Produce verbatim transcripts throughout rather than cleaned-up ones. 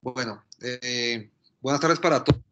Bueno, eh, buenas tardes para todos.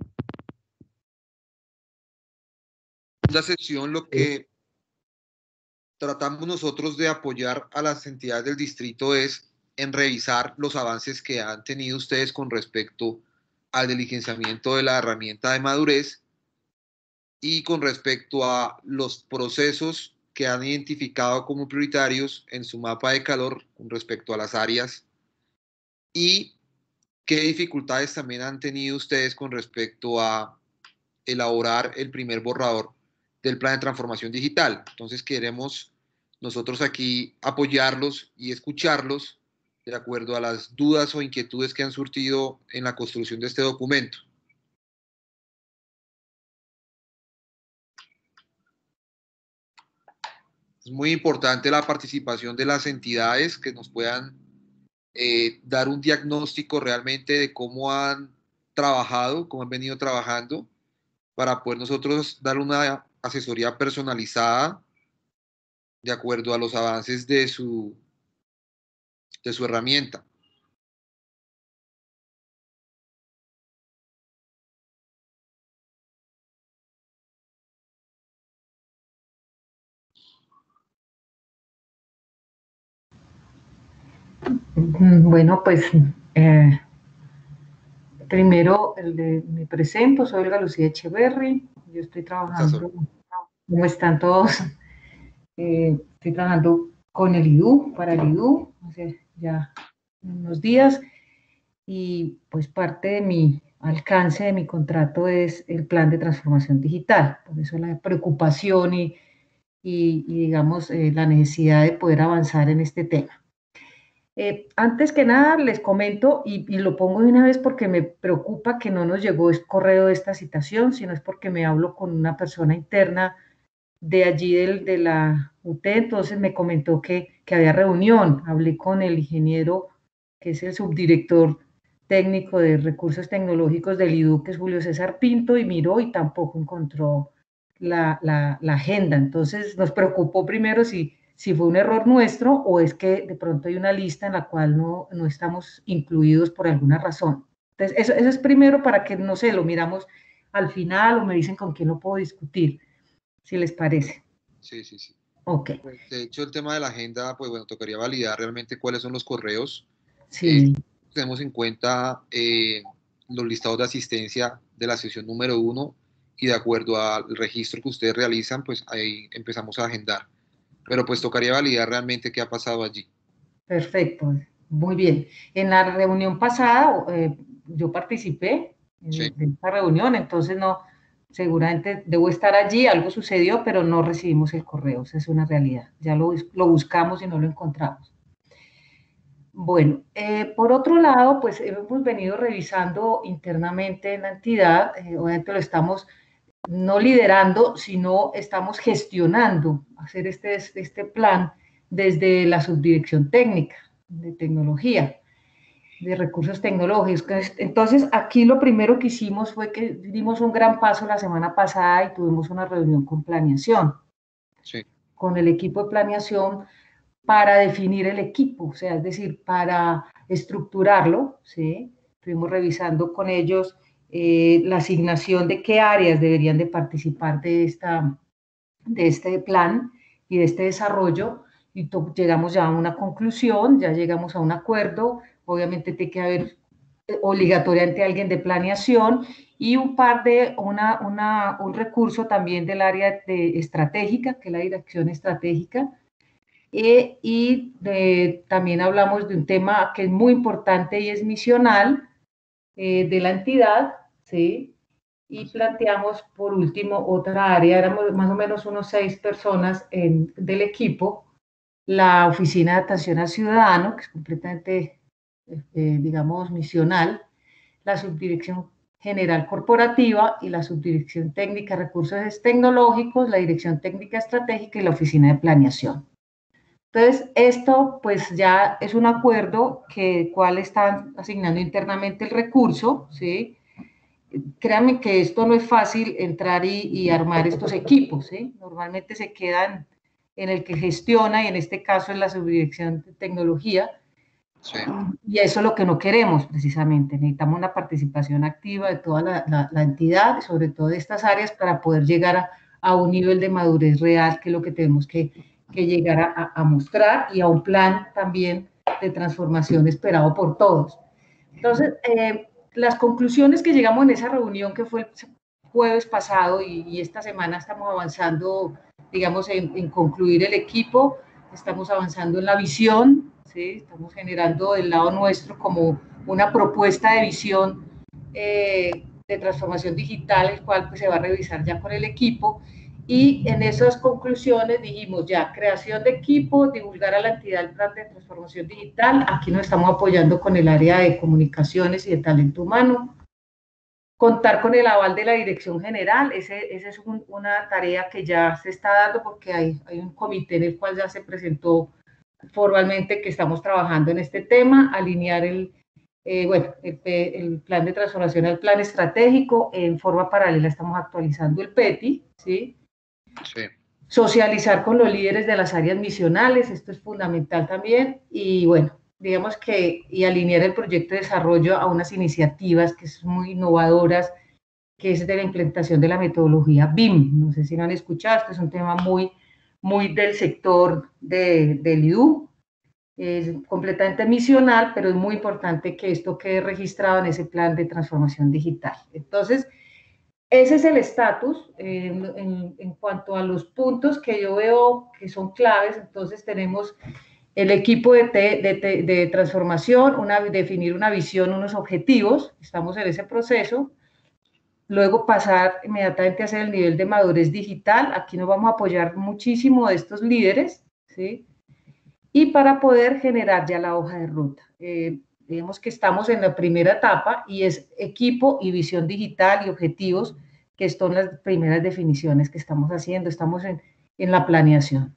En la sesión lo que tratamos nosotros de apoyar a las entidades del distrito es en revisar los avances que han tenido ustedes con respecto al diligenciamiento de la herramienta de madurez y con respecto a los procesos que han identificado como prioritarios en su mapa de calor con respecto a las áreas y qué dificultades también han tenido ustedes con respecto a elaborar el primer borrador del plan de transformación digital. Entonces queremos nosotros aquí apoyarlos y escucharlos de acuerdo a las dudas o inquietudes que han surgido en la construcción de este documento. Es muy importante la participación de las entidades que nos puedan eh, dar un diagnóstico realmente de cómo han trabajado, cómo han venido trabajando, para poder nosotros dar una asesoría personalizada de acuerdo a los avances de su, de su herramienta. Bueno, pues eh, primero el de, me presento, soy Olga Lucía Echeverry, yo estoy trabajando, ¿cómo están todos? Eh, estoy trabajando con el I D U, para el I D U, hace ya unos días, y pues parte de mi alcance de mi contrato es el plan de transformación digital, por eso la preocupación y, y, y digamos, eh, la necesidad de poder avanzar en este tema. Eh, antes que nada, les comento, y, y, lo pongo de una vez porque me preocupa que no nos llegó el correo de esta citación, sino es porque me hablo con una persona interna de allí del, de la U T, entonces me comentó que, que había reunión, hablé con el ingeniero, que es el subdirector técnico de recursos tecnológicos del I D U, que es Julio César Pinto, y miró y tampoco encontró la, la, la agenda, entonces nos preocupó primero si si fue un error nuestro o es que de pronto hay una lista en la cual no, no estamos incluidos por alguna razón. Entonces, eso, eso es primero para que, no sé, lo miramos al final o me dicen con quién lo puedo discutir, si les parece. Sí, sí, sí. Ok. Pues, de hecho, el tema de la agenda, pues bueno, tocaría validar realmente cuáles son los correos. Eh, Sí. tenemos en cuenta eh, los listados de asistencia de la sesión número uno y de acuerdo al registro que ustedes realizan, pues ahí empezamos a agendar. Pero pues tocaría validar realmente qué ha pasado allí. Perfecto, muy bien. En la reunión pasada eh, yo participé Sí. de esta reunión, entonces no, seguramente debo estar allí, algo sucedió, pero no recibimos el correo, esa es una realidad. Ya lo, lo buscamos y no lo encontramos. Bueno, eh, por otro lado, pues hemos venido revisando internamente en la entidad, eh, obviamente lo estamos no liderando, sino estamos gestionando, hacer este, este plan desde la subdirección técnica de tecnología, de recursos tecnológicos. Entonces, aquí lo primero que hicimos fue que dimos un gran paso la semana pasada y tuvimos una reunión con planeación, Sí. con el equipo de planeación para definir el equipo, o sea, es decir, para estructurarlo, ¿sí? Estuvimos revisando con ellos eh, la asignación de qué áreas deberían de participar de, esta, de este plan y de este desarrollo, y llegamos ya a una conclusión, ya llegamos a un acuerdo, obviamente tiene que haber obligatoriamente alguien de planeación y un par de, una, una, un recurso también del área de estratégica, que es la dirección estratégica, eh, y de, también hablamos de un tema que es muy importante y es misional eh, de la entidad, ¿sí? Y planteamos por último otra área, éramos más o menos unos seis personas en, del equipo, la Oficina de Atención al Ciudadano, que es completamente, eh, digamos, misional, la Subdirección General Corporativa y la Subdirección Técnica de Recursos Tecnológicos, la Dirección Técnica Estratégica y la Oficina de Planeación. Entonces, esto pues ya es un acuerdo que cual están asignando internamente el recurso, ¿sí? Créanme que esto no es fácil entrar y, y armar estos equipos, ¿sí? Normalmente se quedan en el que gestiona y en este caso en la subdirección de tecnología, Sí. Y eso es lo que no queremos precisamente. Necesitamos una participación activa de toda la, la, la entidad, sobre todo de estas áreas, para poder llegar a, a un nivel de madurez real, que es lo que tenemos que, que llegar a, a mostrar, y a un plan también de transformación esperado por todos. Entonces, eh, las conclusiones que llegamos en esa reunión, que fue el jueves pasado, y, y esta semana estamos avanzando, digamos, en, en concluir el equipo, estamos avanzando en la visión, ¿sí? Estamos generando del lado nuestro como una propuesta de visión eh, de transformación digital, el cual pues, se va a revisar ya con el equipo. Y en esas conclusiones dijimos ya, creación de equipo, divulgar a la entidad el plan de transformación digital. Aquí nos estamos apoyando con el área de comunicaciones y de talento humano. Contar con el aval de la dirección general, ese, ese es un, una tarea que ya se está dando, porque hay, hay un comité en el cual ya se presentó formalmente que estamos trabajando en este tema, alinear el, eh, bueno, el, el plan de transformación al plan estratégico. En forma paralela estamos actualizando el P E T I, ¿sí? Sí. Socializar con los líderes de las áreas misionales, esto es fundamental también, y bueno, digamos que, y alinear el proyecto de desarrollo a unas iniciativas que son muy innovadoras, que es de la implementación de la metodología B I M. No sé si lo han escuchado, este es un tema muy, muy del sector de, del I U, es completamente misional, pero es muy importante que esto quede registrado en ese plan de transformación digital. Entonces, ese es el estatus eh, en, en cuanto a los puntos que yo veo que son claves. Entonces tenemos el equipo de, te, de, te, de transformación, una, definir una visión, unos objetivos, estamos en ese proceso. Luego pasar inmediatamente a hacer el nivel de madurez digital. Aquí nos vamos a apoyar muchísimo de estos líderes, ¿sí? Y para poder generar ya la hoja de ruta. Eh, digamos que estamos en la primera etapa, y es equipo y visión digital y objetivos, que son las primeras definiciones que estamos haciendo. Estamos en, en la planeación.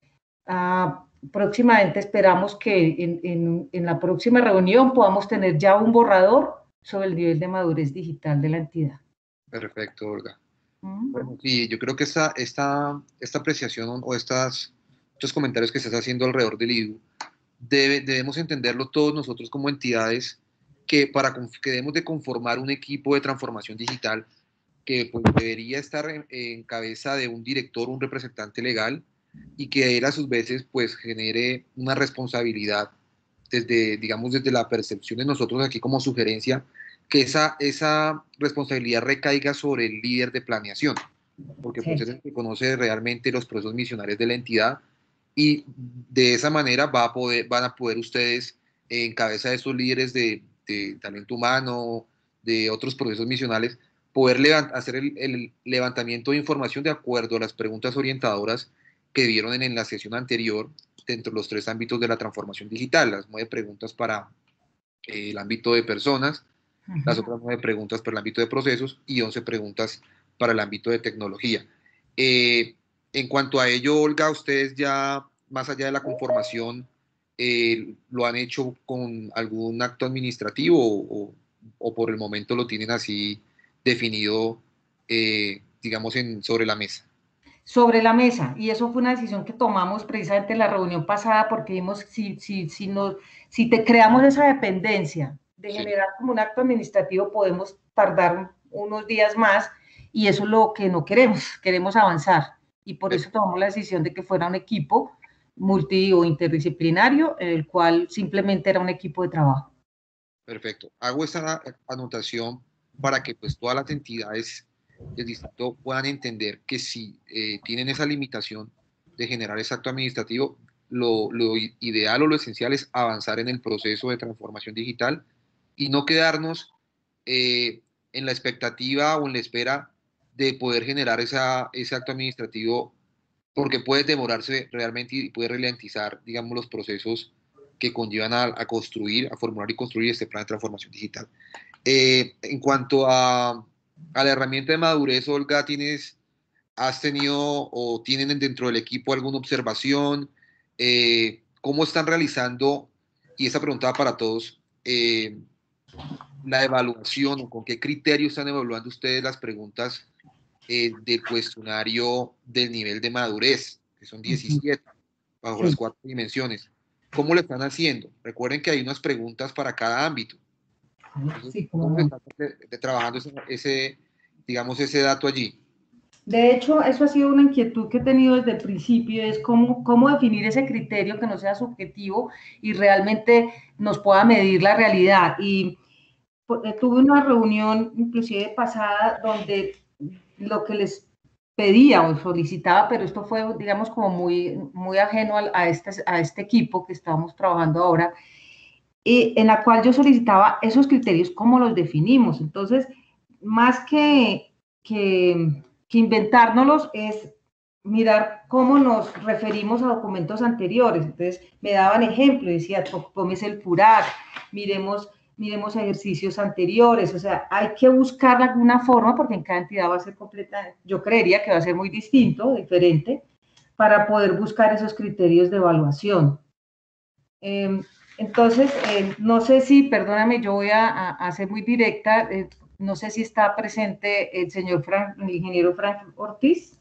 Ah, próximamente esperamos que en, en, en la próxima reunión podamos tener ya un borrador sobre el nivel de madurez digital de la entidad. Perfecto, Olga. ¿Mm? Bueno, sí, yo creo que esta, esta, esta apreciación o estas, estos comentarios que estás haciendo alrededor del I D U, debe, debemos entenderlo todos nosotros como entidades, que, para, que debemos de conformar un equipo de transformación digital que pues, debería estar en, en cabeza de un director, un representante legal, y que él a sus veces pues genere una responsabilidad desde, digamos, desde la percepción de nosotros aquí como sugerencia, que esa, esa responsabilidad recaiga sobre el líder de planeación, porque pues Sí. es el que conoce realmente los procesos misionales de la entidad, y de esa manera va a poder, van a poder ustedes, en cabeza de esos líderes de, de talento humano, de otros procesos misionales, poder levant, hacer el, el levantamiento de información de acuerdo a las preguntas orientadoras que vieron en, en la sesión anterior, dentro de los tres ámbitos de la transformación digital: las nueve preguntas para eh, el ámbito de personas, uh-huh. las otras nueve preguntas para el ámbito de procesos y once preguntas para el ámbito de tecnología. Eh, en cuanto a ello, Olga, ustedes ya, más allá de la conformación, eh, ¿lo han hecho con algún acto administrativo o, o por el momento lo tienen así definido, eh, digamos, en, sobre la mesa? Sobre la mesa, y eso fue una decisión que tomamos precisamente en la reunión pasada, porque vimos si, si, si, nos, si te creamos esa dependencia de sí. generar como un acto administrativo, podemos tardar unos días más, y eso es lo que no queremos, queremos avanzar, y por eso tomamos la decisión de que fuera un equipo multi o interdisciplinario, en el cual simplemente era un equipo de trabajo. Perfecto. Hago esta anotación para que pues todas las entidades del distrito puedan entender que si eh, tienen esa limitación de generar ese acto administrativo, lo, lo ideal o lo esencial es avanzar en el proceso de transformación digital y no quedarnos eh, en la expectativa o en la espera de poder generar esa, ese acto administrativo, porque puede demorarse realmente y puede ralentizar, digamos, los procesos que conllevan a, a construir, a formular y construir este plan de transformación digital. Eh, en cuanto a, a la herramienta de madurez, Olga, ¿tienes, has tenido o tienen dentro del equipo alguna observación? Eh, ¿Cómo están realizando, y esa pregunta para todos, eh, la evaluación o con qué criterios están evaluando ustedes las preguntas eh, del cuestionario del nivel de madurez, que son diecisiete, bajo sí. las cuatro dimensiones? ¿cómo lo están haciendo? Recuerden que hay unas preguntas para cada ámbito. Entonces, Sí, ¿cómo cómo se no. está de- de- trabajando ese, ese, digamos, ese dato allí? De hecho, eso ha sido una inquietud que he tenido desde el principio, es cómo, cómo definir ese criterio que no sea subjetivo y realmente nos pueda medir la realidad. Y pues, eh, tuve una reunión inclusive pasada donde lo que les pedía o solicitaba, pero esto fue, digamos, como muy, muy ajeno a, a, este, a este equipo que estamos trabajando ahora, y en la cual yo solicitaba esos criterios, cómo los definimos. Entonces, más que, que, que inventárnoslos, es mirar cómo nos referimos a documentos anteriores. Entonces, me daban ejemplos, decía, tómese el PURAC, miremos, miremos ejercicios anteriores, o sea, hay que buscar alguna forma, porque en cada entidad va a ser completa, yo creería que va a ser muy distinto, diferente, para poder buscar esos criterios de evaluación. Eh, entonces, eh, no sé si, perdóname, yo voy a, a, a ser muy directa, eh, no sé si está presente el señor Frank, el ingeniero Frank Ortiz.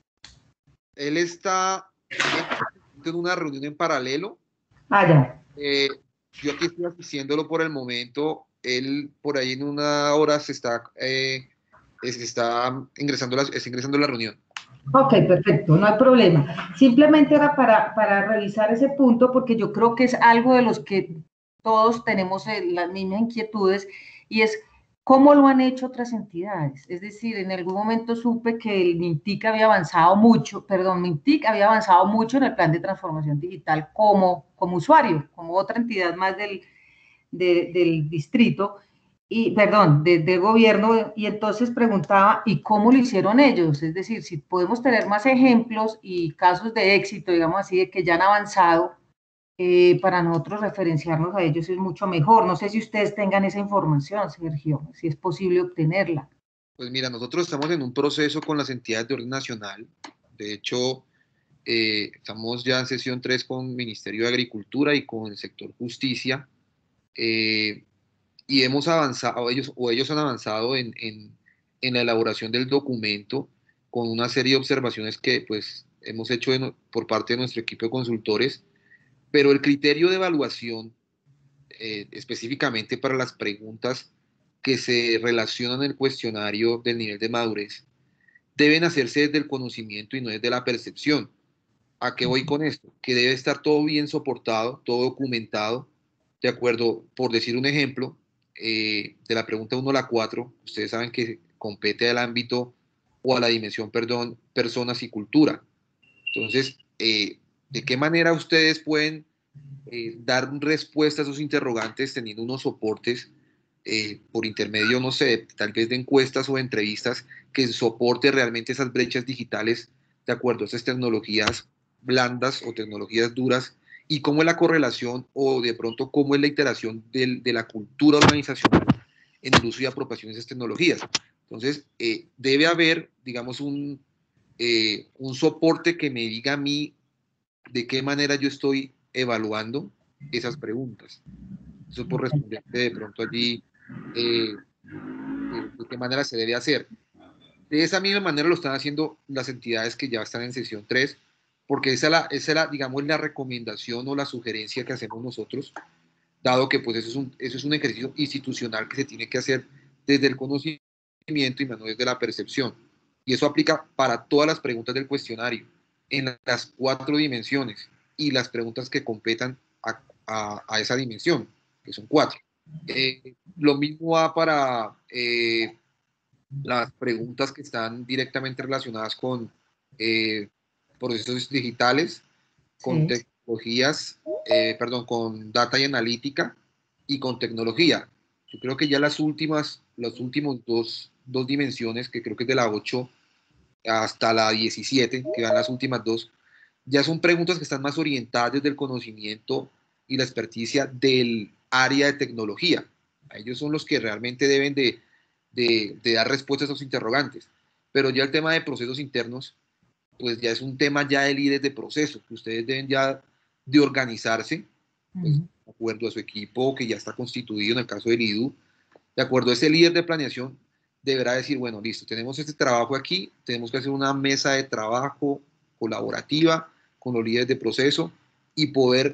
Él está en, en una reunión en paralelo. Ah, ya. Eh, yo aquí estoy asistiéndolo por el momento. Él por ahí en una hora se está, eh, se está ingresando, la, está ingresando a la reunión. Ok, perfecto, no hay problema. Simplemente era para, para revisar ese punto porque yo creo que es algo de los que todos tenemos eh, las mismas inquietudes y es cómo lo han hecho otras entidades. Es decir, en algún momento supe que el MINTIC había avanzado mucho, perdón, MINTIC había avanzado mucho en el plan de transformación digital como, como usuario, como otra entidad más del, de, del distrito, y, perdón, de, de gobierno, y entonces preguntaba, ¿y cómo lo hicieron ellos? Es decir, si podemos tener más ejemplos y casos de éxito, digamos así, de que ya han avanzado, eh, para nosotros referenciarnos a ellos es mucho mejor. No sé si ustedes tengan esa información, Sergio, si es posible obtenerla. Pues mira, nosotros estamos en un proceso con las entidades de orden nacional. De hecho, eh, estamos ya en sesión tres con Ministerio de Agricultura y con el sector justicia. Eh, y hemos avanzado, ellos, o ellos han avanzado en, en, en la elaboración del documento con una serie de observaciones que pues hemos hecho de no- por parte de nuestro equipo de consultores, pero el criterio de evaluación, eh, específicamente para las preguntas que se relacionan en el cuestionario del nivel de madurez, deben hacerse desde el conocimiento y no desde la percepción. ¿A qué voy con esto? Que debe estar todo bien soportado, todo documentado, de acuerdo, por decir un ejemplo, eh, de la pregunta uno a la cuatro, ustedes saben que compete al ámbito o a la dimensión, perdón, personas y cultura. Entonces, eh, ¿de qué manera ustedes pueden eh, dar respuesta a esos interrogantes teniendo unos soportes eh, por intermedio, no sé, tal vez de encuestas o de entrevistas que soporte realmente esas brechas digitales de acuerdo a esas tecnologías blandas o tecnologías duras y cómo es la correlación o de pronto cómo es la iteración del, de la cultura organizacional en el uso y apropiación de esas tecnologías? Entonces, eh, debe haber, digamos, un, eh, un soporte que me diga a mí de qué manera yo estoy evaluando esas preguntas. Eso por responderte de pronto allí, eh, de, de qué manera se debe hacer. De esa misma manera lo están haciendo las entidades que ya están en sesión tres, porque esa es la, esa es la, digamos, la recomendación o la sugerencia que hacemos nosotros, dado que pues eso es un, eso es un ejercicio institucional que se tiene que hacer desde el conocimiento y no desde la percepción. Y eso aplica para todas las preguntas del cuestionario, en las cuatro dimensiones y las preguntas que competan a, a, a esa dimensión, que son cuatro. Eh, lo mismo va para eh, las preguntas que están directamente relacionadas con eh, procesos digitales, con Sí. tecnologías, eh, perdón, con data y analítica y con tecnología. Yo creo que ya las últimas, los últimos dos, dos dimensiones, que creo que es de la ocho hasta la diecisiete, que van las últimas dos, ya son preguntas que están más orientadas desde el conocimiento y la experticia del área de tecnología. A ellos son los que realmente deben de, de, de dar respuestas a esos interrogantes. Pero ya el tema de procesos internos, pues ya es un tema ya de líderes de proceso, que ustedes deben ya de organizarse, pues Ujú. de acuerdo a su equipo que ya está constituido en el caso del I D U, de acuerdo a ese líder de planeación, deberá decir, bueno, listo, tenemos este trabajo aquí, tenemos que hacer una mesa de trabajo colaborativa con los líderes de proceso y poder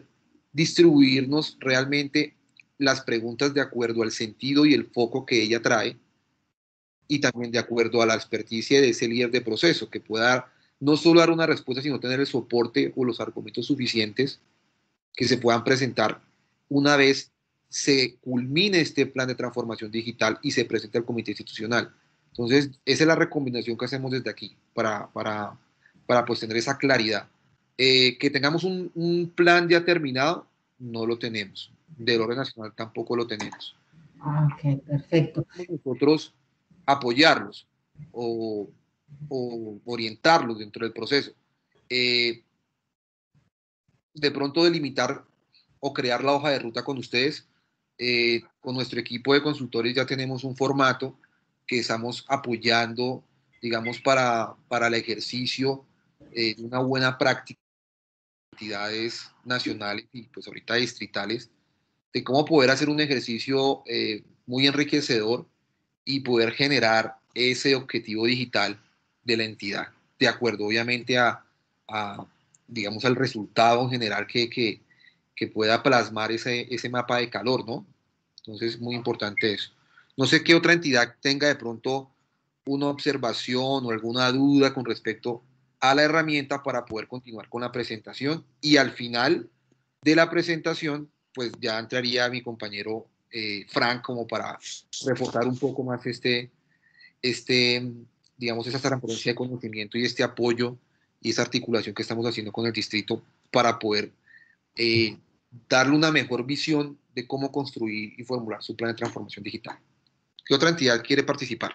distribuirnos realmente las preguntas de acuerdo al sentido y el foco que ella trae, y también de acuerdo a la experticia de ese líder de proceso, que pueda no solo dar una respuesta, sino tener el soporte o los argumentos suficientes que se puedan presentar una vez se culmine este plan de transformación digital y se presente al comité institucional. Entonces, esa es la recomendación que hacemos desde aquí para, para, para pues, tener esa claridad. Eh, que tengamos un, un plan ya terminado, no lo tenemos. Del orden nacional tampoco lo tenemos. Ah, ok, perfecto. Nosotros apoyarlos o, o orientarlos dentro del proceso. Eh, de pronto delimitar o crear la hoja de ruta con ustedes. Eh, con nuestro equipo de consultores ya tenemos un formato que estamos apoyando, digamos, para, para el ejercicio eh, de una buena práctica de entidades nacionales y pues ahorita distritales, de cómo poder hacer un ejercicio eh, muy enriquecedor y poder generar ese objetivo digital de la entidad, de acuerdo obviamente a, a digamos, al resultado en general que, que, que pueda plasmar ese, ese mapa de calor, ¿no? Entonces es muy importante eso. No sé qué otra entidad tenga de pronto una observación o alguna duda con respecto a la herramienta para poder continuar con la presentación, y al final de la presentación pues ya entraría mi compañero eh, Frank como para reforzar un poco más este, este, digamos, esa transferencia de conocimiento y este apoyo y esa articulación que estamos haciendo con el distrito para poder eh, darle una mejor visión de cómo construir y formular su plan de transformación digital. ¿Qué otra entidad quiere participar?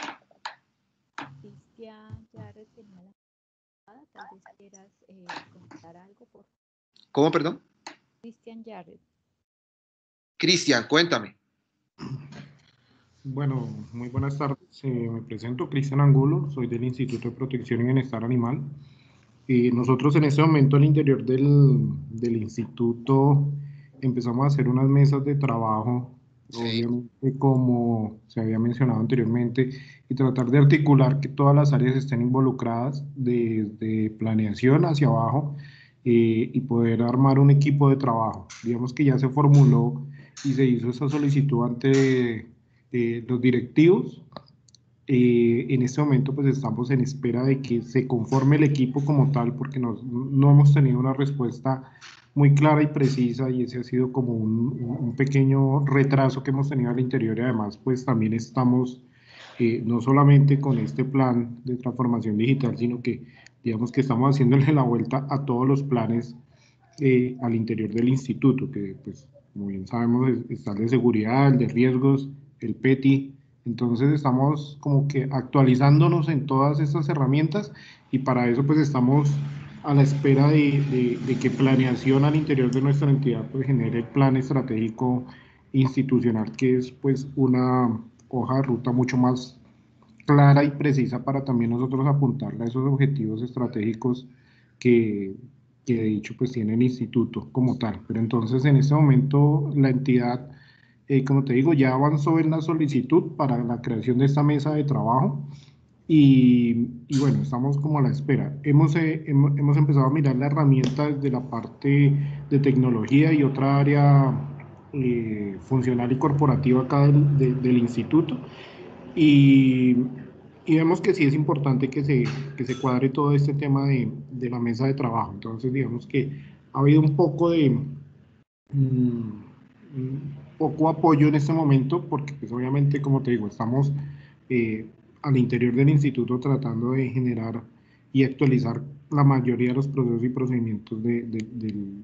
Cristian Jarrett tenía la llamada, tal vez quieras eh, comentar algo por ¿Cómo, perdón? Cristian Jarrett. Cristian, cuéntame. Bueno, muy buenas tardes. Eh, me presento, Cristian Angulo, soy del Instituto de Protección y Bienestar Animal. Y nosotros en este momento al interior del, del instituto empezamos a hacer unas mesas de trabajo, Sí. obviamente como se había mencionado anteriormente, y tratar de articular que todas las áreas estén involucradas desde planeación hacia abajo eh, y poder armar un equipo de trabajo. Digamos que ya se formuló y se hizo esa solicitud ante eh, los directivos. Eh, en este momento pues estamos en espera de que se conforme el equipo como tal, porque nos, no hemos tenido una respuesta muy clara y precisa, y ese ha sido como un, un pequeño retraso que hemos tenido al interior. Y además pues también estamos eh, no solamente con este plan de transformación digital, sino que digamos que estamos haciéndole la vuelta a todos los planes eh, al interior del instituto, que pues como bien sabemos está el de seguridad, el de riesgos, el P E T I. Entonces estamos como que actualizándonos en todas estas herramientas, y para eso pues estamos a la espera de, de, de que planeación al interior de nuestra entidad pues genere el plan estratégico institucional, que es pues una hoja de ruta mucho más clara y precisa para también nosotros apuntarle a esos objetivos estratégicos que, que de dicho pues tiene el instituto como tal. Pero entonces en este momento la entidad, eh, como te digo, ya avanzó en la solicitud para la creación de esta mesa de trabajo. Y, y bueno, estamos como a la espera. Hemos, eh, hemos, hemos empezado a mirar la herramienta desde la parte de tecnología y otra área eh, funcional y corporativa acá del, de, del instituto. Y, y vemos que sí es importante que se, que se cuadre todo este tema de, de la mesa de trabajo. Entonces, digamos que ha habido un poco de mmm, poco apoyo en este momento, porque pues obviamente, como te digo, estamos eh, al interior del instituto tratando de generar y actualizar la mayoría de los procesos y procedimientos de, de, de,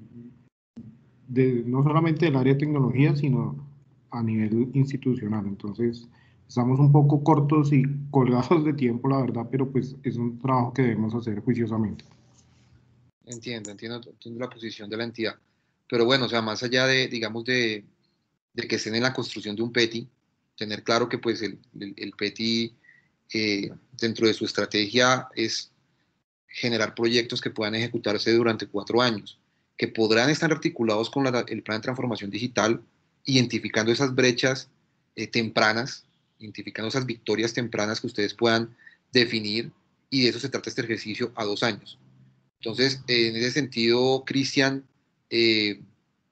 de no solamente del área de tecnología, sino a nivel institucional. Entonces, estamos un poco cortos y colgados de tiempo, la verdad, pero pues es un trabajo que debemos hacer juiciosamente. Entiendo, entiendo, entiendo la posición de la entidad. Pero bueno, o sea, más allá de, digamos, de, de que estén en la construcción de un P E T I, tener claro que pues el, el, el P E T I eh, dentro de su estrategia es generar proyectos que puedan ejecutarse durante cuatro años, que podrán estar articulados con la, el plan de transformación digital, identificando esas brechas eh, tempranas, identificando esas victorias tempranas que ustedes puedan definir, y de eso se trata este ejercicio a dos años. Entonces, eh, en ese sentido, Cristian, eh,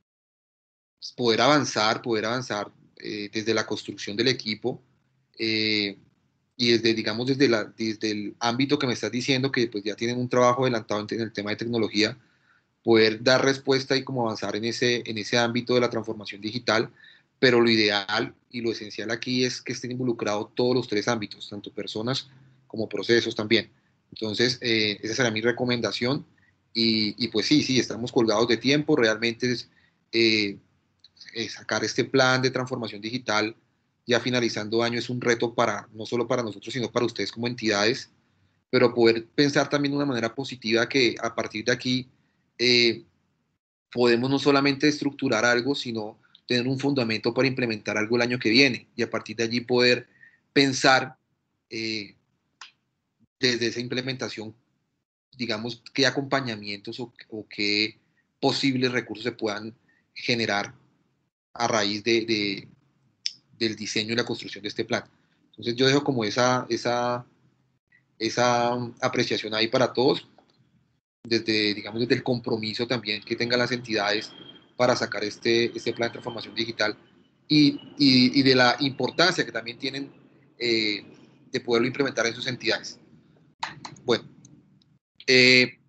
poder avanzar, poder avanzar eh, desde la construcción del equipo eh, y desde, digamos, desde, la, desde el ámbito que me estás diciendo, que pues ya tienen un trabajo adelantado en, en el tema de tecnología, poder dar respuesta y como avanzar en ese, en ese ámbito de la transformación digital, pero lo ideal y lo esencial aquí es que estén involucrados todos los tres ámbitos, tanto personas como procesos también. Entonces, eh, esa será mi recomendación y, y, pues sí, sí, estamos colgados de tiempo, realmente es, eh, eh, sacar este plan de transformación digital ya finalizando año es un reto para, no solo para nosotros, sino para ustedes como entidades, pero poder pensar también de una manera positiva que a partir de aquí eh, podemos no solamente estructurar algo, sino tener un fundamento para implementar algo el año que viene y a partir de allí poder pensar eh, desde esa implementación, digamos, qué acompañamientos o, o, qué posibles recursos se puedan generar a raíz de, de, del diseño y la construcción de este plan. Entonces yo dejo como esa, esa, esa apreciación ahí para todos, desde, digamos, desde el compromiso también que tengan las entidades para sacar este, este plan de transformación digital y, y, y de la importancia que también tienen eh, de poderlo implementar en sus entidades. Bueno, eh,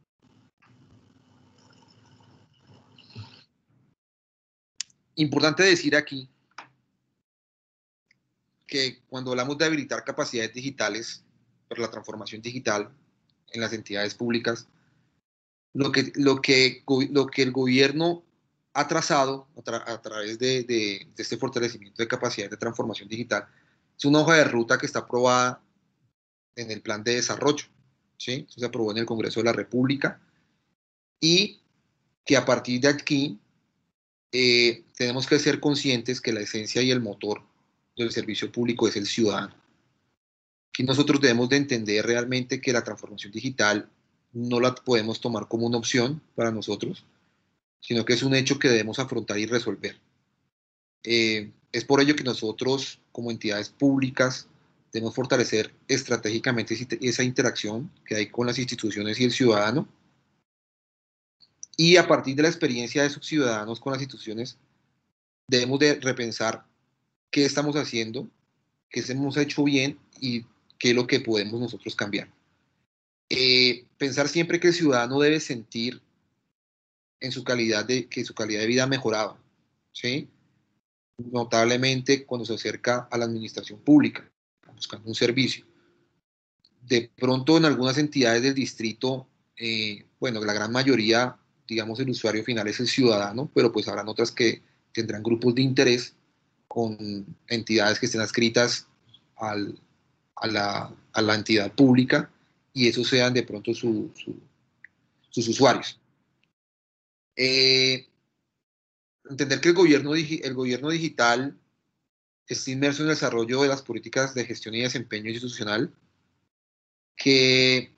importante decir aquí que cuando hablamos de habilitar capacidades digitales para la transformación digital en las entidades públicas, lo que, lo que, lo que el gobierno ha trazado a, tra a través de, de, de este fortalecimiento de capacidades de transformación digital es una hoja de ruta que está aprobada en el plan de desarrollo, ¿sí? Eso se aprobó en el Congreso de la República y que a partir de aquí eh, tenemos que ser conscientes que la esencia y el motor del servicio público es el ciudadano. Aquí nosotros debemos de entender realmente que la transformación digital no la podemos tomar como una opción para nosotros, sino que es un hecho que debemos afrontar y resolver. Eh, es por ello que nosotros, como entidades públicas, debemos fortalecer estratégicamente esa interacción que hay con las instituciones y el ciudadano, y a partir de la experiencia de esos ciudadanos con las instituciones, debemos de repensar qué estamos haciendo, qué hemos hecho bien y qué es lo que podemos nosotros cambiar. Eh, pensar siempre que el ciudadano debe sentir en su calidad de, que su calidad de vida ha mejorado, ¿sí? Notablemente cuando se acerca a la administración pública, buscando un servicio. De pronto en algunas entidades del distrito, eh, bueno, la gran mayoría, digamos, el usuario final es el ciudadano, pero pues habrán otras que tendrán grupos de interés con entidades que estén adscritas al, a, la, a la entidad pública y esos sean de pronto su, su, sus usuarios. Eh, entender que el gobierno, el gobierno digital está inmerso en el desarrollo de las políticas de gestión y desempeño institucional que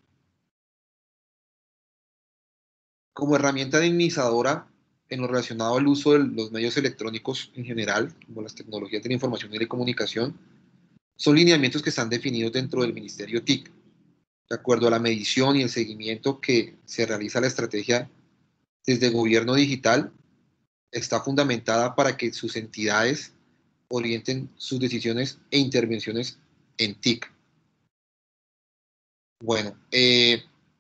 como herramienta dinamizadora en lo relacionado al uso de los medios electrónicos en general, como las tecnologías de la información y la comunicación, son lineamientos que están definidos dentro del Ministerio T I C, de acuerdo a la medición y el seguimiento que se realiza la estrategia desde el gobierno digital, está fundamentada para que sus entidades orienten sus decisiones e intervenciones en T I C. Bueno, eh,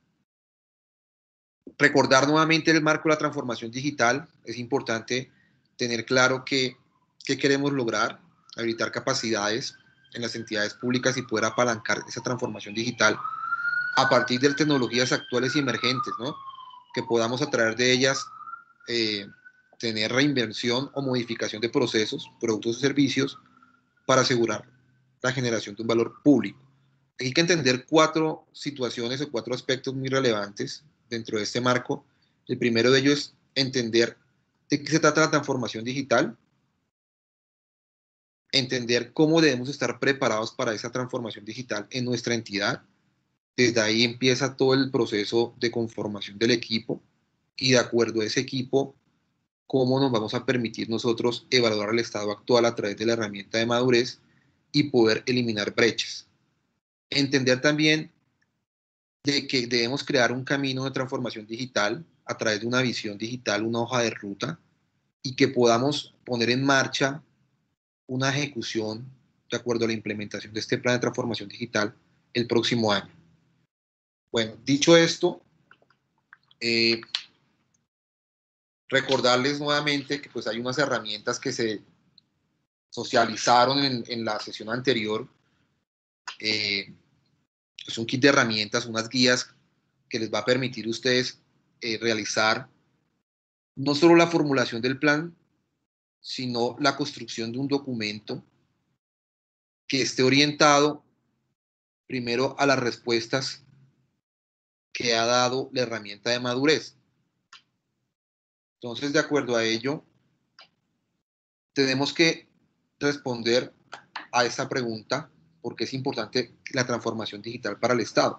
recordar nuevamente el marco de la transformación digital, es importante tener claro que, qué queremos lograr, habilitar capacidades en las entidades públicas y poder apalancar esa transformación digital a partir de tecnologías actuales y emergentes, ¿no? Que podamos a través de ellas eh, tener reinversión o modificación de procesos, productos y servicios para asegurar la generación de un valor público. Hay que entender cuatro situaciones o cuatro aspectos muy relevantes dentro de este marco. El primero de ellos es entender de qué se trata la transformación digital, entender cómo debemos estar preparados para esa transformación digital en nuestra entidad. Desde ahí empieza todo el proceso de conformación del equipo y de acuerdo a ese equipo, cómo nos vamos a permitir nosotros evaluar el estado actual a través de la herramienta de madurez y poder eliminar brechas. Entender también de que debemos crear un camino de transformación digital a través de una visión digital, una hoja de ruta, y que podamos poner en marcha una ejecución de acuerdo a la implementación de este plan de transformación digital el próximo año. Bueno, dicho esto, eh, recordarles nuevamente que pues hay unas herramientas que se socializaron en, en la sesión anterior. Eh, es un kit de herramientas, unas guías que les va a permitir a ustedes eh, realizar no solo la formulación del plan, sino la construcción de un documento que esté orientado primero a las respuestas que ha dado la herramienta de madurez. Entonces, de acuerdo a ello, tenemos que responder a esta pregunta, porque es importante la transformación digital para el Estado.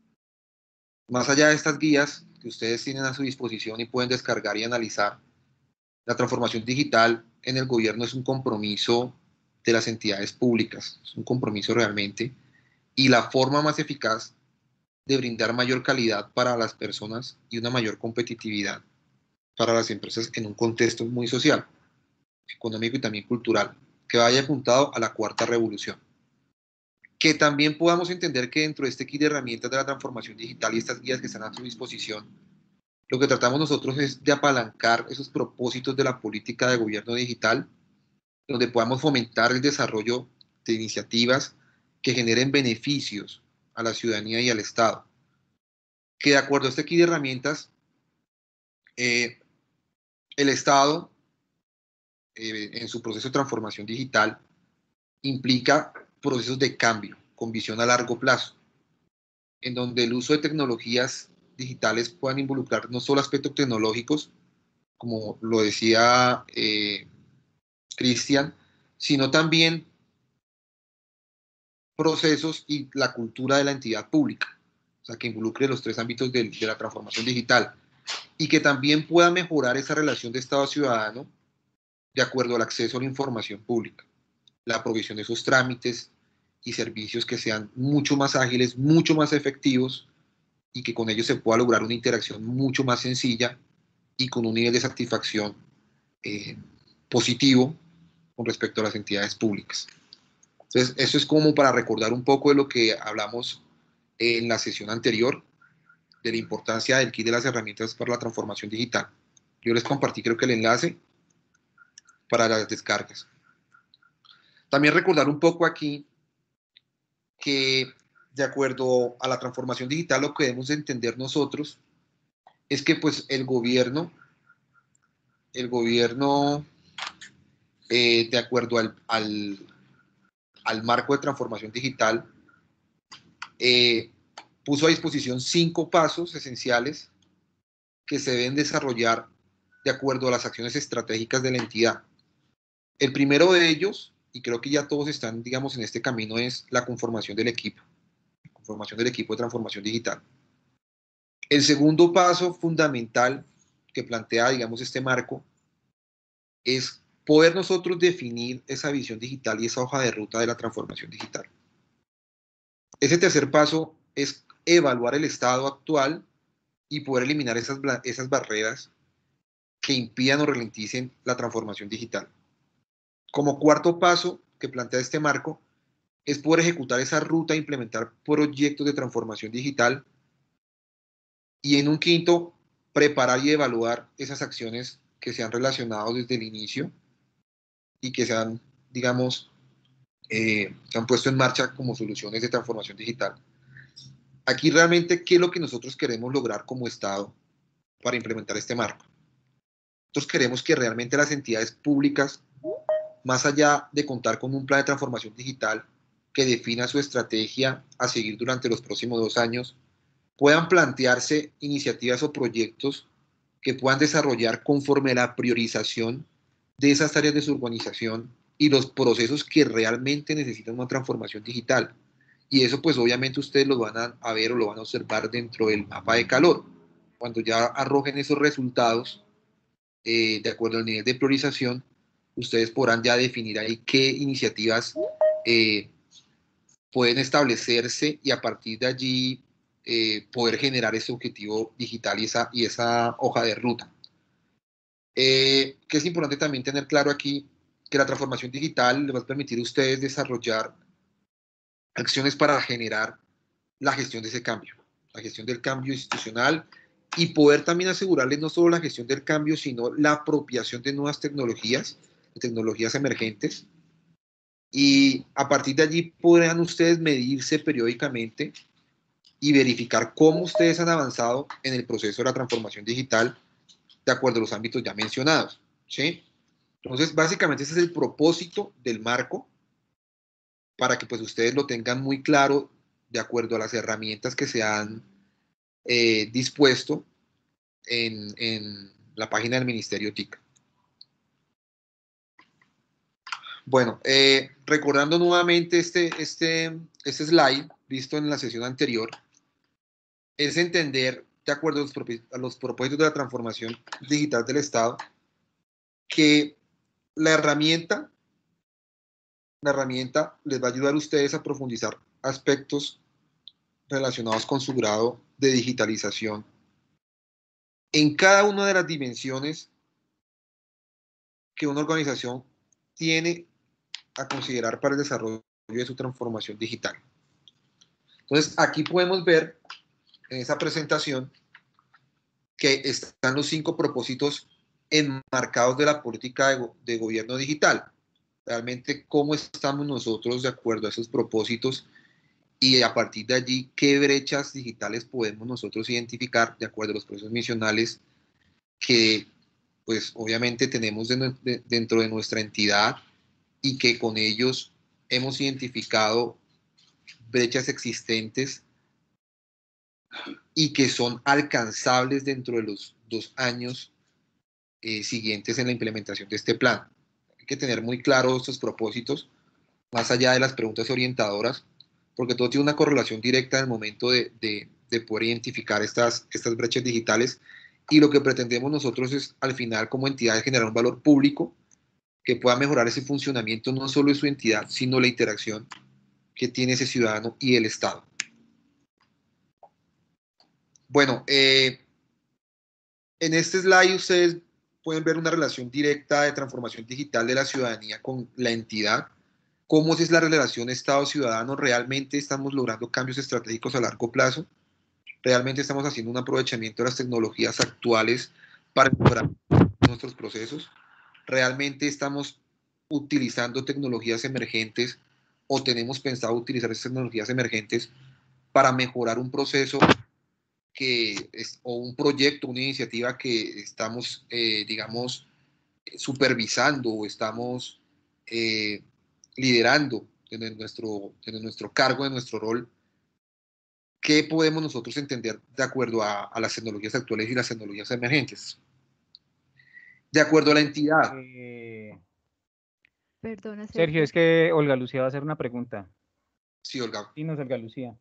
Más allá de estas guías que ustedes tienen a su disposición y pueden descargar y analizar, la transformación digital en el gobierno es un compromiso de las entidades públicas, es un compromiso realmente, y la forma más eficaz de brindar mayor calidad para las personas y una mayor competitividad para las empresas en un contexto muy social, económico y también cultural, que vaya apuntado a la cuarta revolución. Que también podamos entender que dentro de este kit de herramientas de la transformación digital y estas guías que están a su disposición, lo que tratamos nosotros es de apalancar esos propósitos de la política de gobierno digital, donde podamos fomentar el desarrollo de iniciativas que generen beneficios a la ciudadanía y al Estado. Que de acuerdo a este kit de herramientas, eh, el Estado, eh, en su proceso de transformación digital, implica procesos de cambio con visión a largo plazo, en donde el uso de tecnologías digitales puedan involucrar no solo aspectos tecnológicos, como lo decía eh, Cristian, sino también procesos y la cultura de la entidad pública, o sea, que involucre los tres ámbitos de, de la transformación digital, y que también pueda mejorar esa relación de Estado-ciudadano de acuerdo al acceso a la información pública, la provisión de esos trámites y servicios que sean mucho más ágiles, mucho más efectivos, y que con ellos se pueda lograr una interacción mucho más sencilla y con un nivel de satisfacción eh, positivo con respecto a las entidades públicas. Entonces, eso es como para recordar un poco de lo que hablamos en la sesión anterior, de la importancia del kit de las herramientas para la transformación digital. Yo les compartí, creo que el enlace para las descargas. También recordar un poco aquí que, de acuerdo a la transformación digital, lo que debemos entender nosotros es que pues el gobierno, el gobierno, eh, de acuerdo al, al, al marco de transformación digital, eh, puso a disposición cinco pasos esenciales que se deben desarrollar de acuerdo a las acciones estratégicas de la entidad. El primero de ellos, y creo que ya todos están, digamos, en este camino, es la conformación del equipo, la conformación del equipo de transformación digital. El segundo paso fundamental que plantea, digamos, este marco es poder nosotros definir esa visión digital y esa hoja de ruta de la transformación digital. Ese tercer paso es evaluar el estado actual y poder eliminar esas, esas barreras que impidan o ralenticen la transformación digital. Como cuarto paso que plantea este marco es poder ejecutar esa ruta e implementar proyectos de transformación digital. Y en un quinto, preparar y evaluar esas acciones que se han relacionado desde el inicio y que se han, digamos, eh, se han puesto en marcha como soluciones de transformación digital. Aquí realmente, ¿qué es lo que nosotros queremos lograr como Estado para implementar este marco? Nosotros queremos que realmente las entidades públicas, más allá de contar con un plan de transformación digital que defina su estrategia a seguir durante los próximos dos años, puedan plantearse iniciativas o proyectos que puedan desarrollar conforme a la priorización de esas áreas de su urbanización y los procesos que realmente necesitan una transformación digital. Y eso pues obviamente ustedes lo van a, a ver o lo van a observar dentro del mapa de calor. Cuando ya arrojen esos resultados, eh, de acuerdo al nivel de priorización, ustedes podrán ya definir ahí qué iniciativas eh, pueden establecerse y a partir de allí eh, poder generar ese objetivo digital y esa, y esa hoja de ruta. Eh, que es importante también tener claro aquí que la transformación digital les va a permitir a ustedes desarrollar acciones para generar la gestión de ese cambio, la gestión del cambio institucional y poder también asegurarles no solo la gestión del cambio, sino la apropiación de nuevas tecnologías, de tecnologías emergentes. Y a partir de allí podrán ustedes medirse periódicamente y verificar cómo ustedes han avanzado en el proceso de la transformación digital de acuerdo a los ámbitos ya mencionados, ¿sí? Entonces, básicamente ese es el propósito del marco para que pues ustedes lo tengan muy claro de acuerdo a las herramientas que se han eh, dispuesto en, en la página del Ministerio T I C. Bueno, eh, recordando nuevamente este, este, este slide visto en la sesión anterior, es entender, de acuerdo a los, a los propósitos de la transformación digital del Estado, que la herramienta, la herramienta les va a ayudar a ustedes a profundizar aspectos relacionados con su grado de digitalización en cada una de las dimensiones que una organización tiene a considerar para el desarrollo de su transformación digital. Entonces, aquí podemos ver en esa presentación que están los cinco propósitos enmarcados de la política de, go de gobierno digital. Realmente, cómo estamos nosotros de acuerdo a esos propósitos y a partir de allí, qué brechas digitales podemos nosotros identificar de acuerdo a los procesos misionales que, pues, obviamente tenemos de, de, dentro de nuestra entidad y que con ellos hemos identificado brechas existentes y que son alcanzables dentro de los dos años eh, siguientes en la implementación de este plan. Hay que tener muy claros estos propósitos, más allá de las preguntas orientadoras, porque todo tiene una correlación directa en el momento de, de, de poder identificar estas, estas brechas digitales, y lo que pretendemos nosotros es, al final, como entidad, generar un valor público que pueda mejorar ese funcionamiento, no solo de su entidad, sino la interacción que tiene ese ciudadano y el Estado. Bueno, eh, en este slide ustedes pueden ver una relación directa de transformación digital de la ciudadanía con la entidad. ¿Cómo es la relación Estado-ciudadano? ¿Realmente estamos logrando cambios estratégicos a largo plazo? ¿Realmente estamos haciendo un aprovechamiento de las tecnologías actuales para mejorar nuestros procesos? ¿Realmente estamos utilizando tecnologías emergentes o tenemos pensado utilizar esas tecnologías emergentes para mejorar un proceso que es, o un proyecto, una iniciativa que estamos, eh, digamos, supervisando o estamos eh, liderando en nuestro, en nuestro cargo, en nuestro rol? ¿Qué podemos nosotros entender de acuerdo a, a las tecnologías actuales y las tecnologías emergentes? De acuerdo a la entidad. Eh, Perdona, Sergio, Sergio. es que Olga Lucía va a hacer una pregunta. Sí, Olga. Dinos, Olga Lucía.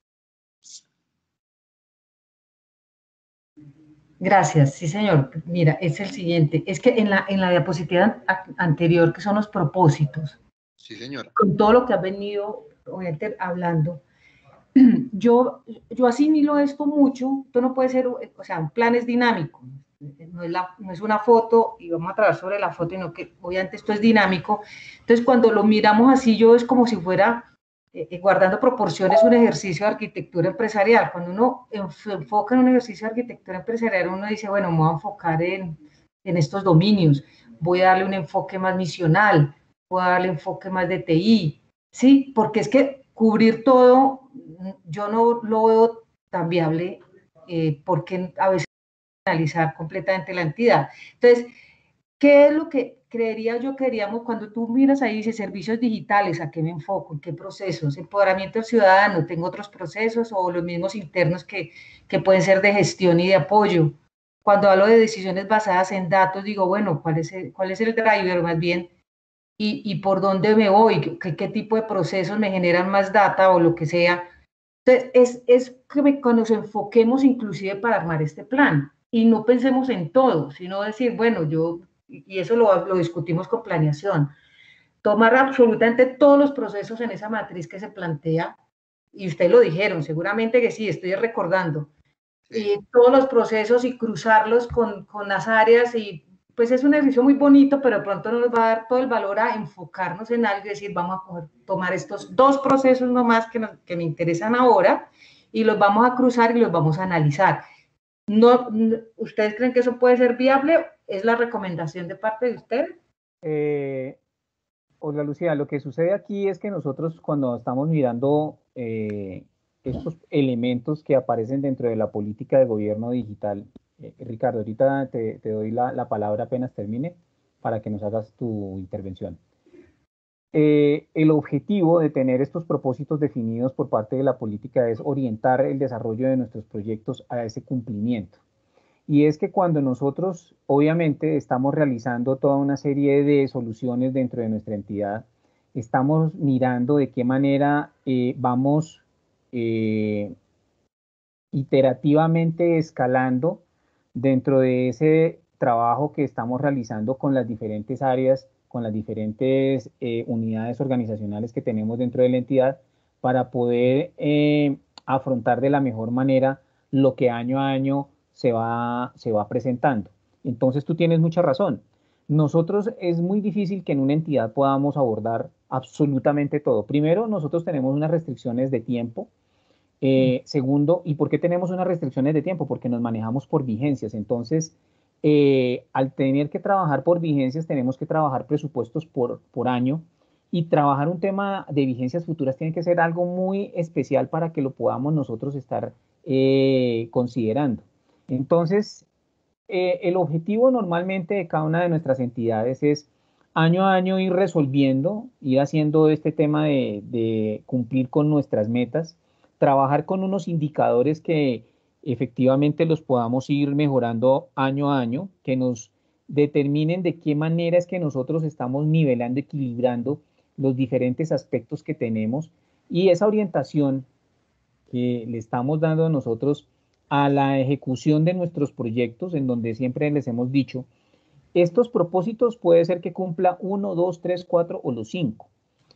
Gracias, sí señor. Mira, es el siguiente. Es que en la, en la diapositiva anterior, que son los propósitos, sí, señora, con todo lo que has venido obviamente, hablando, yo, yo asimilo esto mucho. Esto no puede ser, o sea, un plan es dinámico, no es, la, no es una foto y vamos a trabajar sobre la foto, sino que obviamente esto es dinámico. Entonces, cuando lo miramos así, yo es como si fuera, eh, guardando proporciones, un ejercicio de arquitectura empresarial. Cuando uno se enfoca en un ejercicio de arquitectura empresarial, uno dice, bueno, me voy a enfocar en, en estos dominios, voy a darle un enfoque más misional, voy a darle enfoque más de T I, ¿sí? Porque es que cubrir todo, yo no lo veo tan viable, eh, porque a veces analizar completamente la entidad. Entonces, ¿qué es lo que creería yo queríamos cuando tú miras ahí, dice servicios digitales? ¿A qué me enfoco? ¿En qué procesos? Empoderamiento del ciudadano, ¿tengo otros procesos o los mismos internos que, que pueden ser de gestión y de apoyo? Cuando hablo de decisiones basadas en datos, digo, bueno, ¿cuál es el, cuál es el driver más bien? Y, y por dónde me voy, ¿Qué, qué tipo de procesos me generan más data o lo que sea. Entonces, es, es que, me, que nos enfoquemos inclusive para armar este plan y no pensemos en todo, sino decir, bueno, yo, y eso lo, lo discutimos con planeación, tomar absolutamente todos los procesos en esa matriz que se plantea, y ustedes lo dijeron, seguramente que sí, estoy recordando, sí. Y todos los procesos y cruzarlos con, con las áreas y pues es un ejercicio muy bonito, pero de pronto no nos va a dar todo el valor a enfocarnos en algo y decir, vamos a poder tomar estos dos procesos nomás que, nos, que me interesan ahora y los vamos a cruzar y los vamos a analizar. No, ¿ustedes creen que eso puede ser viable? ¿Es la recomendación de parte de ustedes? Eh, Olga Lucía, lo que sucede aquí es que nosotros cuando estamos mirando eh, estos elementos que aparecen dentro de la política de gobierno digital, eh, Ricardo, ahorita te, te doy la, la palabra apenas termine para que nos hagas tu intervención. Eh, el objetivo de tener estos propósitos definidos por parte de la política es orientar el desarrollo de nuestros proyectos a ese cumplimiento. Y es que cuando nosotros, obviamente, estamos realizando toda una serie de soluciones dentro de nuestra entidad, estamos mirando de qué manera eh, vamos eh, iterativamente escalando dentro de ese trabajo que estamos realizando con las diferentes áreas, con las diferentes eh, unidades organizacionales que tenemos dentro de la entidad para poder eh, afrontar de la mejor manera lo que año a año se va, se va presentando. Entonces tú tienes mucha razón. Nosotros es muy difícil que en una entidad podamos abordar absolutamente todo. Primero, nosotros tenemos unas restricciones de tiempo. Eh, segundo, ¿y por qué tenemos unas restricciones de tiempo? Porque nos manejamos por vigencias. Entonces, eh, al tener que trabajar por vigencias, tenemos que trabajar presupuestos por, por año y trabajar un tema de vigencias futuras tiene que ser algo muy especial para que lo podamos nosotros estar eh, considerando. Entonces, eh, el objetivo normalmente de cada una de nuestras entidades es año a año ir resolviendo, ir haciendo este tema de, de cumplir con nuestras metas, trabajar con unos indicadores que efectivamente los podamos ir mejorando año a año, que nos determinen de qué manera es que nosotros estamos nivelando, equilibrando los diferentes aspectos que tenemos y esa orientación que le estamos dando nosotros a la ejecución de nuestros proyectos, en donde siempre les hemos dicho, estos propósitos puede ser que cumpla uno, dos, tres, cuatro o los cinco,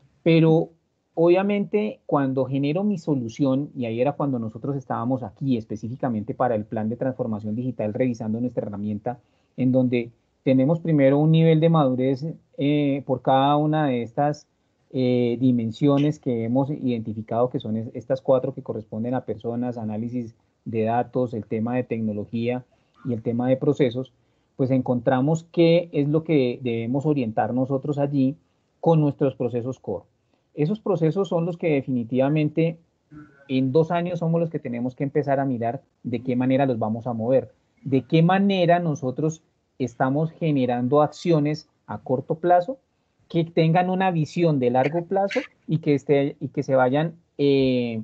pero obviamente cuando genero mi solución, y ahí era cuando nosotros estábamos aquí específicamente para el plan de transformación digital, revisando nuestra herramienta, en donde tenemos primero un nivel de madurez eh, por cada una de estas eh, dimensiones que hemos identificado, que son estas cuatro que corresponden a personas, análisis de datos, el tema de tecnología y el tema de procesos, pues encontramos qué es lo que debemos orientar nosotros allí con nuestros procesos core. Esos procesos son los que definitivamente en dos años somos los que tenemos que empezar a mirar de qué manera los vamos a mover, de qué manera nosotros estamos generando acciones a corto plazo que tengan una visión de largo plazo y que, esté, y que se vayan eh,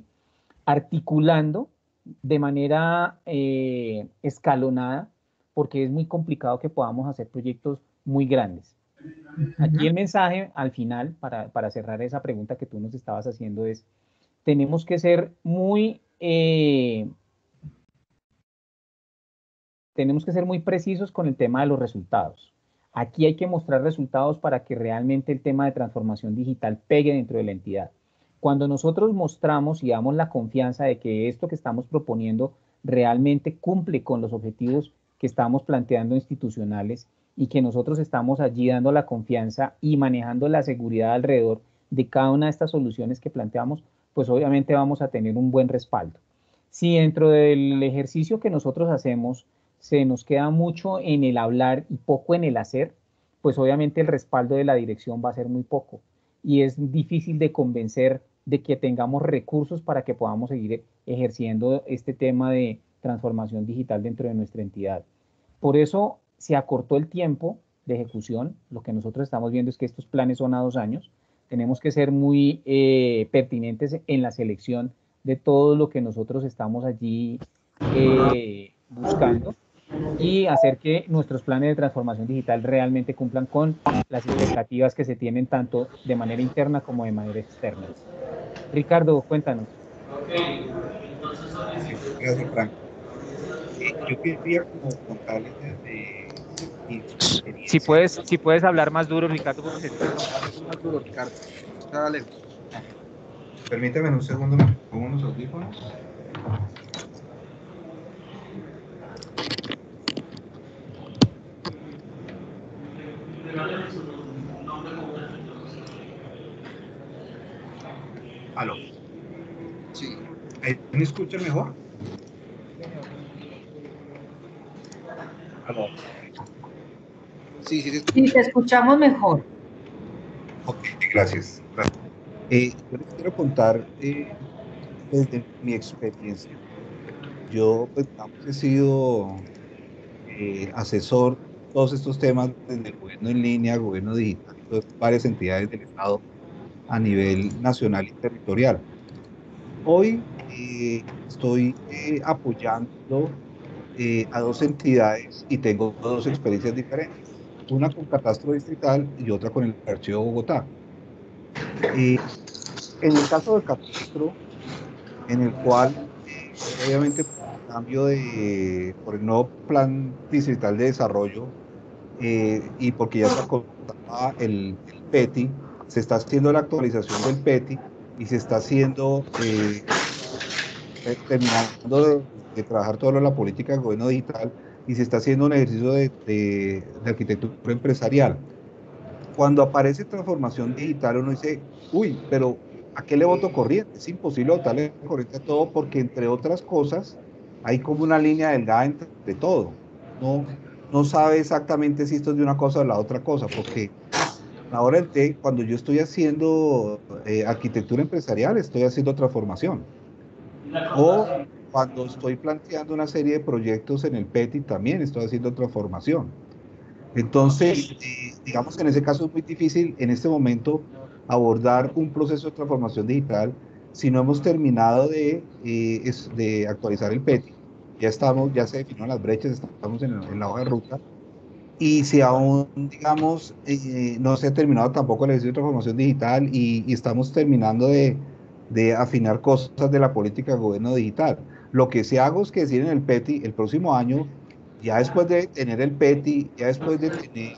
articulando de manera eh, escalonada, porque es muy complicado que podamos hacer proyectos muy grandes. Aquí el mensaje al final, para, para cerrar esa pregunta que tú nos estabas haciendo, es, tenemos que ser muy, eh, tenemos que ser muy precisos con el tema de los resultados. Aquí hay que mostrar resultados para que realmente el tema de transformación digital pegue dentro de la entidad. Cuando nosotros mostramos y damos la confianza de que esto que estamos proponiendo realmente cumple con los objetivos que estamos planteando institucionales y que nosotros estamos allí dando la confianza y manejando la seguridad alrededor de cada una de estas soluciones que planteamos, pues obviamente vamos a tener un buen respaldo. Si dentro del ejercicio que nosotros hacemos se nos queda mucho en el hablar y poco en el hacer, pues obviamente el respaldo de la dirección va a ser muy poco y es difícil de convencer de que tengamos recursos para que podamos seguir ejerciendo este tema de transformación digital dentro de nuestra entidad. Por eso se acortó el tiempo de ejecución. Lo que nosotros estamos viendo es que estos planes son a dos años. Tenemos que ser muy eh, pertinentes en la selección de todo lo que nosotros estamos allí eh, buscando y hacer que nuestros planes de transformación digital realmente cumplan con las expectativas que se tienen tanto de manera interna como de manera externa. Ricardo, cuéntanos. Gracias, Frank. Eh, yo quería como contarles desde mi experiencia. Si puedes, si puedes hablar más duro, Ricardo, porque se escucha más duro, Ricardo. Dale. Permítame un segundo, me pongo unos audífonos. Aló. Sí. ¿Ahí ¿Me escucha mejor? Aló. Sí, sí, sí. Sí, te escuchamos mejor. Ok, gracias. gracias. Eh, yo les quiero contar eh, desde mi experiencia. Yo, pues, digamos, he sido eh, asesor de todos estos temas desde el gobierno en línea, gobierno digital, todas varias entidades del Estado a nivel nacional y territorial. Hoy eh, estoy eh, apoyando eh, a dos entidades y tengo dos experiencias diferentes, una con Catastro Distrital y otra con el Archivo de Bogotá. Eh, en el caso del Catastro, en el cual eh, obviamente por el cambio de, por el nuevo Plan Distrital de Desarrollo eh, y porque ya se acotaba el, el PETI, se está haciendo la actualización del PETI y se está haciendo eh, eh, terminando de, de trabajar toda la política de gobierno digital y se está haciendo un ejercicio de, de, de arquitectura empresarial. Cuando aparece transformación digital, uno dice, uy, pero ¿a qué le voto corriente? Es imposible votarle corriente a todo porque, entre otras cosas, hay como una línea delgada entre de todo. No, no sabe exactamente si esto es de una cosa o la otra cosa, porque ahora el T, cuando yo estoy haciendo eh, arquitectura empresarial, estoy haciendo transformación. O cuando estoy planteando una serie de proyectos en el PETI, también estoy haciendo transformación. Entonces, eh, digamos que en ese caso es muy difícil en este momento abordar un proceso de transformación digital si no hemos terminado de, eh, es- de actualizar el PETI. Ya estamos, ya se definieron las brechas, estamos en, en la hoja de ruta. Y si aún, digamos, eh, no se ha terminado tampoco el ejercicio de transformación digital y, y estamos terminando de, de afinar cosas de la política de gobierno digital. Lo que sí hago es que decir en el PETI, el próximo año, ya después de tener el PETI, ya después de tener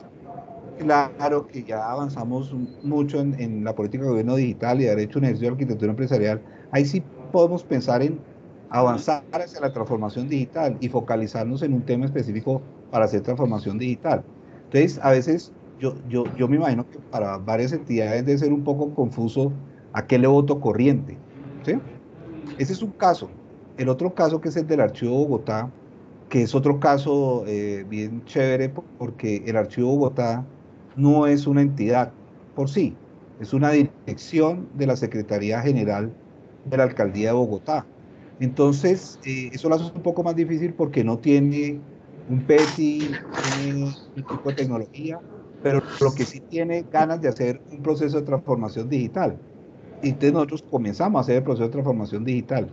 claro que ya avanzamos mucho en, en la política de gobierno digital y haber hecho un ejercicio de arquitectura empresarial, ahí sí podemos pensar en avanzar hacia la transformación digital y focalizarnos en un tema específico para hacer transformación digital. Entonces, a veces yo, yo, yo me imagino que para varias entidades debe ser un poco confuso a qué le voto corriente, ¿sí? Ese es un caso. El otro caso que es el del Archivo Bogotá, que es otro caso eh, bien chévere po- porque el Archivo Bogotá no es una entidad por sí, es una dirección de la Secretaría General de la Alcaldía de Bogotá. Entonces, eh, eso lo hace un poco más difícil porque no tiene un PETI, no tiene un equipo de tecnología, pero lo que sí tiene ganas de hacer un proceso de transformación digital. Y entonces nosotros comenzamos a hacer el proceso de transformación digital.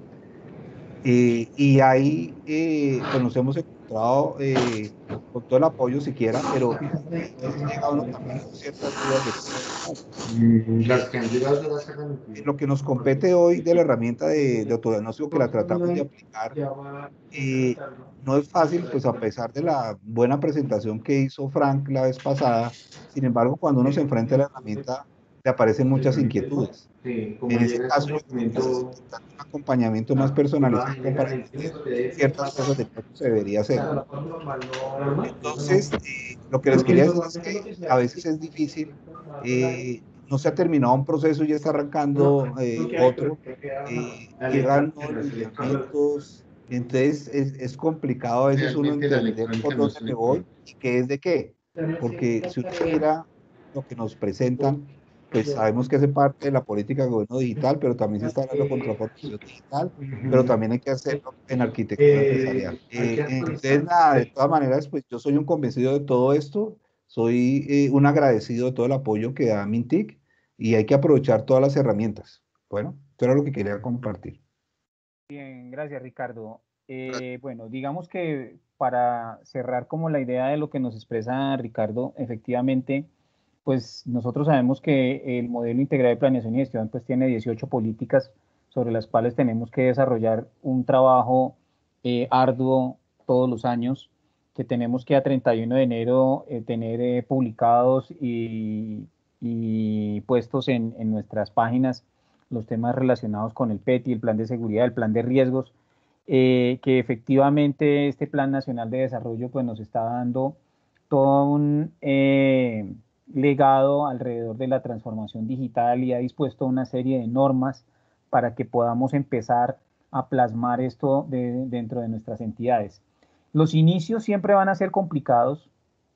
Eh, y ahí eh, pues nos hemos encontrado eh, con todo el apoyo siquiera, pero eh, llega uno también con ciertas dudas de qué hacer. Las Eh, candidatas se las sacan en aquí. lo que nos compete hoy de la herramienta de, de autodiagnóstico que la tratamos de aplicar, eh, no es fácil, pues a pesar de la buena presentación que hizo Frank la vez pasada, sin embargo, cuando uno se enfrenta a la herramienta, le aparecen muchas inquietudes. Sí, como En ese llega ese caso, yo creo que documento, necesitan un acompañamiento más tu personalizado imagen como llega para a entender eso te dice qué ciertas cosas pasa. de cómo se debería hacer. Claro, la forma normal no normal, eso no. Entonces, eh, lo que les Porque quería decir es normalmente lo que que se a hace veces es es que difícil, se traslada por la eh, no se ha terminado un proceso y ya está no, arrancando eh, porque hay, pero otro, que queda eh, la llegan electrónica nuevos no es electrónica. lineamientos, entonces es, es complicado a veces uno Realmente la entender por electrónica no dónde es me voy electrónica. y qué es de qué, porque si uno mira lo que nos presentan, pues sabemos que hace parte de la política de gobierno digital, pero también se está hablando con transformación digital, pero Ujú. también hay que hacerlo en arquitectura empresarial. Eh, hay que Eh, entonces, actualizar. nada, de todas maneras, pues yo soy un convencido de todo esto, soy eh, un agradecido de todo el apoyo que da Mintic y hay que aprovechar todas las herramientas. Bueno, esto era lo que quería compartir. Bien, gracias Ricardo. Eh, bueno, digamos que para cerrar como la idea de lo que nos expresa Ricardo, efectivamente, pues nosotros sabemos que el modelo integrado de planeación y gestión pues tiene dieciocho políticas sobre las cuales tenemos que desarrollar un trabajo eh, arduo todos los años, que tenemos que a treinta y uno de enero eh, tener eh, publicados y, y puestos en, en nuestras páginas los temas relacionados con el PETI, el plan de seguridad, el plan de riesgos, eh, que efectivamente este Plan Nacional de Desarrollo pues nos está dando todo un eh, legado alrededor de la transformación digital y ha dispuesto una serie de normas para que podamos empezar a plasmar esto de, dentro de nuestras entidades. Los inicios siempre van a ser complicados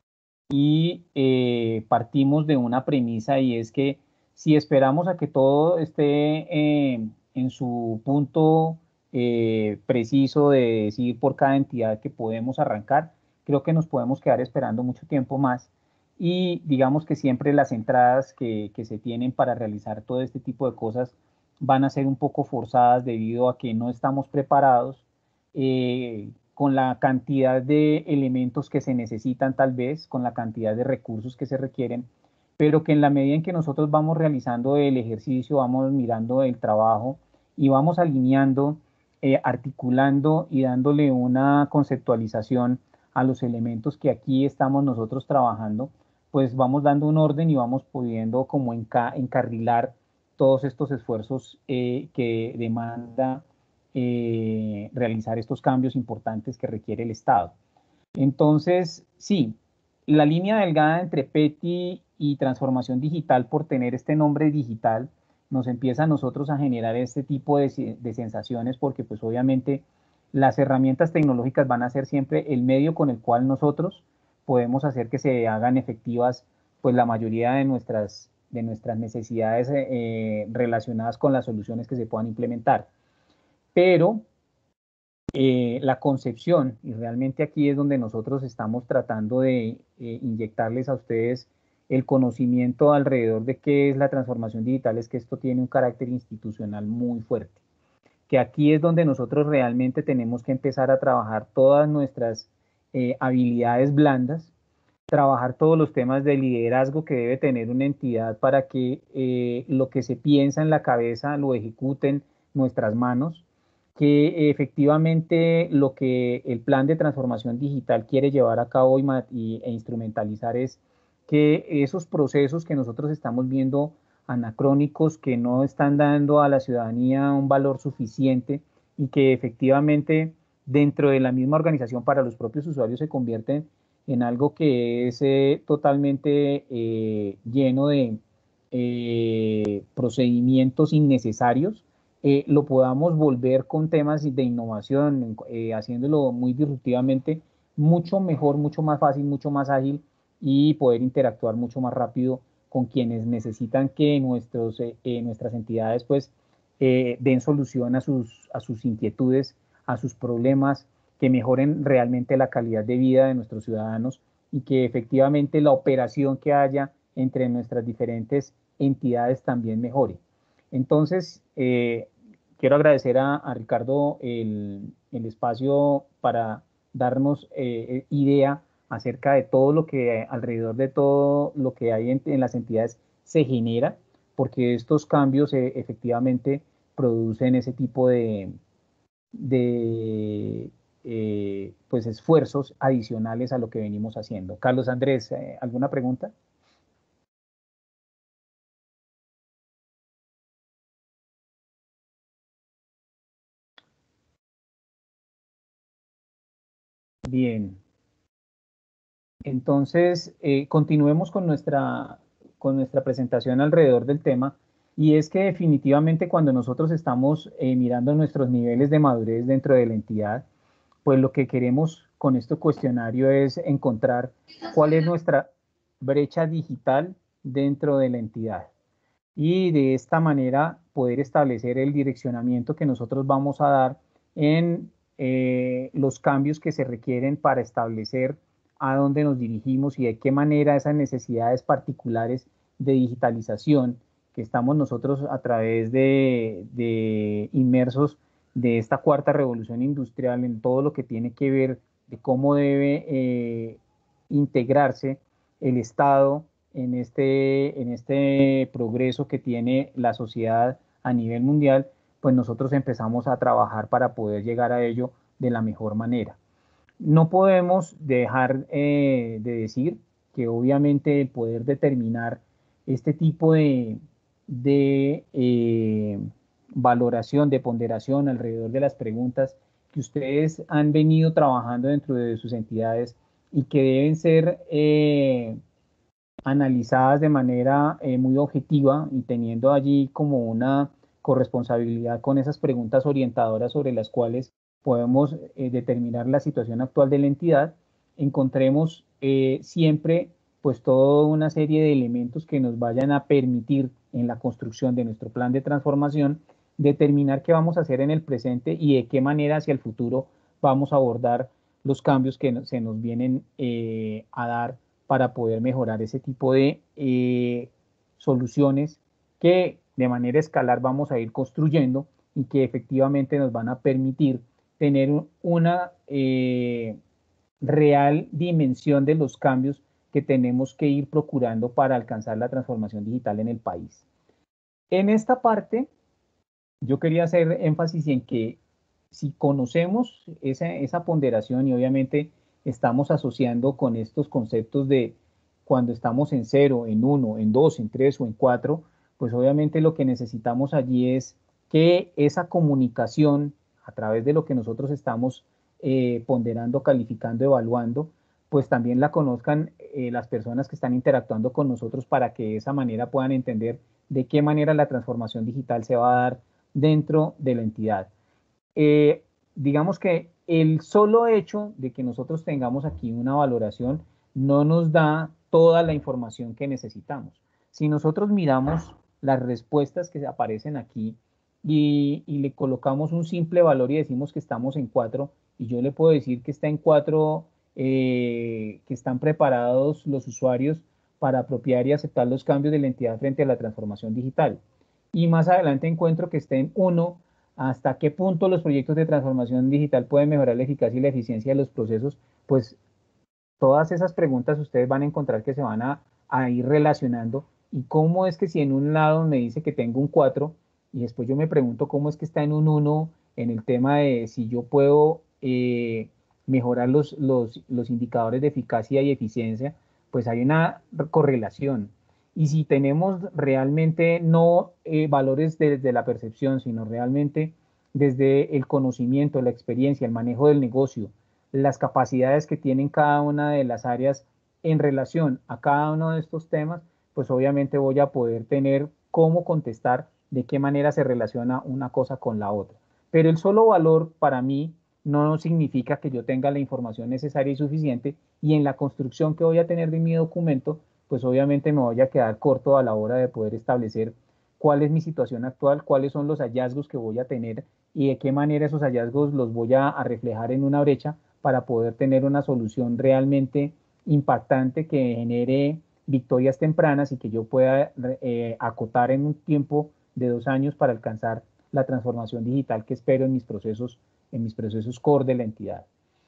y eh, partimos de una premisa, y es que si esperamos a que todo esté eh, en su punto eh, preciso de decir por cada entidad que podemos arrancar, creo que nos podemos quedar esperando mucho tiempo más, y digamos que siempre las entradas que, que se tienen para realizar todo este tipo de cosas van a ser un poco forzadas debido a que no estamos preparados eh, con la cantidad de elementos que se necesitan, tal vez con la cantidad de recursos que se requieren, pero que en la medida en que nosotros vamos realizando el ejercicio, vamos mirando el trabajo y vamos alineando, eh, articulando y dándole una conceptualización a los elementos que aquí estamos nosotros trabajando, pues vamos dando un orden y vamos pudiendo como enca encarrilar todos estos esfuerzos eh, que demanda eh, realizar estos cambios importantes que requiere el Estado. Entonces, sí, la línea delgada entre PETI y transformación digital, por tener este nombre digital, nos empieza a nosotros a generar este tipo de, de sensaciones, porque pues obviamente las herramientas tecnológicas van a ser siempre el medio con el cual nosotros podemos hacer que se hagan efectivas pues la mayoría de nuestras, de nuestras necesidades eh, relacionadas con las soluciones que se puedan implementar. Pero eh, la concepción, y realmente aquí es donde nosotros estamos tratando de eh, inyectarles a ustedes el conocimiento alrededor de qué es la transformación digital, es que esto tiene un carácter institucional muy fuerte, que aquí es donde nosotros realmente tenemos que empezar a trabajar todas nuestras eh, habilidades blandas, trabajar todos los temas de liderazgo que debe tener una entidad para que eh, lo que se piensa en la cabeza lo ejecuten nuestras manos, que efectivamente lo que el plan de transformación digital quiere llevar a cabo y, y, e instrumentalizar es que esos procesos que nosotros estamos viendo anacrónicos, que no están dando a la ciudadanía un valor suficiente y que efectivamente dentro de la misma organización para los propios usuarios se convierten en algo que es eh, totalmente eh, lleno de eh, procedimientos innecesarios, eh, lo podamos volver con temas de innovación, eh, haciéndolo muy disruptivamente, mucho mejor, mucho más fácil, mucho más ágil, y poder interactuar mucho más rápido con quienes necesitan que nuestros, eh, eh, nuestras entidades pues eh, den solución a sus, a sus inquietudes, a sus problemas, que mejoren realmente la calidad de vida de nuestros ciudadanos y que efectivamente la operación que haya entre nuestras diferentes entidades también mejore. Entonces, eh, quiero agradecer a, a Ricardo el, el espacio para darnos eh, idea acerca de todo lo que alrededor de todo lo que hay en, en las entidades se genera, porque estos cambios eh, efectivamente producen ese tipo de, de eh, pues esfuerzos adicionales a lo que venimos haciendo. Carlos Andrés, eh, ¿alguna pregunta? Bien. Entonces, eh, continuemos con nuestra, con nuestra presentación alrededor del tema, y es que definitivamente cuando nosotros estamos eh, mirando nuestros niveles de madurez dentro de la entidad, pues lo que queremos con este cuestionario es encontrar cuál es nuestra brecha digital dentro de la entidad, y de esta manera poder establecer el direccionamiento que nosotros vamos a dar en eh, los cambios que se requieren para establecer a dónde nos dirigimos y de qué manera esas necesidades particulares de digitalización que estamos nosotros a través de, de inmersos de esta cuarta revolución industrial en todo lo que tiene que ver de cómo debe eh, integrarse el Estado en este, en este progreso que tiene la sociedad a nivel mundial, pues nosotros empezamos a trabajar para poder llegar a ello de la mejor manera. No podemos dejar eh, de decir que obviamente el poder determinar este tipo de, de eh, valoración, de ponderación alrededor de las preguntas que ustedes han venido trabajando dentro de sus entidades y que deben ser eh, analizadas de manera eh, muy objetiva y teniendo allí como una corresponsabilidad con esas preguntas orientadoras sobre las cuales podemos eh, determinar la situación actual de la entidad, encontremos eh, siempre pues toda una serie de elementos que nos vayan a permitir en la construcción de nuestro plan de transformación determinar qué vamos a hacer en el presente y de qué manera hacia el futuro vamos a abordar los cambios que no, se nos vienen eh, a dar para poder mejorar ese tipo de eh, soluciones que de manera escalar vamos a ir construyendo y que efectivamente nos van a permitir tener una eh, real dimensión de los cambios que tenemos que ir procurando para alcanzar la transformación digital en el país. En esta parte, yo quería hacer énfasis en que si conocemos esa, esa ponderación y obviamente estamos asociando con estos conceptos de cuando estamos en cero, en uno, en dos, en tres o en cuatro, pues obviamente lo que necesitamos allí es que esa comunicación a través de lo que nosotros estamos eh, ponderando, calificando, evaluando, pues también la conozcan eh, las personas que están interactuando con nosotros para que de esa manera puedan entender de qué manera la transformación digital se va a dar dentro de la entidad. Eh, digamos que el solo hecho de que nosotros tengamos aquí una valoración no nos da toda la información que necesitamos. Si nosotros miramos las respuestas que aparecen aquí y, y le colocamos un simple valor y decimos que estamos en cuatro, y yo le puedo decir que está en cuatro, eh, que están preparados los usuarios para apropiar y aceptar los cambios de la entidad frente a la transformación digital. Y más adelante encuentro que está en uno, hasta qué punto los proyectos de transformación digital pueden mejorar la eficacia y la eficiencia de los procesos, pues todas esas preguntas ustedes van a encontrar que se van a, a ir relacionando. Y cómo es que si en un lado me dice que tengo un cuatro, y después yo me pregunto cómo es que está en un uno en el tema de si yo puedo eh, mejorar los, los, los indicadores de eficacia y eficiencia, pues hay una correlación. Y si tenemos realmente no eh, valores desde la percepción, sino realmente desde el conocimiento, la experiencia, el manejo del negocio, las capacidades que tienen cada una de las áreas en relación a cada uno de estos temas, pues obviamente voy a poder tener cómo contestar de qué manera se relaciona una cosa con la otra. Pero el solo valor para mí no significa que yo tenga la información necesaria y suficiente, y en la construcción que voy a tener de mi documento, pues obviamente me voy a quedar corto a la hora de poder establecer cuál es mi situación actual, cuáles son los hallazgos que voy a tener y de qué manera esos hallazgos los voy a, a reflejar en una brecha para poder tener una solución realmente impactante que genere victorias tempranas y que yo pueda eh, acotar en un tiempo de dos años para alcanzar la transformación digital que espero en mis procesos, en mis procesos core de la entidad.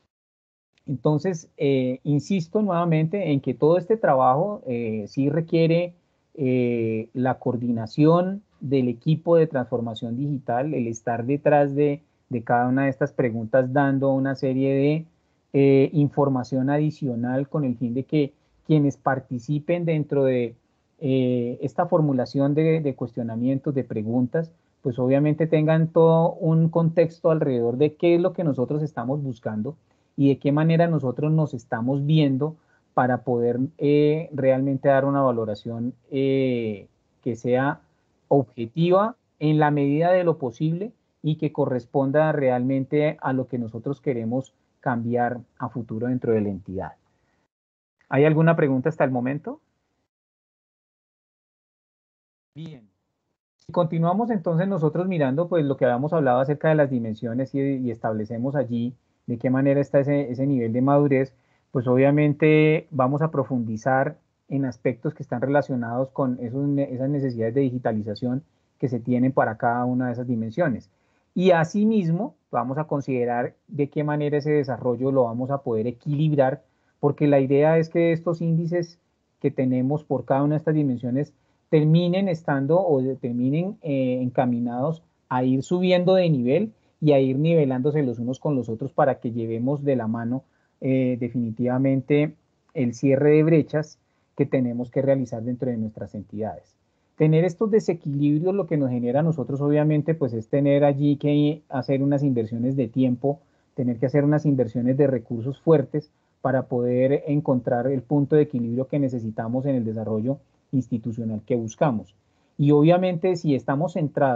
Entonces, eh, insisto nuevamente en que todo este trabajo eh, sí requiere eh, la coordinación del equipo de transformación digital, el estar detrás de, de cada una de estas preguntas dando una serie de eh, información adicional con el fin de que quienes participen dentro de eh, esta formulación de, de cuestionamientos, de preguntas, pues obviamente tengan todo un contexto alrededor de qué es lo que nosotros estamos buscando y de qué manera nosotros nos estamos viendo para poder eh, realmente dar una valoración eh, que sea objetiva en la medida de lo posible y que corresponda realmente a lo que nosotros queremos cambiar a futuro dentro de la entidad. ¿Hay alguna pregunta hasta el momento? Bien. Si continuamos entonces nosotros mirando pues lo que habíamos hablado acerca de las dimensiones y, y establecemos allí de qué manera está ese, ese nivel de madurez, pues obviamente vamos a profundizar en aspectos que están relacionados con esos, esas necesidades de digitalización que se tienen para cada una de esas dimensiones. Y asimismo vamos a considerar de qué manera ese desarrollo lo vamos a poder equilibrar, porque la idea es que estos índices que tenemos por cada una de estas dimensiones terminen estando o terminen eh, encaminados a ir subiendo de nivel y a ir nivelándose los unos con los otros para que llevemos de la mano eh, definitivamente el cierre de brechas que tenemos que realizar dentro de nuestras entidades. Tener estos desequilibrios lo que nos genera a nosotros obviamente pues es tener allí que hacer unas inversiones de tiempo, tener que hacer unas inversiones de recursos fuertes para poder encontrar el punto de equilibrio que necesitamos en el desarrollo institucional que buscamos. Y obviamente si estamos centrados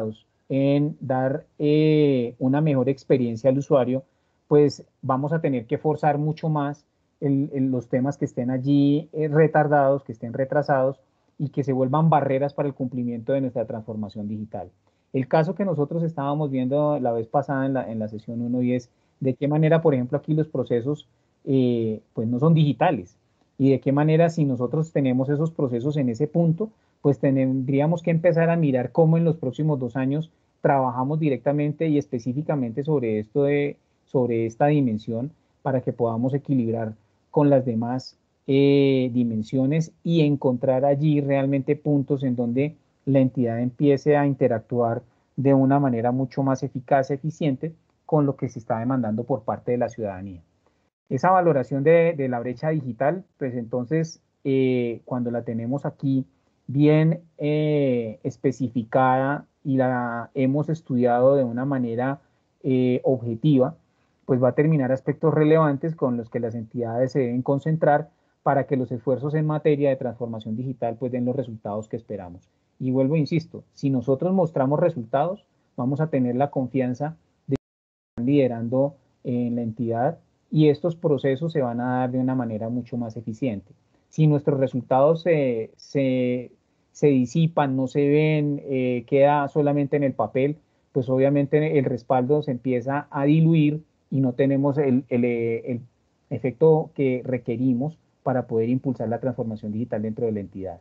en dar eh, una mejor experiencia al usuario, pues vamos a tener que forzar mucho más el, el, los temas que estén allí eh, retardados, que estén retrasados y que se vuelvan barreras para el cumplimiento de nuestra transformación digital. El caso que nosotros estábamos viendo la vez pasada en la, en la sesión uno y es de qué manera, por ejemplo, aquí los procesos eh, pues no son digitales y de qué manera si nosotros tenemos esos procesos en ese punto, pues tendríamos que empezar a mirar cómo en los próximos dos años trabajamos directamente y específicamente sobre esto de, sobre esta dimensión para que podamos equilibrar con las demás eh, dimensiones y encontrar allí realmente puntos en donde la entidad empiece a interactuar de una manera mucho más eficaz, eficiente con lo que se está demandando por parte de la ciudadanía. Esa valoración de, de la brecha digital, pues entonces eh, cuando la tenemos aquí bien eh, especificada y la hemos estudiado de una manera eh, objetiva, pues va a terminar aspectos relevantes con los que las entidades se deben concentrar para que los esfuerzos en materia de transformación digital pues den los resultados que esperamos. Y vuelvo, insisto, si nosotros mostramos resultados, vamos a tener la confianza de que están liderando en la entidad y estos procesos se van a dar de una manera mucho más eficiente. Si nuestros resultados se, se, se disipan, no se ven, eh, queda solamente en el papel, pues obviamente el respaldo se empieza a diluir y no tenemos el, el, el efecto que requerimos para poder impulsar la transformación digital dentro de la entidad.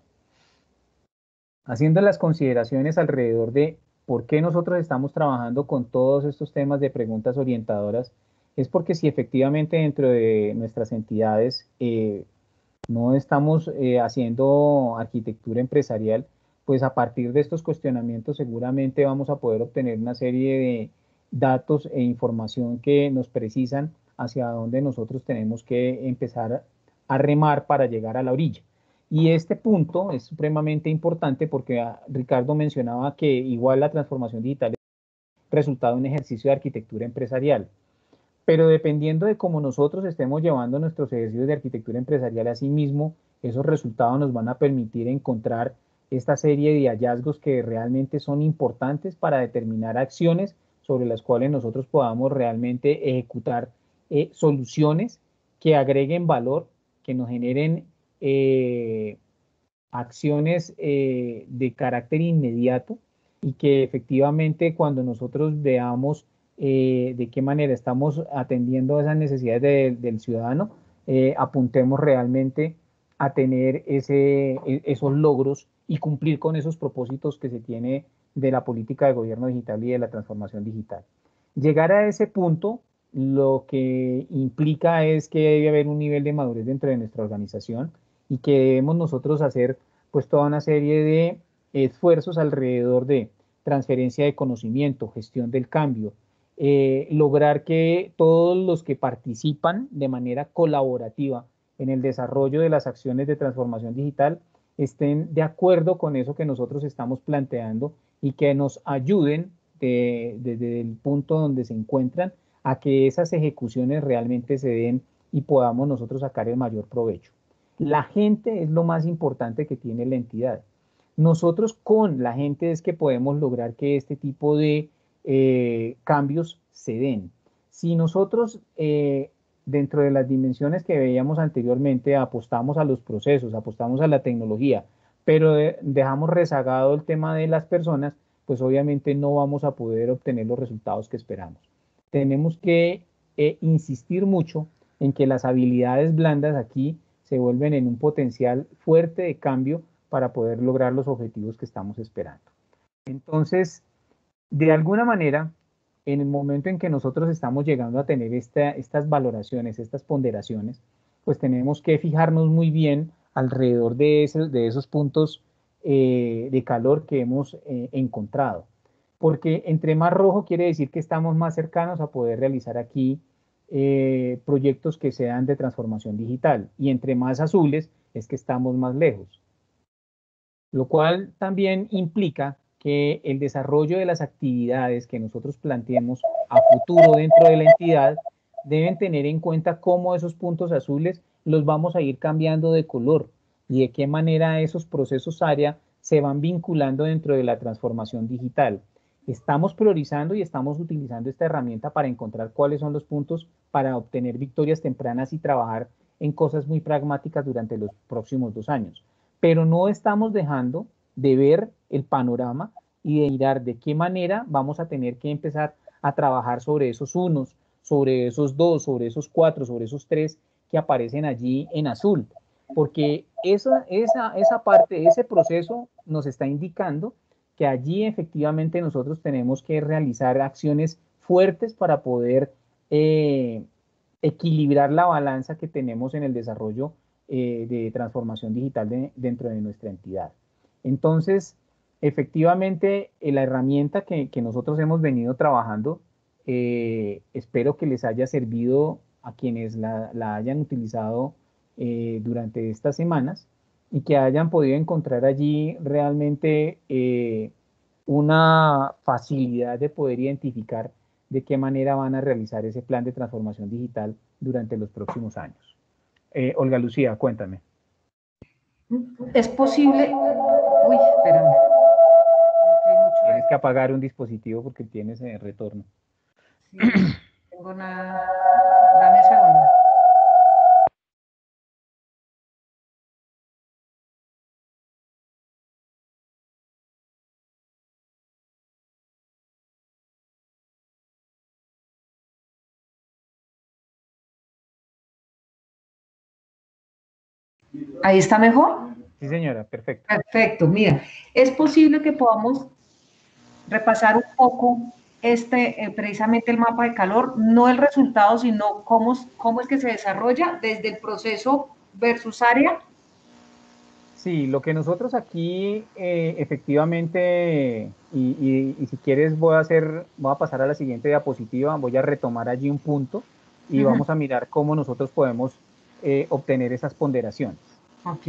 Haciendo las consideraciones alrededor de por qué nosotros estamos trabajando con todos estos temas de preguntas orientadoras, es porque si efectivamente dentro de nuestras entidades eh, no estamos eh, haciendo arquitectura empresarial, pues a partir de estos cuestionamientos seguramente vamos a poder obtener una serie de datos e información que nos precisan hacia dónde nosotros tenemos que empezar a remar para llegar a la orilla. Y este punto es supremamente importante porque Ricardo mencionaba que igual la transformación digital es resultado de un ejercicio de arquitectura empresarial. Pero dependiendo de cómo nosotros estemos llevando nuestros ejercicios de arquitectura empresarial, asimismo, esos resultados nos van a permitir encontrar esta serie de hallazgos que realmente son importantes para determinar acciones sobre las cuales nosotros podamos realmente ejecutar eh, soluciones que agreguen valor, que nos generen eh, acciones eh, de carácter inmediato y que efectivamente cuando nosotros veamos eh, de qué manera estamos atendiendo esas necesidades de, del ciudadano, eh, apuntemos realmente a tener ese, esos logros y cumplir con esos propósitos que se tiene de la política de gobierno digital y de la transformación digital. Llegar a ese punto lo que implica es que debe haber un nivel de madurez dentro de nuestra organización y que debemos nosotros hacer pues toda una serie de esfuerzos alrededor de transferencia de conocimiento, gestión del cambio, eh, lograr que todos los que participan de manera colaborativa en el desarrollo de las acciones de transformación digital estén de acuerdo con eso que nosotros estamos planteando y que nos ayuden de, desde el punto donde se encuentran a que esas ejecuciones realmente se den y podamos nosotros sacar el mayor provecho. La gente es lo más importante que tiene la entidad. Nosotros con la gente es que podemos lograr que este tipo de eh, cambios se den. Si nosotros eh, dentro de las dimensiones que veíamos anteriormente apostamos a los procesos, apostamos a la tecnología, pero de, dejamos rezagado el tema de las personas, pues obviamente no vamos a poder obtener los resultados que esperamos. Tenemos que eh, insistir mucho en que las habilidades blandas aquí se vuelven en un potencial fuerte de cambio para poder lograr los objetivos que estamos esperando. Entonces, de alguna manera, en el momento en que nosotros estamos llegando a tener esta, estas valoraciones, estas ponderaciones, pues tenemos que fijarnos muy bien alrededor de, ese, de esos puntos eh, de calor que hemos eh, encontrado. Porque entre más rojo quiere decir que estamos más cercanos a poder realizar aquí eh, proyectos que sean de transformación digital. Y entre más azules es que estamos más lejos. Lo cual también implica que el desarrollo de las actividades que nosotros planteemos a futuro dentro de la entidad deben tener en cuenta cómo esos puntos azules los vamos a ir cambiando de color y de qué manera esos procesos área se van vinculando dentro de la transformación digital. Estamos priorizando y estamos utilizando esta herramienta para encontrar cuáles son los puntos para obtener victorias tempranas y trabajar en cosas muy pragmáticas durante los próximos dos años. Pero no estamos dejando de ver el panorama y de mirar de qué manera vamos a tener que empezar a trabajar sobre esos unos, sobre esos dos, sobre esos cuatro, sobre esos tres que aparecen allí en azul. Porque esa, esa, esa parte, ese proceso nos está indicando que allí efectivamente nosotros tenemos que realizar acciones fuertes para poder eh, equilibrar la balanza que tenemos en el desarrollo eh, de transformación digital de, dentro de nuestra entidad. Entonces, efectivamente, eh, la herramienta que, que, nosotros hemos venido trabajando, eh, espero que les haya servido a quienes la, la hayan utilizado eh, durante estas semanas, y que hayan podido encontrar allí realmente eh, una facilidad de poder identificar de qué manera van a realizar ese plan de transformación digital durante los próximos años. Eh, Olga Lucía, cuéntame. Es posible... Uy, espérame. Tienes que apagar un dispositivo porque tienes eh, retorno. Sí, tengo una... Dame un segundo. ¿Ahí está mejor? Sí, señora, perfecto. Perfecto, mira, es posible que podamos repasar un poco este, eh, precisamente el mapa de calor, no el resultado, sino cómo, cómo es que se desarrolla desde el proceso versus área. Sí, lo que nosotros aquí eh, efectivamente, y, y, y si quieres voy a hacer, voy a pasar a la siguiente diapositiva, voy a retomar allí un punto y uh-huh. vamos a mirar cómo nosotros podemos eh, obtener esas ponderaciones. Ok.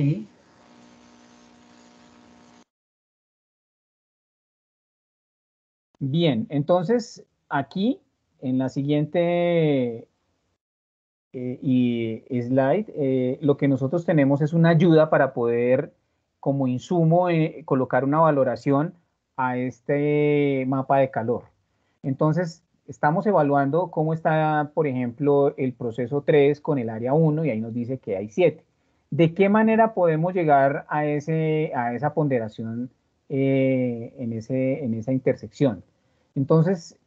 Bien, entonces aquí en la siguiente eh, y slide, eh, lo que nosotros tenemos es una ayuda para poder como insumo eh, colocar una valoración a este mapa de calor. Entonces estamos evaluando cómo está, por ejemplo, el proceso tres con el área uno y ahí nos dice que hay siete. ¿De qué manera podemos llegar a, ese, a esa ponderación eh, en, ese, en esa intersección? Entonces,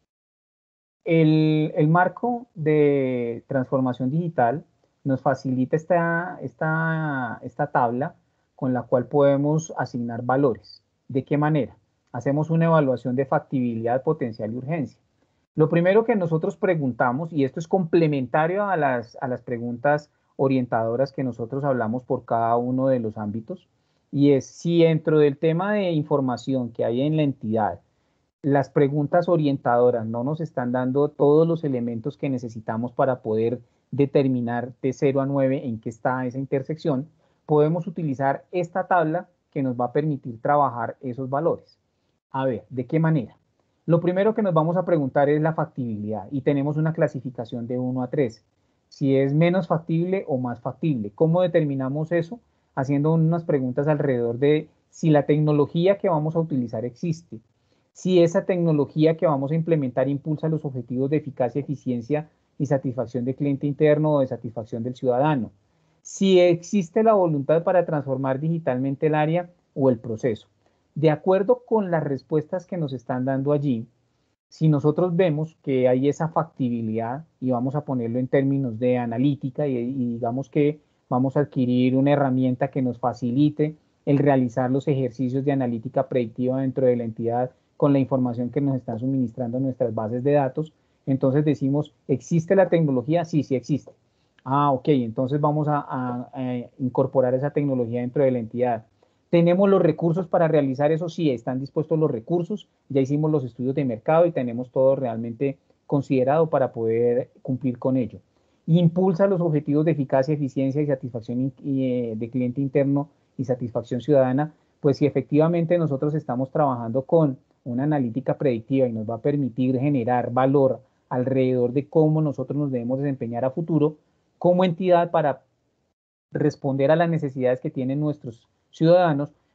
el, el marco de transformación digital nos facilita esta, esta, esta tabla con la cual podemos asignar valores. ¿De qué manera? Hacemos una evaluación de factibilidad, potencial y urgencia. Lo primero que nosotros preguntamos, y esto es complementario a las, a las preguntas orientadoras que nosotros hablamos por cada uno de los ámbitos, y es si dentro del tema de información que hay en la entidad, las preguntas orientadoras no nos están dando todos los elementos que necesitamos para poder determinar de cero a nueve en qué está esa intersección, podemos utilizar esta tabla que nos va a permitir trabajar esos valores. A ver, ¿de qué manera? Lo primero que nos vamos a preguntar es la factibilidad y tenemos una clasificación de uno a tres. Si es menos factible o más factible. ¿Cómo determinamos eso? Haciendo unas preguntas alrededor de si la tecnología que vamos a utilizar existe, si esa tecnología que vamos a implementar impulsa los objetivos de eficacia, eficiencia y satisfacción del cliente interno o de satisfacción del ciudadano, si existe la voluntad para transformar digitalmente el área o el proceso. De acuerdo con las respuestas que nos están dando allí, si nosotros vemos que hay esa factibilidad, y vamos a ponerlo en términos de analítica, y, y digamos que vamos a adquirir una herramienta que nos facilite el realizar los ejercicios de analítica predictiva dentro de la entidad con la información que nos están suministrando nuestras bases de datos, entonces decimos, ¿existe la tecnología? Sí, sí existe. Ah, ok, entonces vamos a, a, a incorporar esa tecnología dentro de la entidad. ¿Tenemos los recursos para realizar eso? Sí, están dispuestos los recursos, ya hicimos los estudios de mercado y tenemos todo realmente considerado para poder cumplir con ello. Impulsa los objetivos de eficacia, eficiencia y satisfacción de cliente interno y satisfacción ciudadana, pues si efectivamente nosotros estamos trabajando con una analítica predictiva y nos va a permitir generar valor alrededor de cómo nosotros nos debemos desempeñar a futuro como entidad para responder a las necesidades que tienen nuestros ciudadanos,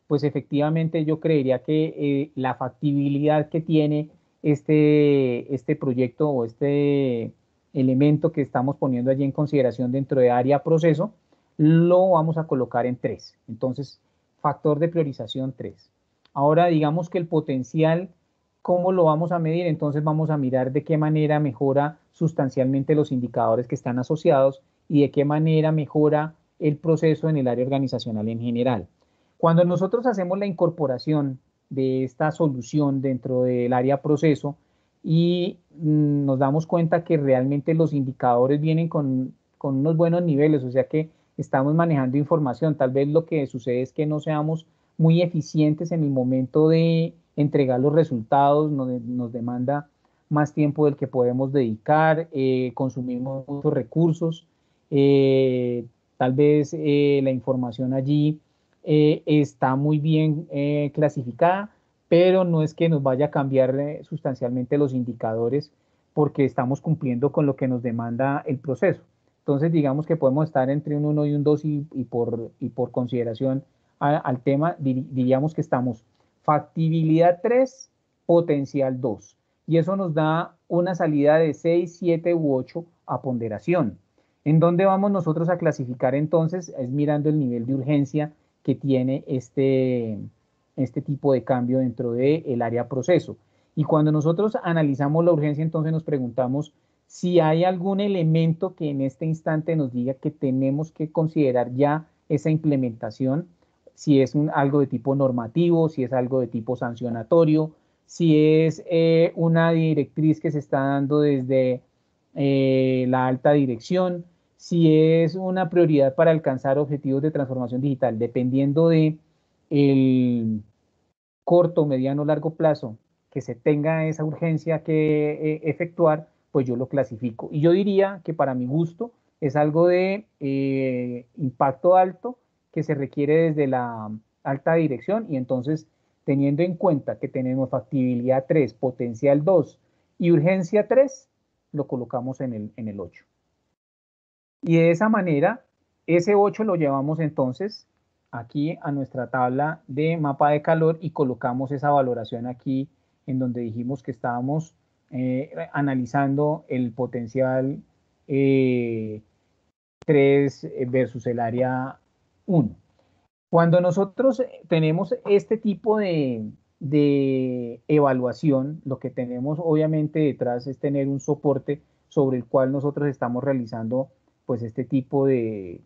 pues efectivamente yo creería que eh, la factibilidad que tiene este, este proyecto o este elemento que estamos poniendo allí en consideración dentro de área proceso, lo vamos a colocar en tres. Entonces, factor de priorización tres. Ahora digamos que el potencial, ¿cómo lo vamos a medir? Entonces vamos a mirar de qué manera mejora sustancialmente los indicadores que están asociados y de qué manera mejora el proceso en el área organizacional en general. Cuando nosotros hacemos la incorporación de esta solución dentro del área proceso y mm, nos damos cuenta que realmente los indicadores vienen con, con unos buenos niveles, o sea que estamos manejando información, tal vez lo que sucede es que no seamos muy eficientes en el momento de entregar los resultados, nos, nos demanda más tiempo del que podemos dedicar, eh, consumimos muchos recursos, eh, tal vez eh, la información allí eh, está muy bien eh, clasificada, pero no es que nos vaya a cambiar eh, sustancialmente los indicadores porque estamos cumpliendo con lo que nos demanda el proceso. Entonces digamos que podemos estar entre un uno y un dos y, y, por, y por consideración a, al tema dir, diríamos que estamos factibilidad tres, potencial dos. Y eso nos da una salida de seis, siete u ocho a ponderación. ¿En dónde vamos nosotros a clasificar entonces? Es mirando el nivel de urgencia que tiene este, este tipo de cambio dentro del área proceso. Y cuando nosotros analizamos la urgencia, entonces nos preguntamos si hay algún elemento que en este instante nos diga que tenemos que considerar ya esa implementación, si es un, algo de tipo normativo, si es algo de tipo sancionatorio, si es eh, una directriz que se está dando desde eh, la alta dirección, si es una prioridad para alcanzar objetivos de transformación digital, dependiendo de el corto, mediano, largo plazo que se tenga esa urgencia que eh, efectuar, pues yo lo clasifico. Y yo diría que para mi gusto es algo de eh, impacto alto que se requiere desde la alta dirección y entonces teniendo en cuenta que tenemos factibilidad tres, potencial dos y urgencia tres, lo colocamos en el, en el ocho. Y de esa manera, ese ocho lo llevamos entonces aquí a nuestra tabla de mapa de calor y colocamos esa valoración aquí en donde dijimos que estábamos eh, analizando el potencial eh, tres versus el área uno. Cuando nosotros tenemos este tipo de, de evaluación, lo que tenemos obviamente detrás es tener un soporte sobre el cual nosotros estamos realizando pues este tipo de,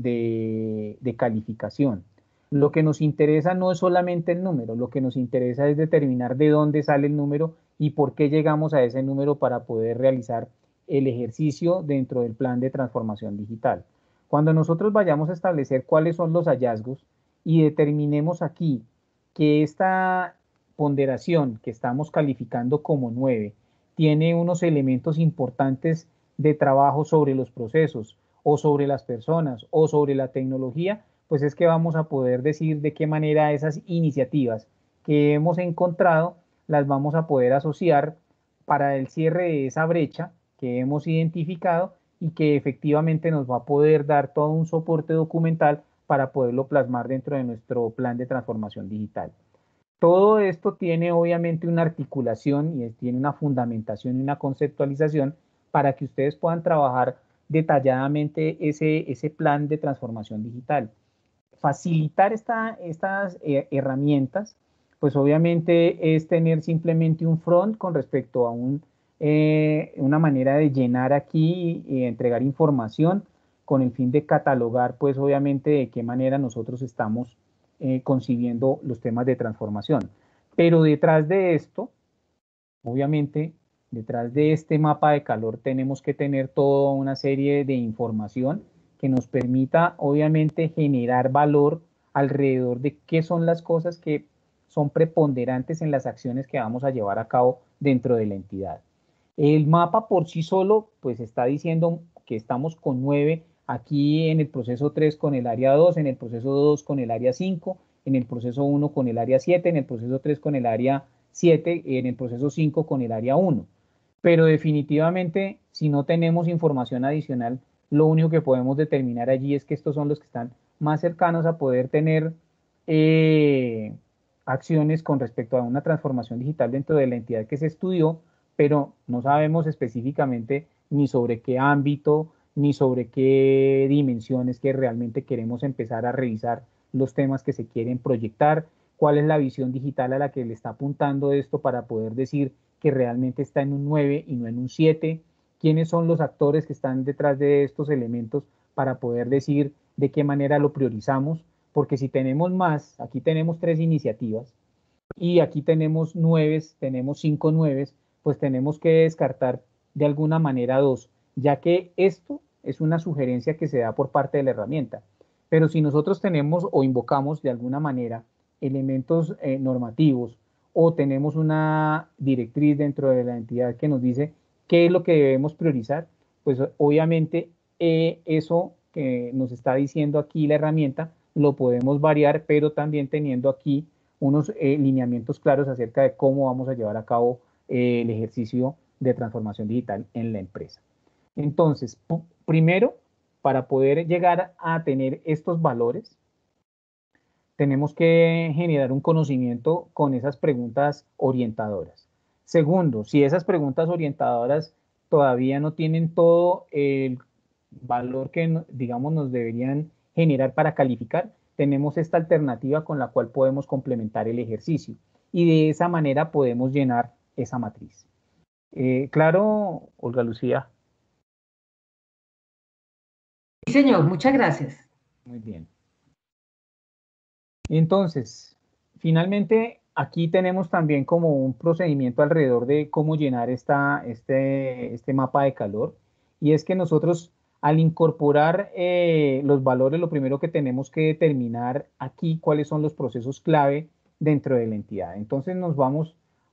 de, de calificación. Lo que nos interesa no es solamente el número, lo que nos interesa es determinar de dónde sale el número y por qué llegamos a ese número para poder realizar el ejercicio dentro del plan de transformación digital. Cuando nosotros vayamos a establecer cuáles son los hallazgos y determinemos aquí que esta ponderación que estamos calificando como nueve tiene unos elementos importantes de trabajo sobre los procesos o sobre las personas o sobre la tecnología, pues es que vamos a poder decir de qué manera esas iniciativas que hemos encontrado las vamos a poder asociar para el cierre de esa brecha que hemos identificado y que efectivamente nos va a poder dar todo un soporte documental para poderlo plasmar dentro de nuestro plan de transformación digital. Todo esto tiene obviamente una articulación y tiene una fundamentación y una conceptualización para que ustedes puedan trabajar detalladamente ese, ese plan de transformación digital. Facilitar esta, estas eh, herramientas, pues obviamente es tener simplemente un front con respecto a un, eh, una manera de llenar aquí y entregar información con el fin de catalogar, pues obviamente de qué manera nosotros estamos eh, concibiendo los temas de transformación. Pero detrás de esto, obviamente, detrás de este mapa de calor tenemos que tener toda una serie de información que nos permita, obviamente, generar valor alrededor de qué son las cosas que son preponderantes en las acciones que vamos a llevar a cabo dentro de la entidad. El mapa por sí solo, pues está diciendo que estamos con nueve aquí en el proceso tres con el área dos, en el proceso dos con el área cinco, en el proceso uno con el área siete, en el proceso tres con el área siete, en el proceso cinco con el área uno. Pero definitivamente, si no tenemos información adicional, lo único que podemos determinar allí es que estos son los que están más cercanos a poder tener eh, acciones con respecto a una transformación digital dentro de la entidad que se estudió, pero no sabemos específicamente ni sobre qué ámbito, ni sobre qué dimensiones que realmente queremos empezar a revisar los temas que se quieren proyectar, cuál es la visión digital a la que le está apuntando esto para poder decir que realmente está en un nueve y no en un siete, quiénes son los actores que están detrás de estos elementos para poder decir de qué manera lo priorizamos, porque si tenemos más, aquí tenemos tres iniciativas y aquí tenemos nueves, tenemos cinco nueves, pues tenemos que descartar de alguna manera dos, ya que esto es una sugerencia que se da por parte de la herramienta. Pero si nosotros tenemos o invocamos de alguna manera elementos eh, normativos o tenemos una directriz dentro de la entidad que nos dice qué es lo que debemos priorizar, pues obviamente eh, eso que nos está diciendo aquí la herramienta lo podemos variar, pero también teniendo aquí unos eh, lineamientos claros acerca de cómo vamos a llevar a cabo eh, el ejercicio de transformación digital en la empresa. Entonces, primero, para poder llegar a tener estos valores, tenemos que generar un conocimiento con esas preguntas orientadoras. Segundo, si esas preguntas orientadoras todavía no tienen todo el valor que, digamos, nos deberían generar para calificar, tenemos esta alternativa con la cual podemos complementar el ejercicio y de esa manera podemos llenar esa matriz. Eh, ¿Claro, Olga Lucía? Sí, señor, muchas gracias. Muy bien. Entonces, finalmente, aquí tenemos también como un procedimiento alrededor de cómo llenar esta, este, este mapa de calor. Y es que nosotros, al incorporar eh, los valores, lo primero que tenemos que determinar aquí cuáles son los procesos clave dentro de la entidad. Entonces nos vamos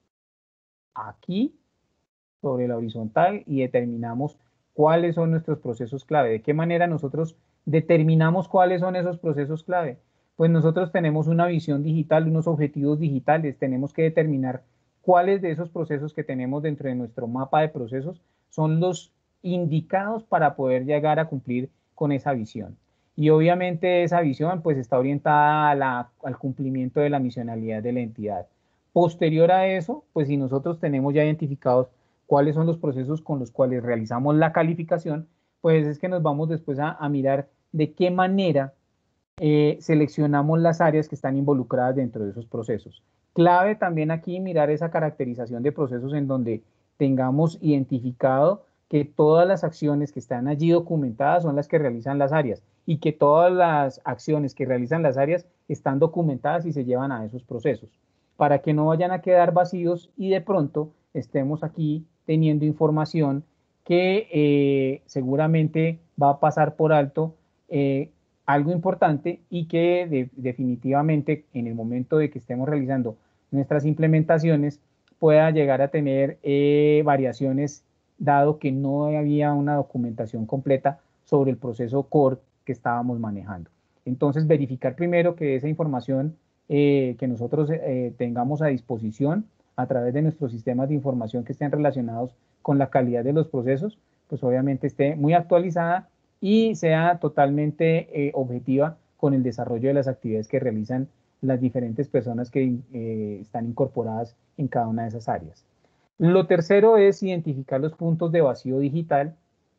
aquí sobre la horizontal y determinamos cuáles son nuestros procesos clave. ¿De qué manera nosotros determinamos cuáles son esos procesos clave? Pues nosotros tenemos una visión digital, unos objetivos digitales, tenemos que determinar cuáles de esos procesos que tenemos dentro de nuestro mapa de procesos son los indicados para poder llegar a cumplir con esa visión. Y obviamente esa visión pues está orientada a la, al cumplimiento de la misionalidad de la entidad. Posterior a eso, pues si nosotros tenemos ya identificados cuáles son los procesos con los cuales realizamos la calificación, pues es que nos vamos después a, a mirar de qué manera eh, seleccionamos las áreas que están involucradas dentro de esos procesos. Clave también aquí mirar esa caracterización de procesos en donde tengamos identificado que todas las acciones que están allí documentadas son las que realizan las áreas y que todas las acciones que realizan las áreas están documentadas y se llevan a esos procesos, para que no vayan a quedar vacíos y de pronto estemos aquí teniendo información que eh, seguramente va a pasar por alto eh, algo importante y que de, definitivamente en el momento de que estemos realizando nuestras implementaciones pueda llegar a tener eh, variaciones dado que no había una documentación completa sobre el proceso core que estábamos manejando. Entonces verificar primero que esa información eh, que nosotros eh, tengamos a disposición a través de nuestros sistemas de información que estén relacionados con la calidad de los procesos, pues obviamente esté muy actualizada y sea totalmente eh, objetiva con el desarrollo de las actividades que realizan las diferentes personas que eh, están incorporadas en cada una de esas áreas. Lo tercero es identificar los puntos de vacío digital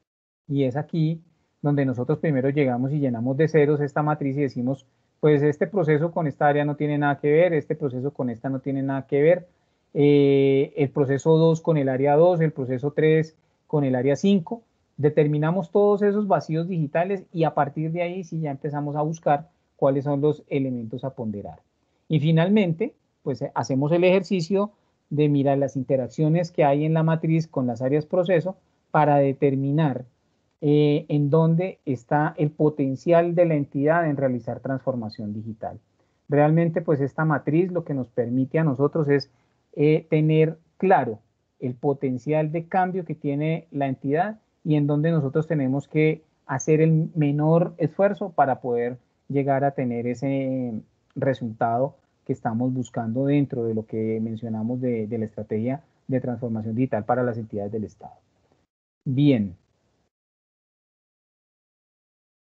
y es aquí donde nosotros primero llegamos y llenamos de ceros esta matriz y decimos, pues este proceso con esta área no tiene nada que ver, este proceso con esta no tiene nada que ver, eh, el proceso dos con el área dos, el proceso tres con el área cinco, determinamos todos esos vacíos digitales y a partir de ahí sí ya empezamos a buscar cuáles son los elementos a ponderar. Y finalmente, pues hacemos el ejercicio de mirar las interacciones que hay en la matriz con las áreas proceso para determinar eh, en dónde está el potencial de la entidad en realizar transformación digital. Realmente, pues esta matriz lo que nos permite a nosotros es eh, tener claro el potencial de cambio que tiene la entidad y en donde nosotros tenemos que hacer el menor esfuerzo para poder llegar a tener ese resultado que estamos buscando dentro de lo que mencionamos de, de la estrategia de transformación digital para las entidades del Estado. Bien.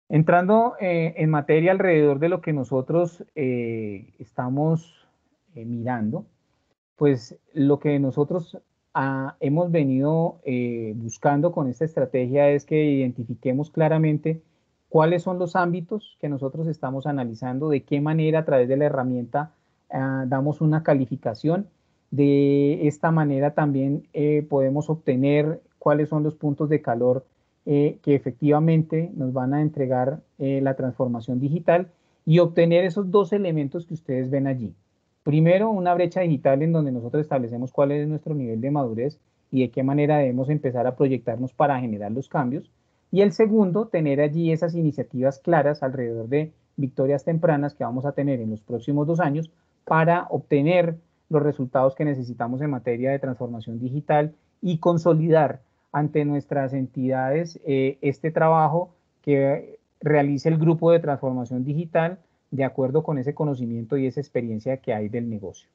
Entrando eh, en materia alrededor de lo que nosotros eh, estamos eh, mirando, pues lo que nosotros ah, hemos venido eh, buscando con esta estrategia es que identifiquemos claramente cuáles son los ámbitos que nosotros estamos analizando, de qué manera a través de la herramienta ah, damos una calificación. De esta manera también eh, podemos obtener cuáles son los puntos de calor eh, que efectivamente nos van a entregar eh, la transformación digital y obtener esos dos elementos que ustedes ven allí. Primero, una brecha digital en donde nosotros establecemos cuál es nuestro nivel de madurez y de qué manera debemos empezar a proyectarnos para generar los cambios. Y el segundo, tener allí esas iniciativas claras alrededor de victorias tempranas que vamos a tener en los próximos dos años para obtener los resultados que necesitamos en materia de transformación digital y consolidar ante nuestras entidades eh, este trabajo que realice el grupo de transformación digital de acuerdo con ese conocimiento y esa experiencia que hay del negocio.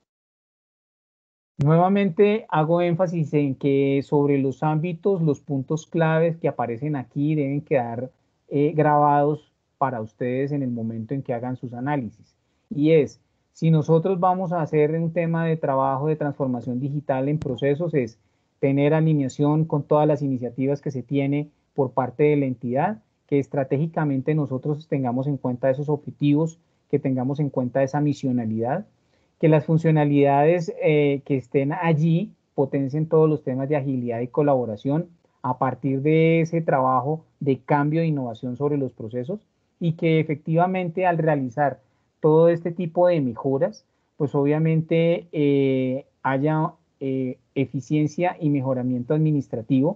Nuevamente hago énfasis en que sobre los ámbitos, los puntos claves que aparecen aquí deben quedar eh, grabados para ustedes en el momento en que hagan sus análisis. Y es, si nosotros vamos a hacer un tema de trabajo de transformación digital en procesos, es tener alineación con todas las iniciativas que se tiene por parte de la entidad, que estratégicamente nosotros tengamos en cuenta esos objetivos, que tengamos en cuenta esa misionalidad, que las funcionalidades eh, que estén allí potencien todos los temas de agilidad y colaboración a partir de ese trabajo de cambio e innovación sobre los procesos y que efectivamente al realizar todo este tipo de mejoras, pues obviamente eh, haya eh, eficiencia y mejoramiento administrativo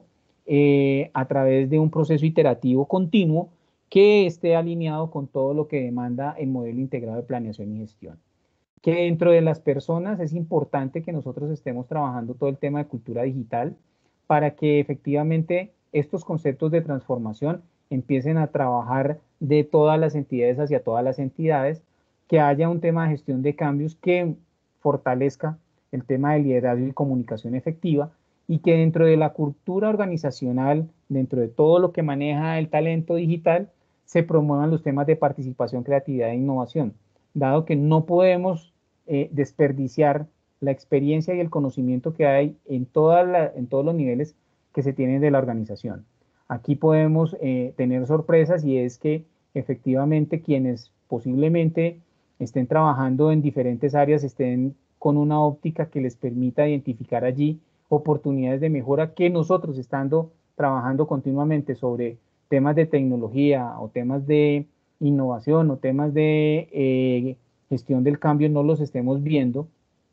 eh, a través de un proceso iterativo continuo que esté alineado con todo lo que demanda el modelo integrado de planeación y gestión. Que dentro de las personas es importante que nosotros estemos trabajando todo el tema de cultura digital para que efectivamente estos conceptos de transformación empiecen a trabajar de todas las entidades hacia todas las entidades, que haya un tema de gestión de cambios que fortalezca el tema de liderazgo y comunicación efectiva y que dentro de la cultura organizacional, dentro de todo lo que maneja el talento digital, se promuevan los temas de participación, creatividad e innovación, dado que no podemos eh, desperdiciar la experiencia y el conocimiento que hay en, toda la, en todos los niveles que se tienen de la organización. Aquí podemos eh, tener sorpresas y es que efectivamente quienes posiblemente estén trabajando en diferentes áreas estén con una óptica que les permita identificar allí oportunidades de mejora que nosotros estando trabajando continuamente sobre temas de tecnología o temas de innovación o temas de eh, gestión del cambio no los estemos viendo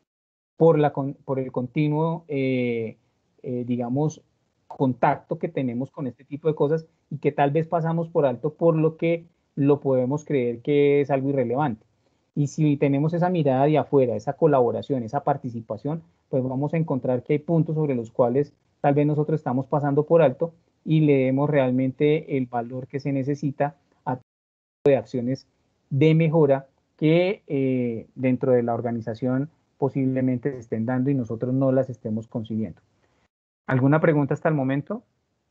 por, la, por el continuo, eh, eh, digamos, contacto que tenemos con este tipo de cosas y que tal vez pasamos por alto por lo que lo podemos creer que es algo irrelevante. Y si tenemos esa mirada de afuera, esa colaboración, esa participación, pues vamos a encontrar que hay puntos sobre los cuales tal vez nosotros estamos pasando por alto y le demos realmente el valor que se necesita a de acciones de mejora que eh, dentro de la organización posiblemente se estén dando y nosotros no las estemos consiguiendo. ¿Alguna pregunta hasta el momento?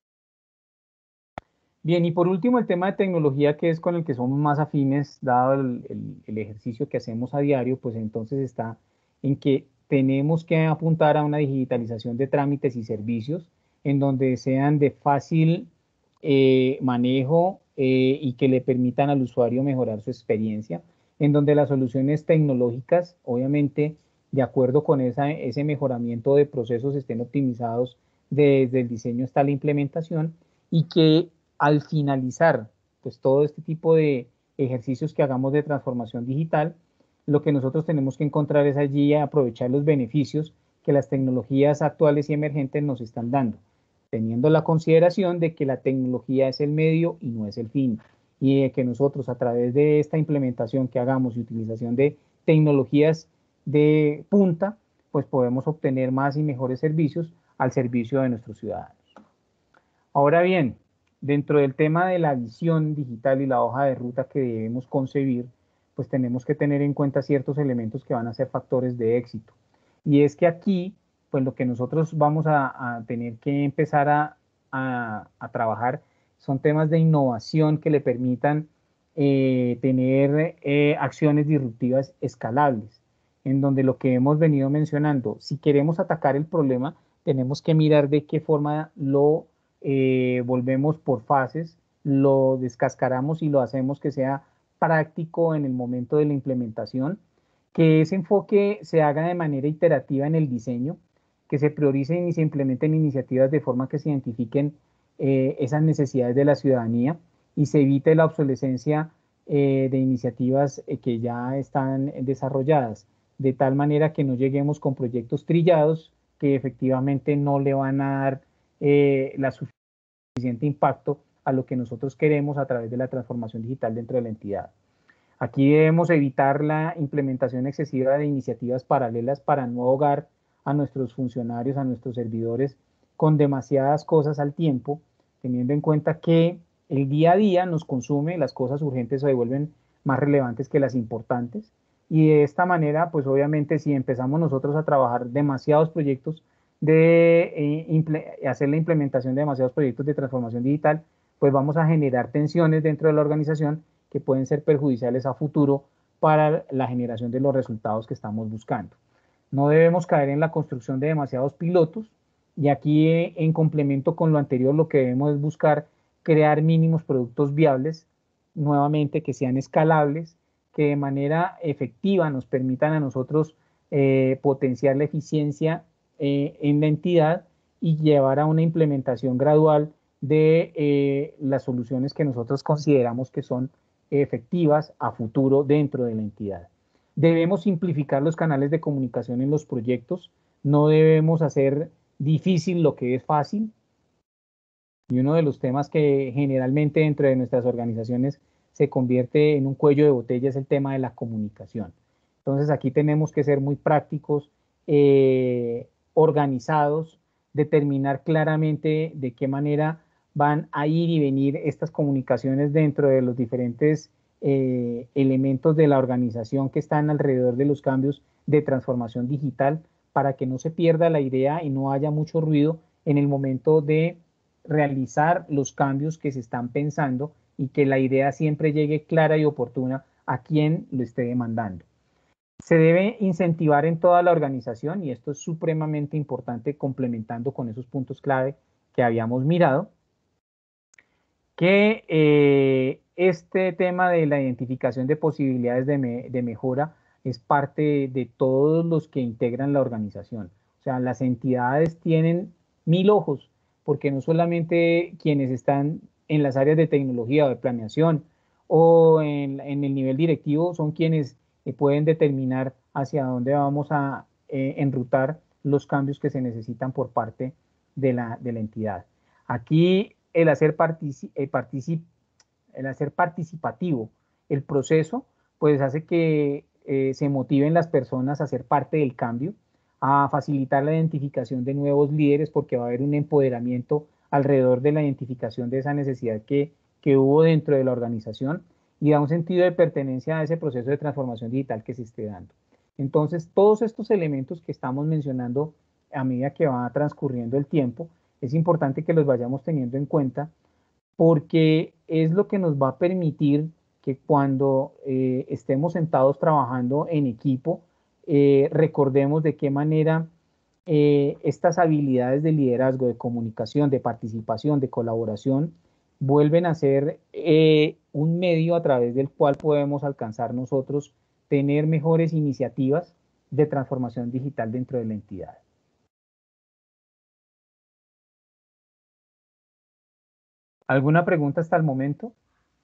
Bien, y por último el tema de tecnología, que es con el que somos más afines, dado el, el, el ejercicio que hacemos a diario, pues entonces está en que tenemos que apuntar a una digitalización de trámites y servicios en donde sean de fácil eh, manejo eh, y que le permitan al usuario mejorar su experiencia, en donde las soluciones tecnológicas, obviamente, de acuerdo con esa, ese mejoramiento de procesos, estén optimizados desde el diseño hasta la implementación y que al finalizar pues, todo este tipo de ejercicios que hagamos de transformación digital, lo que nosotros tenemos que encontrar es allí aprovechar los beneficios que las tecnologías actuales y emergentes nos están dando, teniendo la consideración de que la tecnología es el medio y no es el fin, y de que nosotros a través de esta implementación que hagamos y utilización de tecnologías de punta, pues podemos obtener más y mejores servicios al servicio de nuestros ciudadanos. Ahora bien, dentro del tema de la visión digital y la hoja de ruta que debemos concebir, pues tenemos que tener en cuenta ciertos elementos que van a ser factores de éxito. Y es que aquí, pues lo que nosotros vamos a, a tener que empezar a, a, a trabajar son temas de innovación que le permitan eh, tener eh, acciones disruptivas escalables, en donde lo que hemos venido mencionando, si queremos atacar el problema, tenemos que mirar de qué forma lo eh, volvemos por fases, lo descascaramos y lo hacemos que sea práctico en el momento de la implementación, que ese enfoque se haga de manera iterativa en el diseño, que se prioricen y se implementen iniciativas de forma que se identifiquen eh, esas necesidades de la ciudadanía y se evite la obsolescencia eh, de iniciativas eh, que ya están desarrolladas, de tal manera que no lleguemos con proyectos trillados que efectivamente no le van a dar eh, la suficiente impacto a lo que nosotros queremos a través de la transformación digital dentro de la entidad. Aquí debemos evitar la implementación excesiva de iniciativas paralelas para no ahogar a nuestros funcionarios, a nuestros servidores con demasiadas cosas al tiempo, teniendo en cuenta que el día a día nos consume, las cosas urgentes se vuelven más relevantes que las importantes, y de esta manera, pues obviamente si empezamos nosotros a trabajar demasiados proyectos de eh, hacer la implementación de demasiados proyectos de transformación digital, pues vamos a generar tensiones dentro de la organización que pueden ser perjudiciales a futuro para la generación de los resultados que estamos buscando. No debemos caer en la construcción de demasiados pilotos, y aquí eh, en complemento con lo anterior lo que debemos es buscar crear mínimos productos viables, nuevamente que sean escalables, que de manera efectiva nos permitan a nosotros eh, potenciar la eficiencia eh, en la entidad y llevar a una implementación gradual de eh, las soluciones que nosotros consideramos que son efectivas a futuro dentro de la entidad. Debemos simplificar los canales de comunicación en los proyectos, no debemos hacer difícil lo que es fácil, y uno de los temas que generalmente dentro de nuestras organizaciones se convierte en un cuello de botella es el tema de la comunicación. Entonces aquí tenemos que ser muy prácticos, eh, organizados, determinar claramente de qué manera van a ir y venir estas comunicaciones dentro de los diferentes eh, elementos de la organización que están alrededor de los cambios de transformación digital, para que no se pierda la idea y no haya mucho ruido en el momento de realizar los cambios que se están pensando, y que la idea siempre llegue clara y oportuna a quien lo esté demandando. Se debe incentivar en toda la organización, y esto es supremamente importante complementando con esos puntos clave que habíamos mirado, que eh, este tema de la identificación de posibilidades de, me, de mejora es parte de todos los que integran la organización. O sea, las entidades tienen mil ojos, porque no solamente quienes están en las áreas de tecnología o de planeación o en, en el nivel directivo son quienes eh, pueden determinar hacia dónde vamos a eh, enrutar los cambios que se necesitan por parte de la, de la entidad. Aquí el hacer, partici el, particip el hacer participativo el proceso, pues hace que eh, se motiven las personas a ser parte del cambio, a facilitar la identificación de nuevos líderes, porque va a haber un empoderamiento alrededor de la identificación de esa necesidad que, que hubo dentro de la organización, y da un sentido de pertenencia a ese proceso de transformación digital que se esté dando. Entonces, todos estos elementos que estamos mencionando a medida que va transcurriendo el tiempo, es importante que los vayamos teniendo en cuenta, porque es lo que nos va a permitir que cuando eh, estemos sentados trabajando en equipo, eh, recordemos de qué manera eh, estas habilidades de liderazgo, de comunicación, de participación, de colaboración, vuelven a ser eh, un medio a través del cual podemos alcanzar nosotros tener mejores iniciativas de transformación digital dentro de la entidad. ¿Alguna pregunta hasta el momento?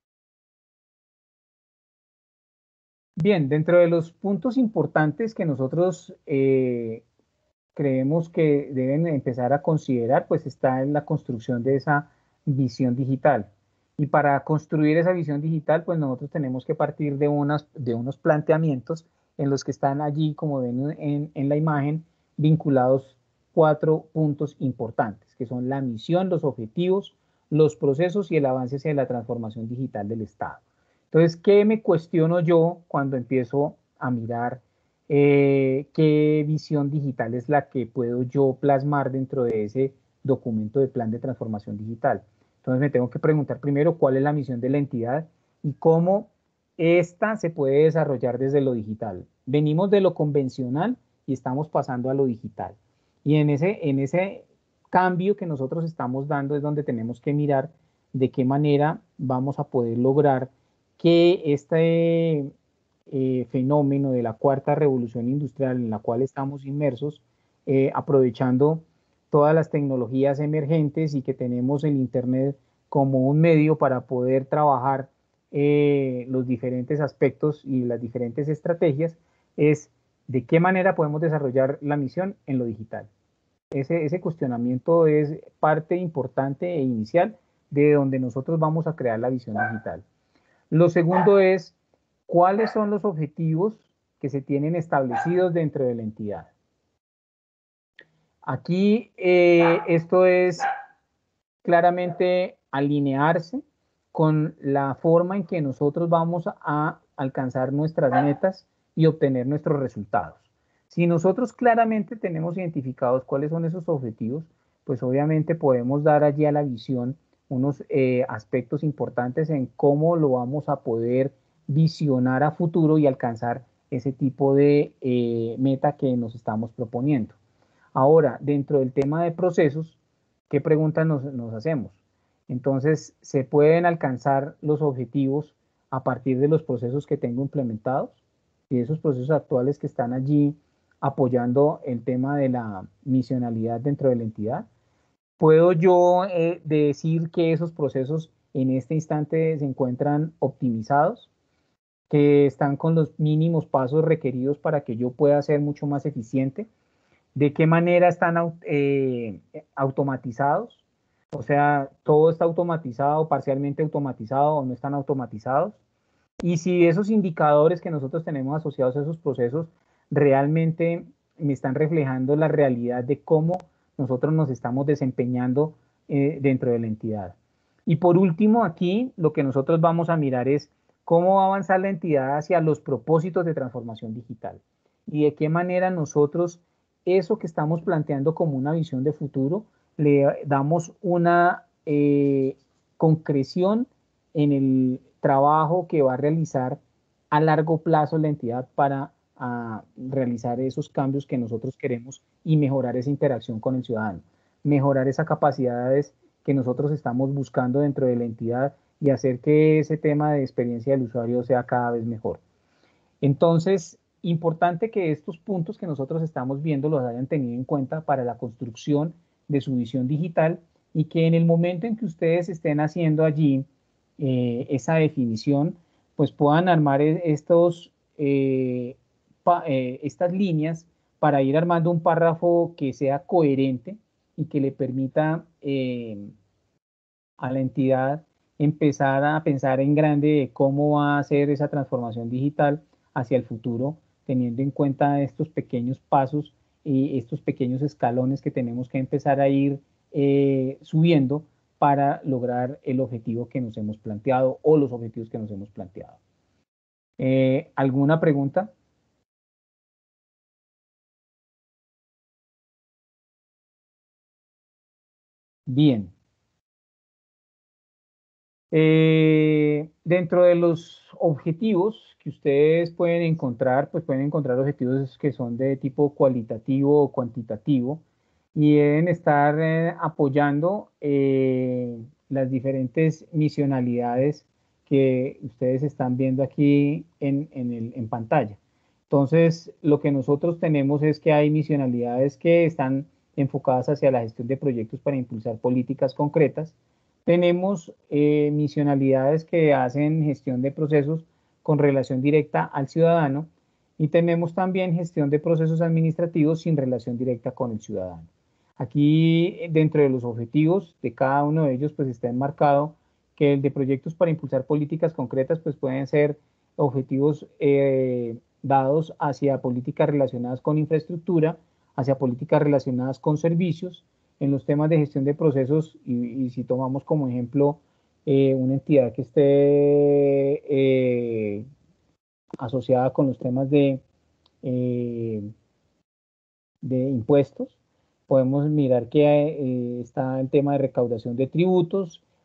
Bien, dentro de los puntos importantes que nosotros eh, creemos que deben empezar a considerar, pues está en la construcción de esa visión digital. Y para construir esa visión digital, pues nosotros tenemos que partir de, unas, de unos planteamientos en los que están allí, como ven en, en la imagen, vinculados cuatro puntos importantes, que son la misión, los objetivos, los procesos y el avance hacia la transformación digital del Estado. Entonces, ¿qué me cuestiono yo cuando empiezo a mirar eh, qué visión digital es la que puedo yo plasmar dentro de ese documento de plan de transformación digital? Entonces me tengo que preguntar primero cuál es la misión de la entidad y cómo esta se puede desarrollar desde lo digital. Venimos de lo convencional y estamos pasando a lo digital. Y en ese, en ese cambio que nosotros estamos dando es donde tenemos que mirar de qué manera vamos a poder lograr que este eh, fenómeno de la cuarta revolución industrial en la cual estamos inmersos, eh, aprovechando todas las tecnologías emergentes y que tenemos el Internet como un medio para poder trabajar eh, los diferentes aspectos y las diferentes estrategias, es de qué manera podemos desarrollar la misión en lo digital. Ese, ese cuestionamiento es parte importante e inicial de donde nosotros vamos a crear la visión digital. Lo segundo es, ¿cuáles son los objetivos que se tienen establecidos dentro de la entidad? Aquí eh, esto es claramente alinearse con la forma en que nosotros vamos a alcanzar nuestras metas y obtener nuestros resultados. Si nosotros claramente tenemos identificados cuáles son esos objetivos, pues obviamente podemos dar allí a la visión unos eh, aspectos importantes en cómo lo vamos a poder visionar a futuro y alcanzar ese tipo de eh, meta que nos estamos proponiendo. Ahora, dentro del tema de procesos, ¿qué preguntas nos, nos hacemos? Entonces, ¿se pueden alcanzar los objetivos a partir de los procesos que tengo implementados? Y esos procesos actuales que están allí apoyando el tema de la misionalidad dentro de la entidad. ¿Puedo yo eh, decir que esos procesos en este instante se encuentran optimizados? ¿Que están con los mínimos pasos requeridos para que yo pueda ser mucho más eficiente? ¿De qué manera están eh, automatizados? O sea, ¿todo está automatizado, parcialmente automatizado o no están automatizados? Y si esos indicadores que nosotros tenemos asociados a esos procesos realmente me están reflejando la realidad de cómo nosotros nos estamos desempeñando eh, dentro de la entidad. Y por último, aquí lo que nosotros vamos a mirar es cómo va a avanzar la entidad hacia los propósitos de transformación digital y de qué manera nosotros eso que estamos planteando como una visión de futuro le damos una eh, concreción en el trabajo que va a realizar a largo plazo la entidad para a, realizar esos cambios que nosotros queremos y mejorar esa interacción con el ciudadano, mejorar esas capacidades que nosotros estamos buscando dentro de la entidad y hacer que ese tema de experiencia del usuario sea cada vez mejor. Entonces, importante que estos puntos que nosotros estamos viendo los hayan tenido en cuenta para la construcción de su visión digital y que en el momento en que ustedes estén haciendo allí eh, esa definición, pues puedan armar estos, eh, pa, eh, estas líneas para ir armando un párrafo que sea coherente y que le permita eh, a la entidad empezar a pensar en grande de cómo va a hacer esa transformación digital hacia el futuro, teniendo en cuenta estos pequeños pasos y estos pequeños escalones que tenemos que empezar a ir eh, subiendo para lograr el objetivo que nos hemos planteado o los objetivos que nos hemos planteado. Eh, ¿Alguna pregunta? Bien. Eh, dentro de los objetivos que ustedes pueden encontrar, pues pueden encontrar objetivos que son de tipo cualitativo o cuantitativo y deben estar eh, apoyando eh, las diferentes misionalidades que ustedes están viendo aquí en, en, el, en pantalla. Entonces, lo que nosotros tenemos es que hay misionalidades que están enfocadas hacia la gestión de proyectos para impulsar políticas concretas. Tenemos eh, misionalidades que hacen gestión de procesos con relación directa al ciudadano y tenemos también gestión de procesos administrativos sin relación directa con el ciudadano. Aquí dentro de los objetivos de cada uno de ellos pues está enmarcado que el de proyectos para impulsar políticas concretas pues pueden ser objetivos eh, dados hacia políticas relacionadas con infraestructura, hacia políticas relacionadas con servicios, en los temas de gestión de procesos y, y si tomamos como ejemplo eh, una entidad que esté eh, asociada con los temas de, eh, de impuestos, podemos mirar que eh, está el tema de recaudación de tributos,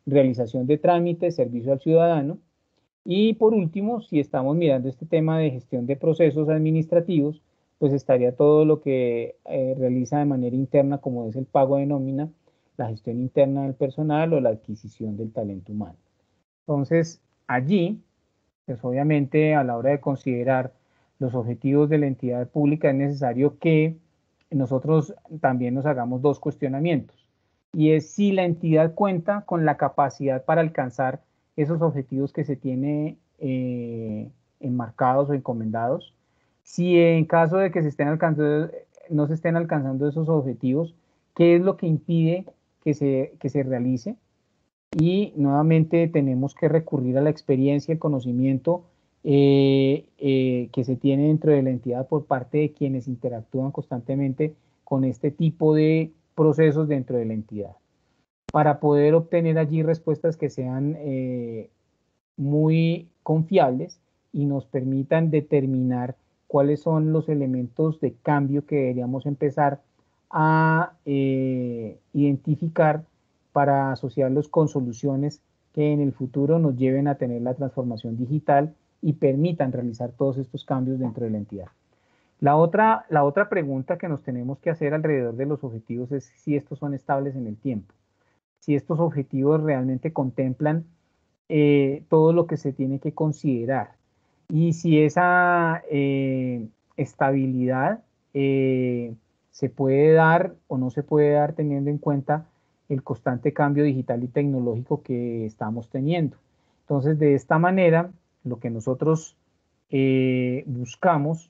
realización de trámites, servicio al ciudadano. Y por último, si estamos mirando este tema de gestión de procesos administrativos, pues estaría todo lo que eh, realiza de manera interna, como es el pago de nómina, la gestión interna del personal o la adquisición del talento humano. Entonces, allí, pues obviamente a la hora de considerar los objetivos de la entidad pública es necesario que nosotros también nos hagamos dos cuestionamientos. Y es si la entidad cuenta con la capacidad para alcanzar esos objetivos que se tiene eh, enmarcados o encomendados. Si en caso de que se estén alcanzando, no se estén alcanzando esos objetivos, ¿qué es lo que impide que se, que se realice? Y nuevamente tenemos que recurrir a la experiencia, el conocimiento eh, eh, que se tiene dentro de la entidad por parte de quienes interactúan constantemente con este tipo de procesos dentro de la entidad, para poder obtener allí respuestas que sean eh, muy confiables y nos permitan determinar cuáles son los elementos de cambio que deberíamos empezar a eh, identificar para asociarlos con soluciones que en el futuro nos lleven a tener la transformación digital y permitan realizar todos estos cambios dentro de la entidad. La otra, la otra pregunta que nos tenemos que hacer alrededor de los objetivos es si estos son estables en el tiempo, si estos objetivos realmente contemplan eh, todo lo que se tiene que considerar y si esa eh, estabilidad eh, se puede dar o no se puede dar teniendo en cuenta el constante cambio digital y tecnológico que estamos teniendo. Entonces, de esta manera, lo que nosotros eh, buscamos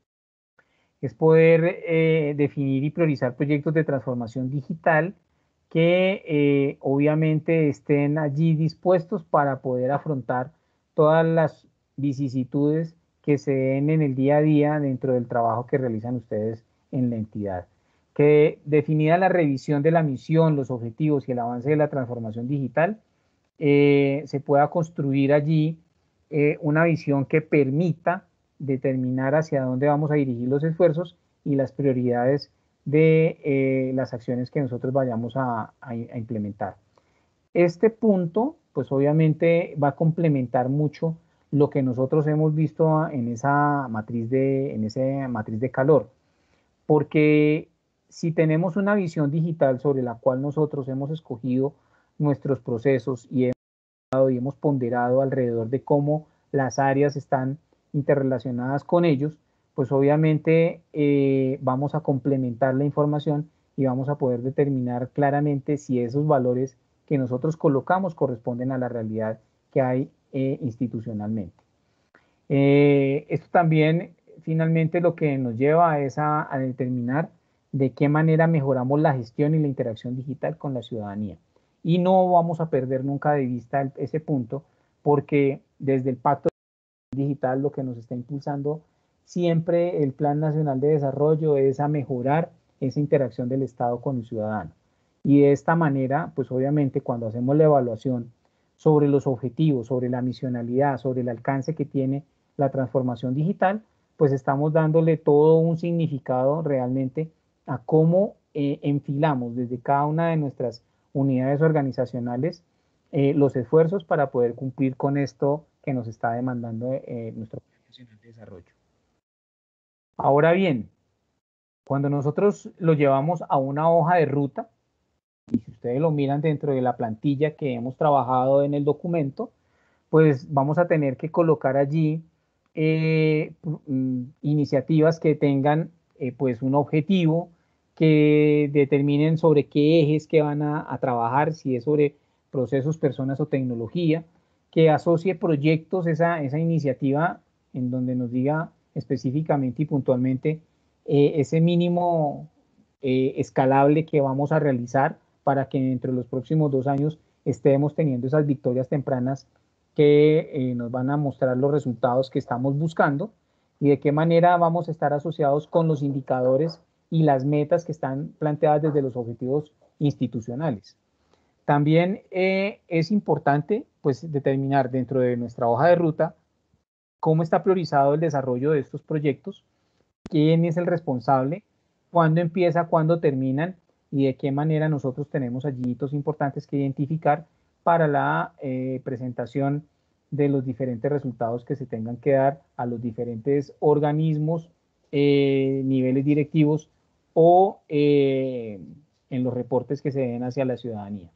es poder eh, definir y priorizar proyectos de transformación digital que eh, obviamente estén allí dispuestos para poder afrontar todas las vicisitudes que se den en el día a día dentro del trabajo que realizan ustedes en la entidad. Que definida la revisión de la misión, los objetivos y el avance de la transformación digital, eh, se pueda construir allí eh, una visión que permita determinar hacia dónde vamos a dirigir los esfuerzos y las prioridades de eh, las acciones que nosotros vayamos a, a, a implementar. Este punto, pues obviamente va a complementar mucho lo que nosotros hemos visto en esa matriz de, en esa matriz de calor, porque si tenemos una visión digital sobre la cual nosotros hemos escogido nuestros procesos y hemos, y hemos ponderado alrededor de cómo las áreas están interrelacionadas con ellos, pues obviamente eh, vamos a complementar la información y vamos a poder determinar claramente si esos valores que nosotros colocamos corresponden a la realidad que hay eh, institucionalmente. Eh, esto también finalmente lo que nos lleva es a, a determinar de qué manera mejoramos la gestión y la interacción digital con la ciudadanía. Y no vamos a perder nunca de vista el, ese punto, porque desde el Pacto Digital lo que nos está impulsando siempre el Plan Nacional de Desarrollo es a mejorar esa interacción del Estado con el ciudadano. Y de esta manera, pues obviamente cuando hacemos la evaluación sobre los objetivos, sobre la misionalidad, sobre el alcance que tiene la transformación digital, pues estamos dándole todo un significado realmente a cómo eh, enfilamos desde cada una de nuestras unidades organizacionales eh, los esfuerzos para poder cumplir con esto que nos está demandando eh, nuestro Plan Nacional de Desarrollo. Ahora bien, cuando nosotros lo llevamos a una hoja de ruta, y si ustedes lo miran dentro de la plantilla que hemos trabajado en el documento, pues vamos a tener que colocar allí eh, iniciativas que tengan eh, pues un objetivo, que determinen sobre qué ejes que van a, a trabajar, si es sobre procesos, personas o tecnología, que asocie proyectos, esa, esa iniciativa en donde nos diga específicamente y puntualmente eh, ese mínimo eh, escalable que vamos a realizar para que dentro de los próximos dos años estemos teniendo esas victorias tempranas que eh, nos van a mostrar los resultados que estamos buscando y de qué manera vamos a estar asociados con los indicadores y las metas que están planteadas desde los objetivos institucionales. También eh, es importante pues, determinar dentro de nuestra hoja de ruta cómo está priorizado el desarrollo de estos proyectos, quién es el responsable, cuándo empieza, cuándo terminan y de qué manera nosotros tenemos allí hitos importantes que identificar para la eh, presentación de los diferentes resultados que se tengan que dar a los diferentes organismos, eh, niveles directivos o eh, en los reportes que se den hacia la ciudadanía.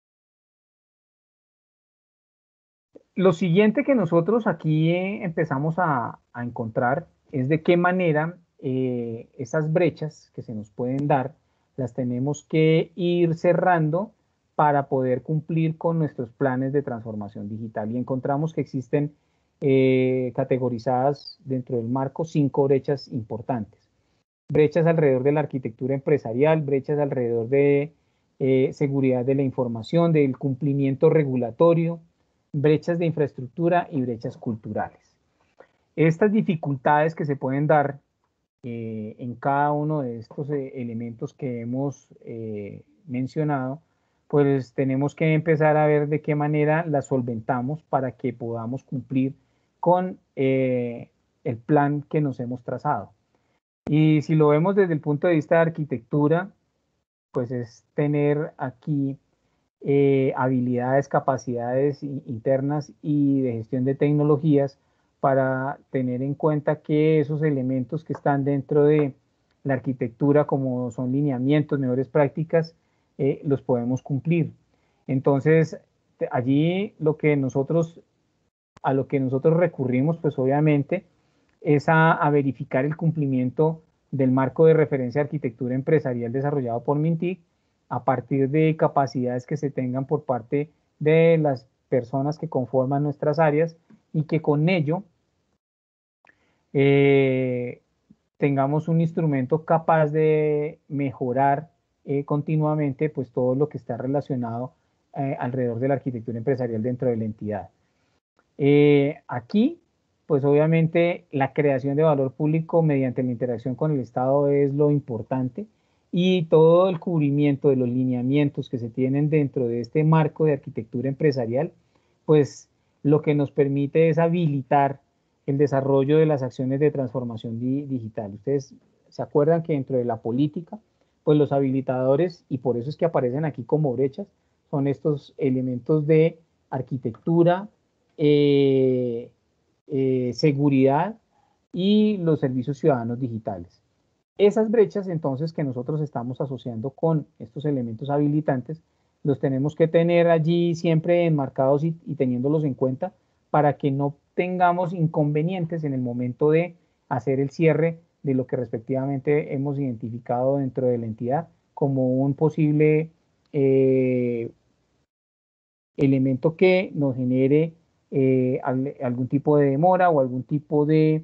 Lo siguiente que nosotros aquí eh, empezamos a, a encontrar es de qué manera eh, esas brechas que se nos pueden dar las tenemos que ir cerrando para poder cumplir con nuestros planes de transformación digital. Y encontramos que existen eh, categorizadas dentro del marco cinco brechas importantes. Brechas alrededor de la arquitectura empresarial, brechas alrededor de eh, seguridad de la información, del cumplimiento regulatorio, brechas de infraestructura y brechas culturales. Estas dificultades que se pueden dar eh, en cada uno de estos eh, elementos que hemos eh, mencionado, pues tenemos que empezar a ver de qué manera las solventamos para que podamos cumplir con eh, el plan que nos hemos trazado. Y si lo vemos desde el punto de vista de arquitectura, pues es tener aquí eh, habilidades, capacidades internas y de gestión de tecnologías para tener en cuenta que esos elementos que están dentro de la arquitectura, como son lineamientos, mejores prácticas, eh, los podemos cumplir. Entonces, allí lo que nosotros, a lo que nosotros recurrimos, pues obviamente, es a, a verificar el cumplimiento del marco de referencia de arquitectura empresarial desarrollado por MINTIC a partir de capacidades que se tengan por parte de las personas que conforman nuestras áreas y que con ello eh, tengamos un instrumento capaz de mejorar eh, continuamente pues todo lo que está relacionado eh, alrededor de la arquitectura empresarial dentro de la entidad. Eh, aquí, pues obviamente la creación de valor público mediante la interacción con el Estado es lo importante y todo el cubrimiento de los lineamientos que se tienen dentro de este marco de arquitectura empresarial, pues lo que nos permite es habilitar el desarrollo de las acciones de transformación di digital. Ustedes se acuerdan que dentro de la política, pues los habilitadores, y por eso es que aparecen aquí como brechas, son estos elementos de arquitectura, eh, eh, seguridad y los servicios ciudadanos digitales. Esas brechas entonces que nosotros estamos asociando con estos elementos habilitantes, los tenemos que tener allí siempre enmarcados y, y teniéndolos en cuenta para que no tengamos inconvenientes en el momento de hacer el cierre de lo que respectivamente hemos identificado dentro de la entidad como un posible eh, elemento que nos genere eh, algún tipo de demora o algún tipo de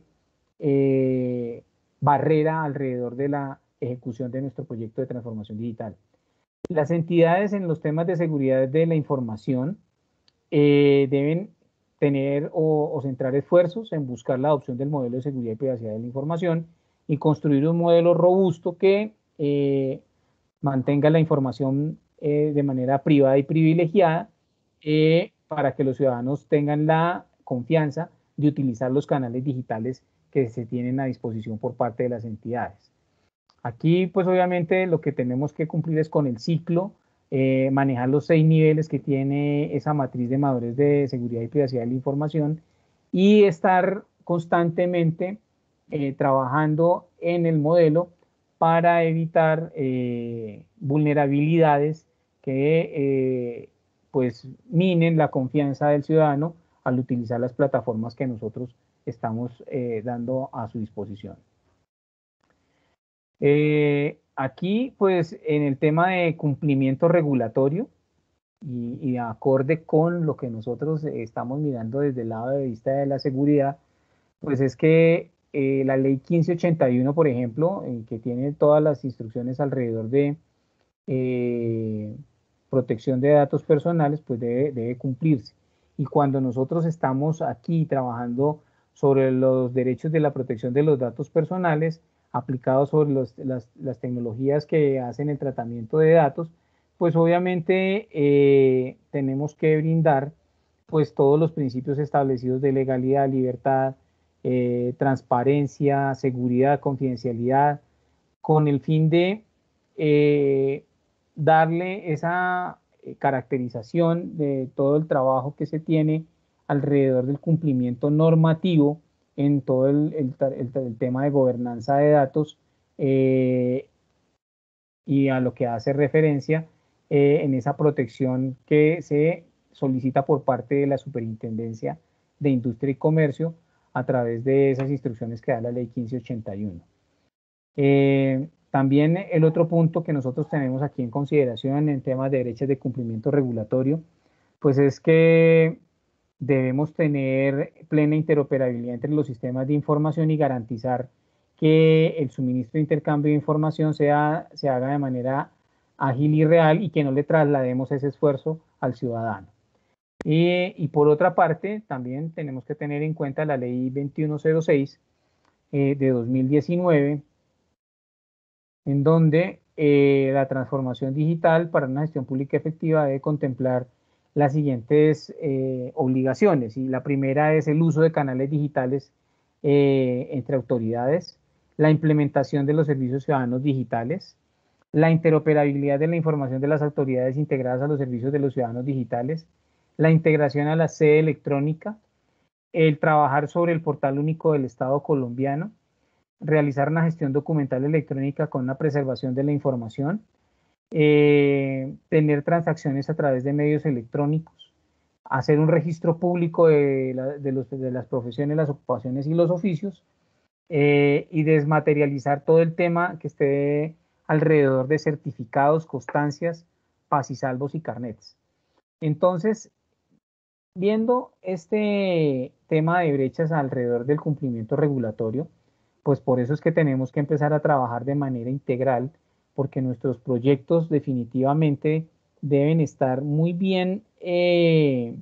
eh, barrera alrededor de la ejecución de nuestro proyecto de transformación digital. Las entidades en los temas de seguridad de la información eh, deben tener o, o centrar esfuerzos en buscar la adopción del modelo de seguridad y privacidad de la información y construir un modelo robusto que eh, mantenga la información eh, de manera privada y privilegiada eh, para que los ciudadanos tengan la confianza de utilizar los canales digitales que se tienen a disposición por parte de las entidades. Aquí, pues obviamente lo que tenemos que cumplir es con el ciclo, eh, manejar los seis niveles que tiene esa matriz de madurez de seguridad y privacidad de la información y estar constantemente eh, trabajando en el modelo para evitar eh, vulnerabilidades que eh, pues minen la confianza del ciudadano al utilizar las plataformas que nosotros estamos eh, dando a su disposición. Eh, aquí, pues, en el tema de cumplimiento regulatorio y, y acorde con lo que nosotros estamos mirando desde el lado de vista de la seguridad, pues es que eh, la ley quince ochenta y uno, por ejemplo, eh, que tiene todas las instrucciones alrededor de eh, protección de datos personales, pues debe, debe cumplirse. Y cuando nosotros estamos aquí trabajando sobre los derechos de la protección de los datos personales, aplicados sobre los, las, las tecnologías que hacen el tratamiento de datos, pues obviamente eh, tenemos que brindar pues todos los principios establecidos de legalidad, libertad, eh, transparencia, seguridad, confidencialidad, con el fin de eh, darle esa caracterización de todo el trabajo que se tiene alrededor del cumplimiento normativo en todo el, el, el, el tema de gobernanza de datos eh, y a lo que hace referencia eh, en esa protección que se solicita por parte de la Superintendencia de Industria y Comercio a través de esas instrucciones que da la Ley quince ochenta y uno. Eh, también el otro punto que nosotros tenemos aquí en consideración en temas de brechas de cumplimiento regulatorio, pues es que debemos tener plena interoperabilidad entre los sistemas de información y garantizar que el suministro e intercambio de información sea, se haga de manera ágil y real y que no le traslademos ese esfuerzo al ciudadano. Y, y por otra parte, también tenemos que tener en cuenta la ley veintiuno cero seis eh, de dos mil diecinueve, en donde eh, la transformación digital para una gestión pública efectiva debe contemplar las siguientes eh, obligaciones. Y la primera es el uso de canales digitales eh, entre autoridades, la implementación de los servicios ciudadanos digitales, la interoperabilidad de la información de las autoridades integradas a los servicios de los ciudadanos digitales, la integración a la sede electrónica, el trabajar sobre el portal único del Estado colombiano, realizar una gestión documental electrónica con una preservación de la información, eh, tener transacciones a través de medios electrónicos, hacer un registro público de, la, de, los, de las profesiones, las ocupaciones y los oficios, eh, y desmaterializar todo el tema que esté alrededor de certificados, constancias, pasisalvos y carnets. Entonces, viendo este tema de brechas alrededor del cumplimiento regulatorio, pues por eso es que tenemos que empezar a trabajar de manera integral, porque nuestros proyectos definitivamente deben estar muy bien eh,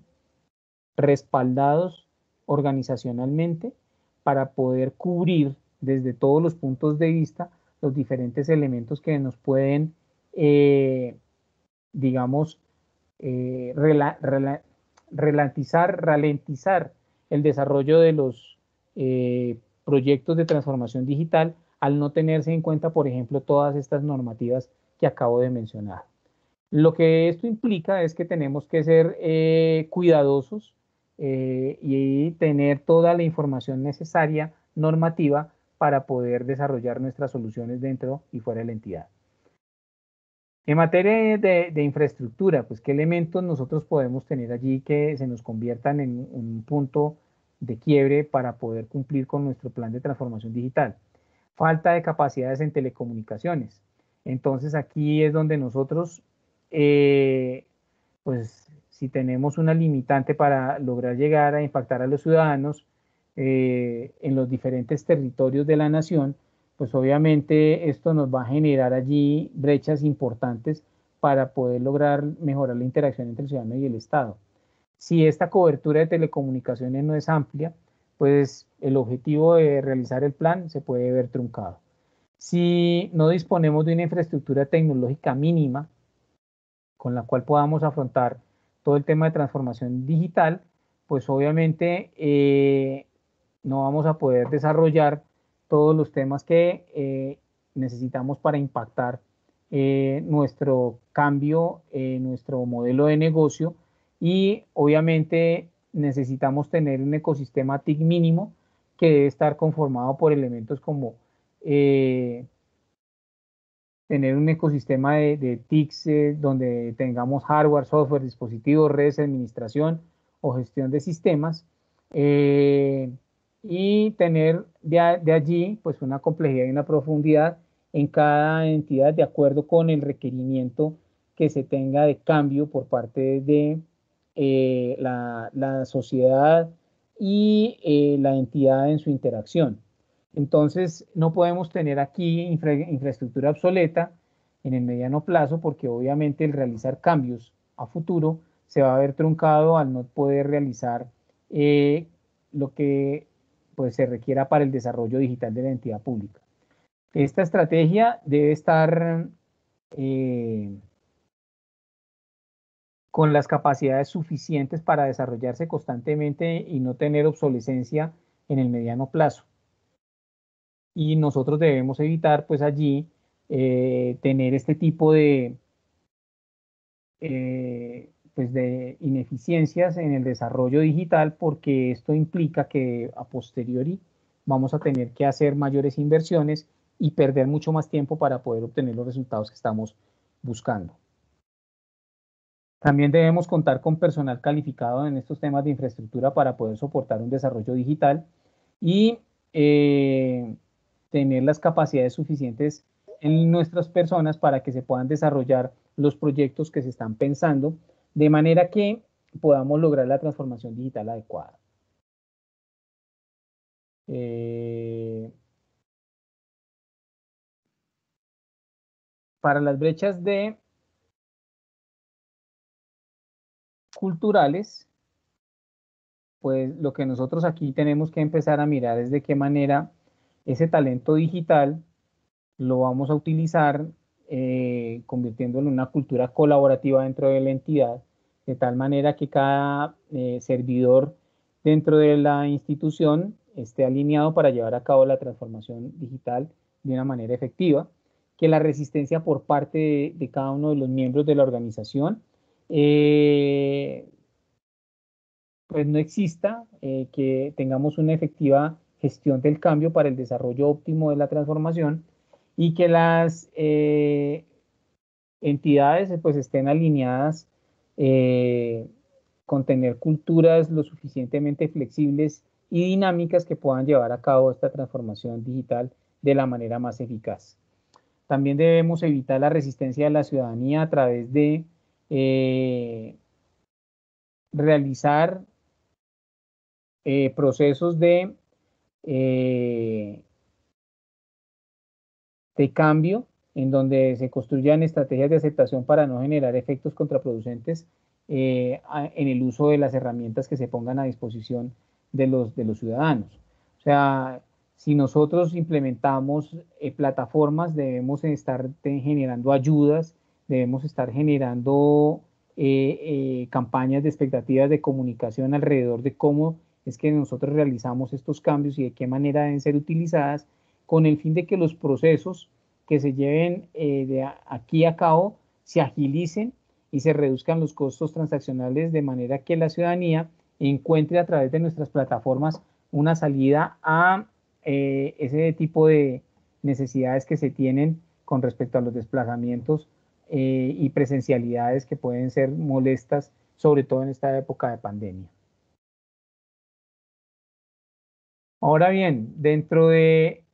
respaldados organizacionalmente para poder cubrir desde todos los puntos de vista los diferentes elementos que nos pueden, eh, digamos, eh, rela, rela, ralentizar, ralentizar el desarrollo de los eh, proyectos de transformación digital al no tenerse en cuenta, por ejemplo, todas estas normativas que acabo de mencionar. Lo que esto implica es que tenemos que ser eh, cuidadosos eh, y tener toda la información necesaria normativa para poder desarrollar nuestras soluciones dentro y fuera de la entidad. En materia de, de infraestructura, pues qué elementos nosotros podemos tener allí que se nos conviertan en un punto de quiebre para poder cumplir con nuestro plan de transformación digital. Falta de capacidades en telecomunicaciones. Entonces aquí es donde nosotros, eh, pues si tenemos una limitante para lograr llegar a impactar a los ciudadanos eh, en los diferentes territorios de la nación, pues obviamente esto nos va a generar allí brechas importantes para poder lograr mejorar la interacción entre el ciudadano y el Estado. Si esta cobertura de telecomunicaciones no es amplia, pues el objetivo de realizar el plan se puede ver truncado. Si no disponemos de una infraestructura tecnológica mínima con la cual podamos afrontar todo el tema de transformación digital, pues obviamente eh, no vamos a poder desarrollar todos los temas que eh, necesitamos para impactar eh, nuestro cambio, eh, nuestro modelo de negocio, y obviamente necesitamos tener un ecosistema T I C mínimo que debe estar conformado por elementos como eh, tener un ecosistema de, de T I Cs eh, donde tengamos hardware, software, dispositivos, redes, administración o gestión de sistemas, eh, y tener de, de allí pues una complejidad y una profundidad en cada entidad de acuerdo con el requerimiento que se tenga de cambio por parte de eh, la, la sociedad y eh, la entidad en su interacción. Entonces, no podemos tener aquí infra, infraestructura obsoleta en el mediano plazo, porque obviamente el realizar cambios a futuro se va a ver truncado al no poder realizar eh, lo que pues, se requiera para el desarrollo digital de la entidad pública. Esta estrategia debe estar eh, con las capacidades suficientes para desarrollarse constantemente y no tener obsolescencia en el mediano plazo. Y nosotros debemos evitar pues allí eh, tener este tipo de, eh, pues de ineficiencias en el desarrollo digital, porque esto implica que a posteriori vamos a tener que hacer mayores inversiones y perder mucho más tiempo para poder obtener los resultados que estamos buscando. También debemos contar con personal calificado en estos temas de infraestructura para poder soportar un desarrollo digital y eh, tener las capacidades suficientes en nuestras personas para que se puedan desarrollar los proyectos que se están pensando, de manera que podamos lograr la transformación digital adecuada. Eh, para las brechas de culturales, pues lo que nosotros aquí tenemos que empezar a mirar es de qué manera ese talento digital lo vamos a utilizar eh, convirtiéndolo en una cultura colaborativa dentro de la entidad, de tal manera que cada eh, servidor dentro de la institución esté alineado para llevar a cabo la transformación digital de una manera efectiva, que la resistencia por parte de, de cada uno de los miembros de la organización eh, pues no exista, eh, que tengamos una efectiva gestión del cambio para el desarrollo óptimo de la transformación y que las eh, entidades pues estén alineadas eh, con tener culturas lo suficientemente flexibles y dinámicas que puedan llevar a cabo esta transformación digital de la manera más eficaz. También debemos evitar la resistencia de la ciudadanía a través de eh, realizar eh, procesos de, eh, de cambio en donde se construyan estrategias de aceptación para no generar efectos contraproducentes eh, a, en el uso de las herramientas que se pongan a disposición de los, de los ciudadanos. O sea, si nosotros implementamos eh, plataformas, debemos estar generando ayudas, debemos estar generando eh, eh, campañas de expectativas de comunicación alrededor de cómo es que nosotros realizamos estos cambios y de qué manera deben ser utilizadas, con el fin de que los procesos que se lleven eh, de aquí a cabo se agilicen y se reduzcan los costos transaccionales, de manera que la ciudadanía encuentre a través de nuestras plataformas una salida a eh, ese tipo de necesidades que se tienen con respecto a los desplazamientos eh, y presencialidades que pueden ser molestas, sobre todo en esta época de pandemia. Ahora bien, dentro de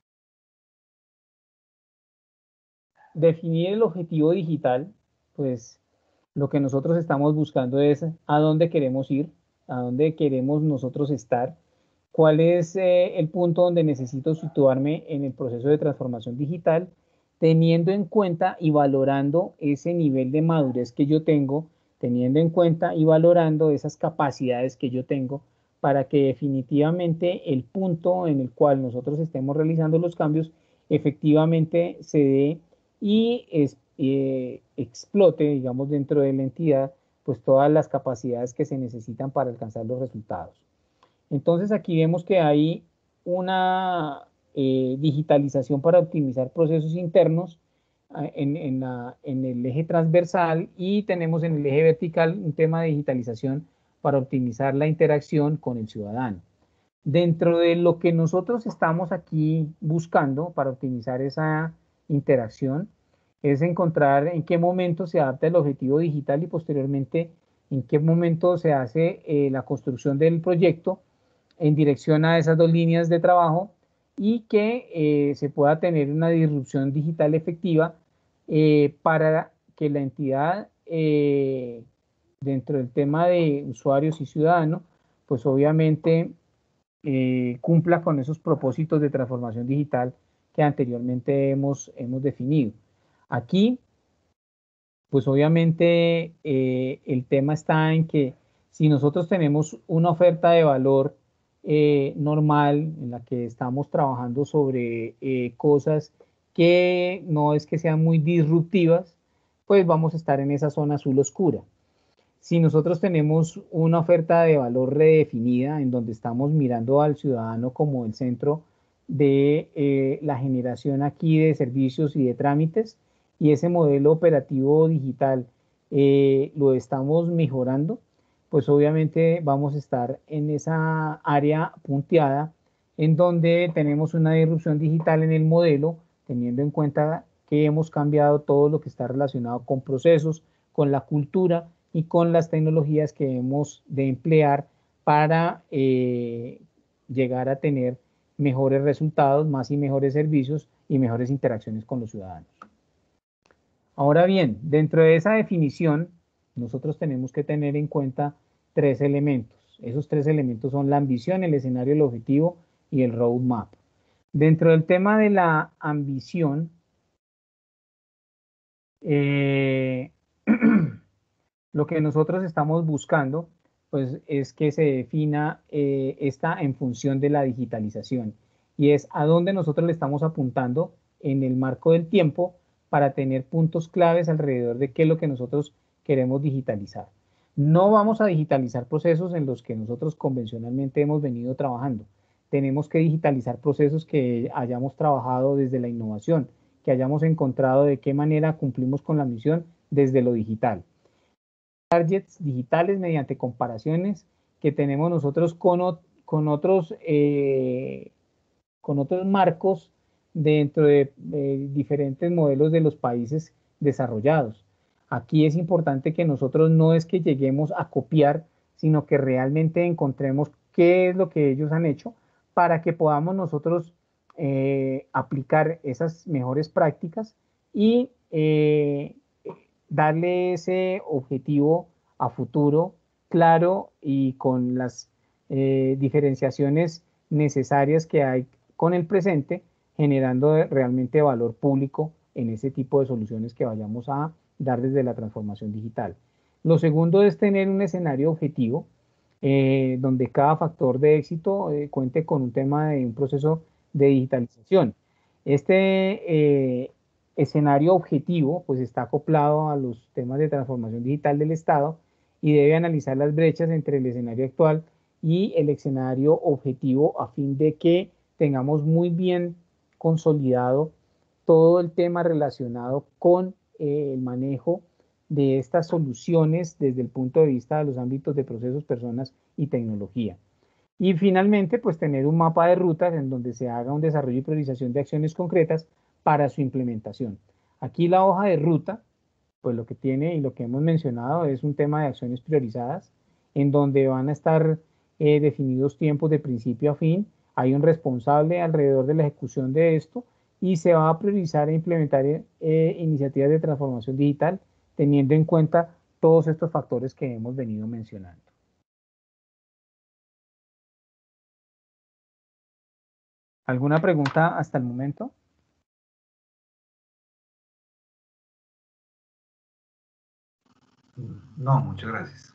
definir el objetivo digital, pues lo que nosotros estamos buscando es a dónde queremos ir, a dónde queremos nosotros estar, cuál es eh, el punto donde necesito situarme en el proceso de transformación digital, teniendo en cuenta y valorando ese nivel de madurez que yo tengo, teniendo en cuenta y valorando esas capacidades que yo tengo, para que definitivamente el punto en el cual nosotros estemos realizando los cambios efectivamente se dé y es, eh, explote, digamos, dentro de la entidad, pues todas las capacidades que se necesitan para alcanzar los resultados. Entonces aquí vemos que hay una eh, digitalización para optimizar procesos internos eh, en, en, la, en el eje transversal, y tenemos en el eje vertical un tema de digitalización para optimizar la interacción con el ciudadano. Dentro de lo que nosotros estamos aquí buscando para optimizar esa interacción es encontrar en qué momento se adapta el objetivo digital y posteriormente en qué momento se hace eh, la construcción del proyecto en dirección a esas dos líneas de trabajo, y que eh, se pueda tener una disrupción digital efectiva eh, para que la entidad eh, dentro del tema de usuarios y ciudadanos, pues obviamente eh, cumpla con esos propósitos de transformación digital que anteriormente hemos, hemos definido. Aquí, pues obviamente eh, el tema está en que si nosotros tenemos una oferta de valor eh, normal en la que estamos trabajando sobre eh, cosas que no es que sean muy disruptivas, pues vamos a estar en esa zona azul oscura. Si nosotros tenemos una oferta de valor redefinida en donde estamos mirando al ciudadano como el centro de eh, la generación aquí de servicios y de trámites, y ese modelo operativo digital eh, lo estamos mejorando, pues obviamente vamos a estar en esa área punteada en donde tenemos una disrupción digital en el modelo, teniendo en cuenta que hemos cambiado todo lo que está relacionado con procesos, con la cultura y con las tecnologías que hemos de emplear para eh, llegar a tener mejores resultados, más y mejores servicios y mejores interacciones con los ciudadanos. Ahora bien, dentro de esa definición, nosotros tenemos que tener en cuenta tres elementos. Esos tres elementos son la ambición, el escenario, el objetivo y el roadmap. Dentro del tema de la ambición, eh, lo que nosotros estamos buscando pues, es que se defina eh, esta en función de la digitalización y es a dónde nosotros le estamos apuntando en el marco del tiempo para tener puntos claves alrededor de qué es lo que nosotros queremos digitalizar. No vamos a digitalizar procesos en los que nosotros convencionalmente hemos venido trabajando. Tenemos que digitalizar procesos que hayamos trabajado desde la innovación, que hayamos encontrado de qué manera cumplimos con la misión desde lo digital. Targets digitales mediante comparaciones que tenemos nosotros con, con, otros, eh, con otros marcos dentro de eh, diferentes modelos de los países desarrollados. Aquí es importante que nosotros no es que lleguemos a copiar, sino que realmente encontremos qué es lo que ellos han hecho para que podamos nosotros eh, aplicar esas mejores prácticas y eh, darle ese objetivo a futuro claro y con las eh, diferenciaciones necesarias que hay con el presente, generando realmente valor público en ese tipo de soluciones que vayamos a dar desde la transformación digital. Lo segundo es tener un escenario objetivo eh, donde cada factor de éxito eh, cuente con un tema de un proceso de digitalización. Este eh, escenario objetivo pues está acoplado a los temas de transformación digital del Estado y debe analizar las brechas entre el escenario actual y el escenario objetivo a fin de que tengamos muy bien consolidado todo el tema relacionado con eh, el manejo de estas soluciones desde el punto de vista de los ámbitos de procesos, personas y tecnología. Y finalmente, pues tener un mapa de rutas en donde se haga un desarrollo y priorización de acciones concretas para su implementación. Aquí la hoja de ruta, pues lo que tiene y lo que hemos mencionado es un tema de acciones priorizadas, en donde van a estar eh, definidos tiempos de principio a fin, hay un responsable alrededor de la ejecución de esto y se va a priorizar e implementar eh, iniciativas de transformación digital teniendo en cuenta todos estos factores que hemos venido mencionando. ¿Alguna pregunta hasta el momento? No, muchas gracias.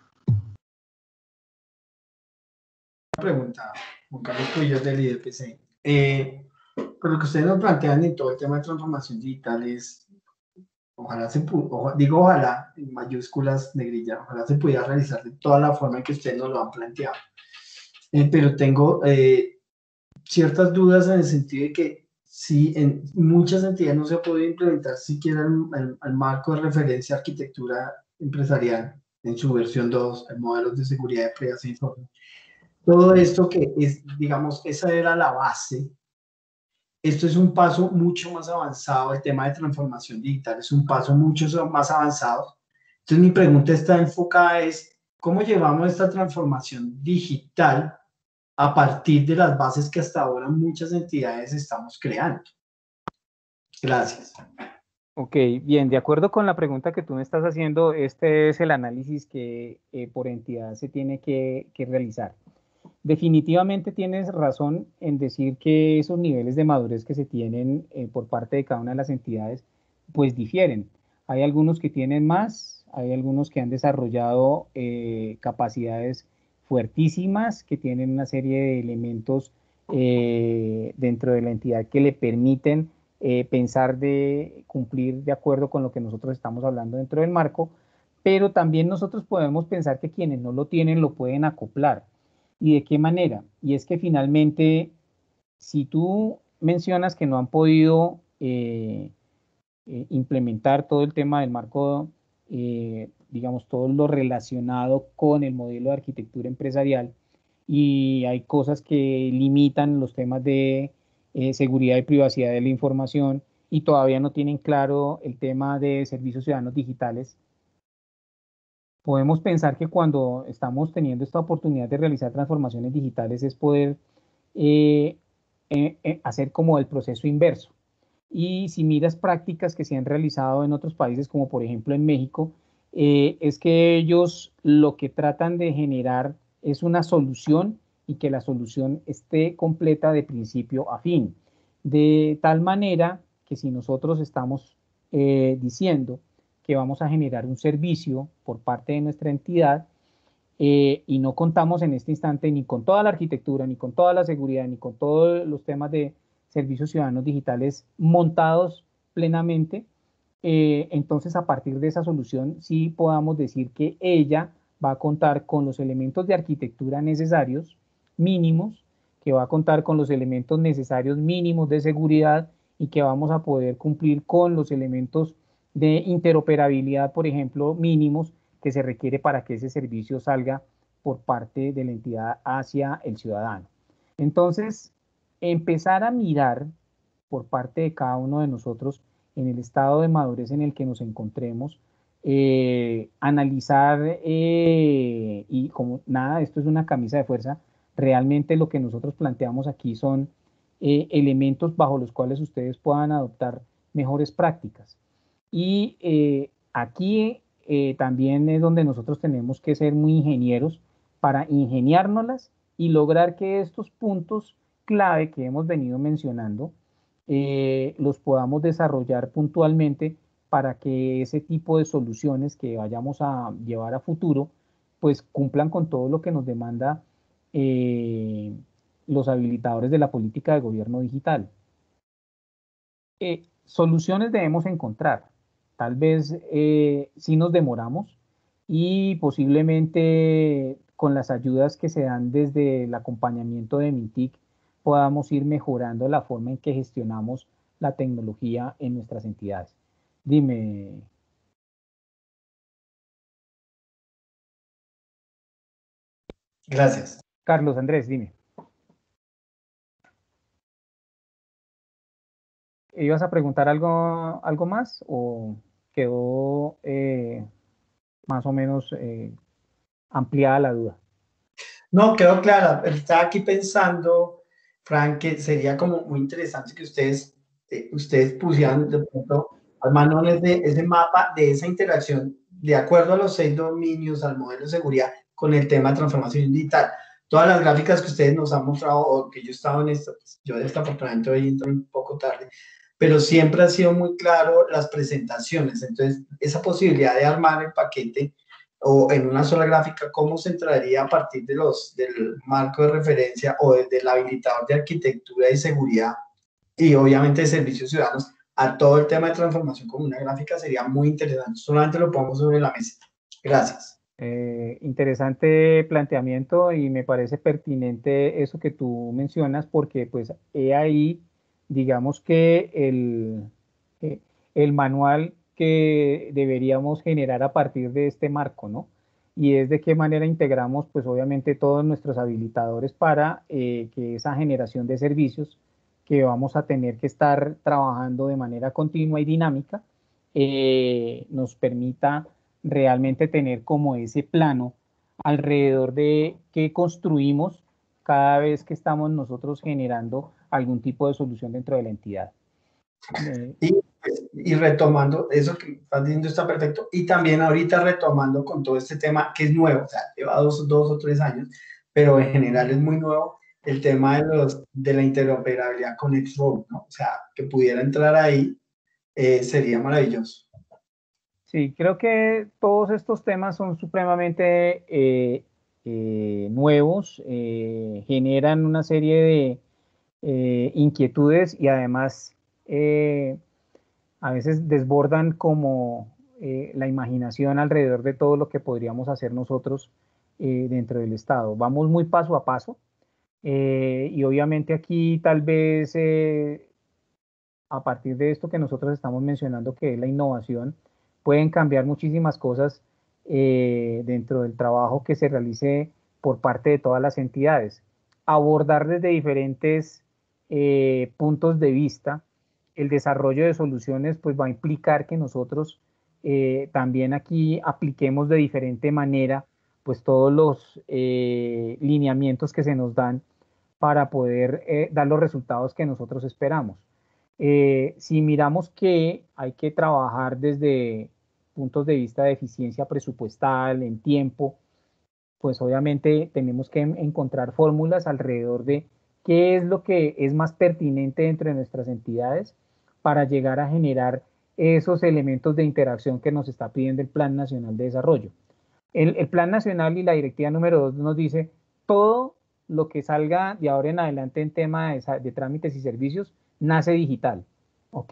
Una pregunta, Juan Carlos Cubillos del I D P C. Eh, por lo que ustedes nos plantean en todo el tema de transformación digital es, ojalá se ojalá, digo ojalá, en mayúsculas negrilla, ojalá se pudiera realizar de toda la forma en que ustedes nos lo han planteado. Eh, pero tengo eh, ciertas dudas en el sentido de que si en muchas entidades no se ha podido implementar siquiera el, el, el marco de referencia a arquitectura empresarial en su versión dos, en modelos de seguridad de prevención. Todo esto que es, digamos, esa era la base. Esto es un paso mucho más avanzado, el tema de transformación digital es un paso mucho más avanzado. Entonces mi pregunta está enfocada es, ¿cómo llevamos esta transformación digital a partir de las bases que hasta ahora muchas entidades estamos creando? Gracias. Ok, bien, de acuerdo con la pregunta que tú me estás haciendo, este es el análisis que eh, por entidad se tiene que, que realizar. Definitivamente tienes razón en decir que esos niveles de madurez que se tienen eh, por parte de cada una de las entidades, pues difieren. Hay algunos que tienen más, hay algunos que han desarrollado eh, capacidades fuertísimas, que tienen una serie de elementos eh, dentro de la entidad que le permiten eh, pensar de cumplir de acuerdo con lo que nosotros estamos hablando dentro del marco, pero también nosotros podemos pensar que quienes no lo tienen lo pueden acoplar. ¿Y de qué manera? Y es que finalmente, si tú mencionas que no han podido eh, eh, implementar todo el tema del marco eh, digamos, todo lo relacionado con el modelo de arquitectura empresarial, y hay cosas que limitan los temas de eh, seguridad y privacidad de la información, y todavía no tienen claro el tema de servicios ciudadanos digitales. Podemos pensar que cuando estamos teniendo esta oportunidad de realizar transformaciones digitales es poder eh, eh, eh, hacer como el proceso inverso. Y si miras prácticas que se han realizado en otros países, como por ejemplo en México, eh, es que ellos lo que tratan de generar es una solución, y que la solución esté completa de principio a fin. De tal manera que si nosotros estamos eh, diciendo que vamos a generar un servicio por parte de nuestra entidad, eh, y no contamos en este instante ni con toda la arquitectura, ni con toda la seguridad, ni con todos los temas de servicios ciudadanos digitales montados plenamente, eh, entonces a partir de esa solución sí podamos decir que ella va a contar con los elementos de arquitectura necesarios mínimos, que va a contar con los elementos necesarios mínimos de seguridad, y que vamos a poder cumplir con los elementos de interoperabilidad, por ejemplo, mínimos, que se requiere para que ese servicio salga por parte de la entidad hacia el ciudadano. Entonces, empezar a mirar por parte de cada uno de nosotros en el estado de madurez en el que nos encontremos, eh, analizar eh, y como nada, esto es una camisa de fuerza, realmente lo que nosotros planteamos aquí son eh, elementos bajo los cuales ustedes puedan adoptar mejores prácticas. Y eh, aquí eh, también es donde nosotros tenemos que ser muy ingenieros para ingeniárnoslas y lograr que estos puntos clave que hemos venido mencionando eh, los podamos desarrollar puntualmente, para que ese tipo de soluciones que vayamos a llevar a futuro pues cumplan con todo lo que nos demanda eh, los habilitadores de la política de gobierno digital. Eh, soluciones debemos encontrar. Tal vez eh, sí nos demoramos, y posiblemente con las ayudas que se dan desde el acompañamiento de MINTIC podamos ir mejorando la forma en que gestionamos la tecnología en nuestras entidades. Dime. Gracias. Carlos Andrés, dime. ¿Ibas a preguntar algo, algo más o quedó eh, más o menos eh, ampliada la duda? No, quedó clara. Estaba aquí pensando, Frank, que sería como muy interesante que ustedes, eh, ustedes pusieran de pronto al manones de ese mapa de esa interacción de acuerdo a los seis dominios, al modelo de seguridad con el tema de transformación digital. Todas las gráficas que ustedes nos han mostrado, o que yo estaba en esto, pues, yo desafortunadamente hoy entro un poco tarde, pero siempre ha sido muy claro las presentaciones. Entonces, esa posibilidad de armar el paquete o en una sola gráfica, cómo se entraría a partir de los, del marco de referencia o desde el habilitador de arquitectura y seguridad y obviamente de servicios ciudadanos a todo el tema de transformación como una gráfica, sería muy interesante. Solamente lo pongo sobre la mesa. Gracias. Eh, interesante planteamiento, y me parece pertinente eso que tú mencionas, porque pues he ahí, digamos que el, eh, el manual que deberíamos generar a partir de este marco, ¿no? Y es de qué manera integramos pues obviamente todos nuestros habilitadores para eh, que esa generación de servicios que vamos a tener que estar trabajando de manera continua y dinámica eh, nos permita realmente tener como ese plano alrededor de qué construimos cada vez que estamos nosotros generando algún tipo de solución dentro de la entidad. Eh, y, pues, y retomando eso que estás diciendo está perfecto, y también ahorita retomando con todo este tema que es nuevo, o sea, lleva dos, dos o tres años, pero en general es muy nuevo, el tema de, los, de la interoperabilidad con X-Road, ¿no? O sea, que pudiera entrar ahí eh, sería maravilloso. Sí, creo que todos estos temas son supremamente eh, eh, nuevos, eh, generan una serie de eh, inquietudes, y además eh, a veces desbordan como eh, la imaginación alrededor de todo lo que podríamos hacer nosotros eh, dentro del Estado. Vamos muy paso a paso, eh, y obviamente aquí tal vez eh, a partir de esto que nosotros estamos mencionando, que es la innovación, pueden cambiar muchísimas cosas eh, dentro del trabajo que se realice por parte de todas las entidades. Abordar desde diferentes eh, puntos de vista el desarrollo de soluciones, pues va a implicar que nosotros eh, también aquí apliquemos de diferente manera pues todos los eh, lineamientos que se nos dan para poder eh, dar los resultados que nosotros esperamos. Eh, si miramos que hay que trabajar desde puntos de vista de eficiencia presupuestal, en tiempo, pues obviamente tenemos que encontrar fórmulas alrededor de qué es lo que es más pertinente dentro de nuestras entidades para llegar a generar esos elementos de interacción que nos está pidiendo el Plan Nacional de Desarrollo. El, el Plan Nacional y la Directiva número dos nos dice todo lo que salga de ahora en adelante en tema de, de trámites y servicios nace digital. Ok,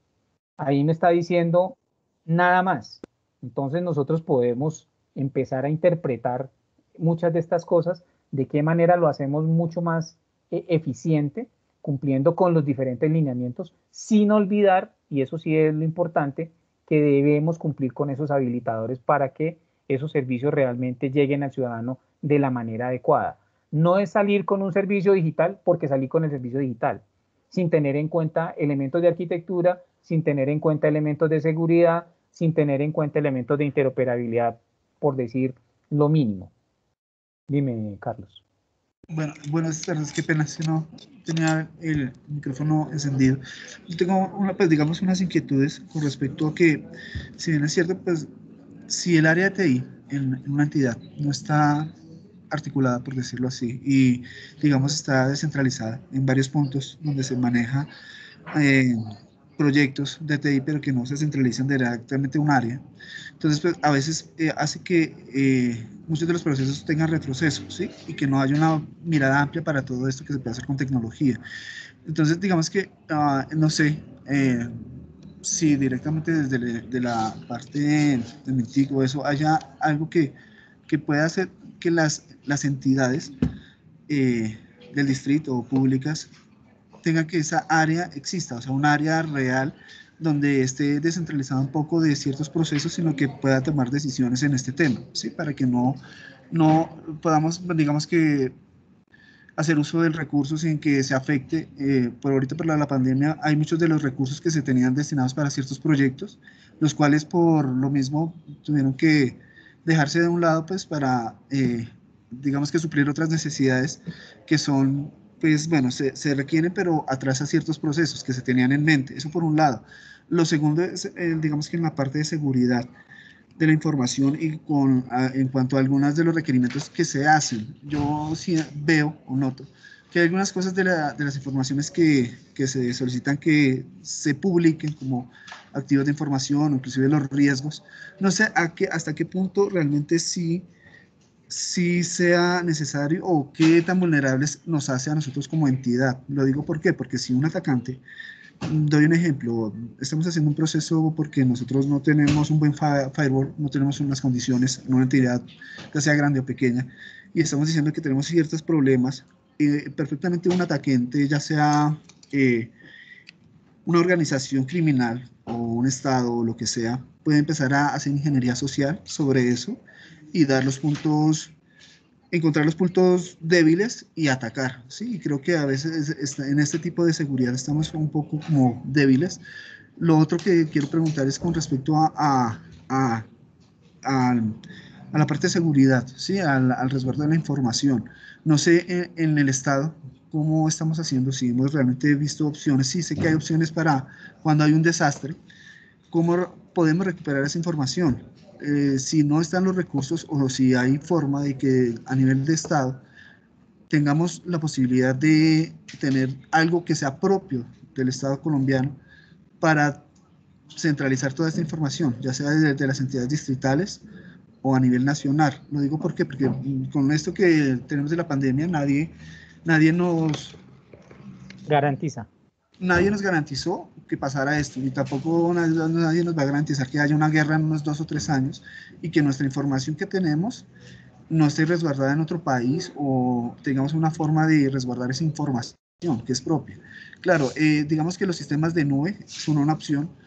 ahí me está diciendo nada más. Entonces nosotros podemos empezar a interpretar muchas de estas cosas, de qué manera lo hacemos mucho más eh, eficiente, cumpliendo con los diferentes lineamientos, sin olvidar, y eso sí es lo importante, que debemos cumplir con esos habilitadores para que esos servicios realmente lleguen al ciudadano de la manera adecuada. No es salir con un servicio digital porque salí con el servicio digital, sin tener en cuenta elementos de arquitectura, sin tener en cuenta elementos de seguridad, sin tener en cuenta elementos de interoperabilidad, por decir lo mínimo. Dime, Carlos. Bueno, buenas tardes, qué pena si no tenía el micrófono encendido. Yo tengo, una, pues, digamos, unas inquietudes con respecto a que, si bien es cierto, pues, si el área de T I en, en una entidad no está articulada, por decirlo así, y, digamos, está descentralizada en varios puntos donde se maneja eh, proyectos de T I, pero que no se centralizan directamente en un área. Entonces, pues, a veces eh, hace que eh, muchos de los procesos tengan retroceso, ¿sí? Y que no haya una mirada amplia para todo esto que se puede hacer con tecnología. Entonces, digamos que, uh, no sé, eh, si directamente desde le, de la parte de, de Mintic o eso haya algo que, que pueda hacer que las, las entidades eh, del distrito o públicas tengan que esa área exista, o sea, un área real donde esté descentralizada un poco de ciertos procesos, sino que pueda tomar decisiones en este tema, ¿sí? Para que no, no podamos, digamos que, hacer uso del recurso sin que se afecte. Eh, por ahorita, por la, la pandemia, hay muchos de los recursos que se tenían destinados para ciertos proyectos, los cuales por lo mismo tuvieron que dejarse de un lado, pues, para, eh, digamos que suplir otras necesidades que son, pues, bueno, se, se requieren, pero atrasa ciertos procesos que se tenían en mente. Eso por un lado. Lo segundo es, eh, digamos que en la parte de seguridad de la información y con, a, en cuanto a algunos de los requerimientos que se hacen. Yo sí veo o noto que hay algunas cosas de, la, de las informaciones que, que se solicitan que se publiquen como activos de información, inclusive los riesgos. No sé a qué, hasta qué punto realmente sí, sí sea necesario o qué tan vulnerables nos hace a nosotros como entidad. Lo digo ¿por qué? Porque si un atacante, doy un ejemplo, estamos haciendo un proceso porque nosotros no tenemos un buen firewall, no tenemos unas condiciones en una entidad, ya sea grande o pequeña, y estamos diciendo que tenemos ciertos problemas, eh, perfectamente un atacante, ya sea eh, una organización criminal o un estado o lo que sea, puede empezar a hacer ingeniería social sobre eso y dar los puntos, encontrar los puntos débiles y atacar, ¿sí? Y creo que a veces en este tipo de seguridad estamos un poco como débiles. Lo otro que quiero preguntar es con respecto a, a, a, a, a la parte de seguridad, ¿sí? Al, al resguardo de la información. No sé en, en el Estado cómo estamos haciendo, si hemos realmente visto opciones. Sí, sé que hay opciones para cuando hay un desastre, cómo podemos recuperar esa información. Eh, si no están los recursos o si hay forma de que a nivel de Estado tengamos la posibilidad de tener algo que sea propio del Estado colombiano para centralizar toda esta información, ya sea desde de las entidades distritales o a nivel nacional. Lo digo ¿por qué? Porque con esto que tenemos de la pandemia, nadie, nadie nos garantiza. Nadie nos garantizó que pasara esto, ni tampoco nadie, nadie nos va a garantizar que haya una guerra en unos dos o tres años y que nuestra información que tenemos no esté resguardada en otro país o tengamos una forma de resguardar esa información que es propia. Claro, eh, digamos que los sistemas de nube son una opción,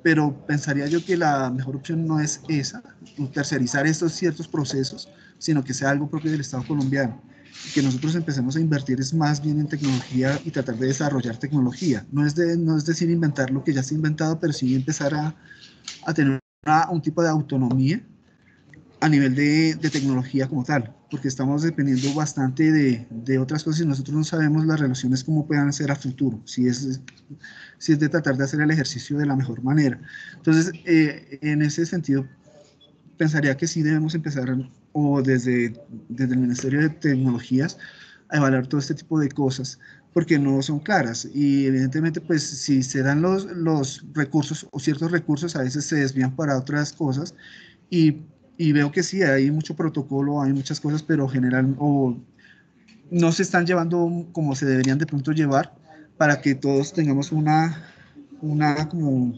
pero pensaría yo que la mejor opción no es esa, tercerizar estos ciertos procesos, sino que sea algo propio del Estado colombiano. Que nosotros empecemos a invertir es más bien en tecnología y tratar de desarrollar tecnología. No es, de, no es decir inventar lo que ya está inventado, pero sí empezar a, a tener una, un tipo de autonomía a nivel de, de tecnología como tal, porque estamos dependiendo bastante de, de otras cosas y nosotros no sabemos las relaciones cómo puedan ser a futuro, si es, si es de tratar de hacer el ejercicio de la mejor manera. Entonces, eh, en ese sentido, pensaría que sí debemos empezar, o desde, desde el Ministerio de Tecnologías, a evaluar todo este tipo de cosas, porque no son claras. Y evidentemente, pues si se dan los, los recursos o ciertos recursos, a veces se desvían para otras cosas. Y, y veo que sí, hay mucho protocolo, hay muchas cosas, pero general, o no se están llevando como se deberían de pronto llevar para que todos tengamos una, una como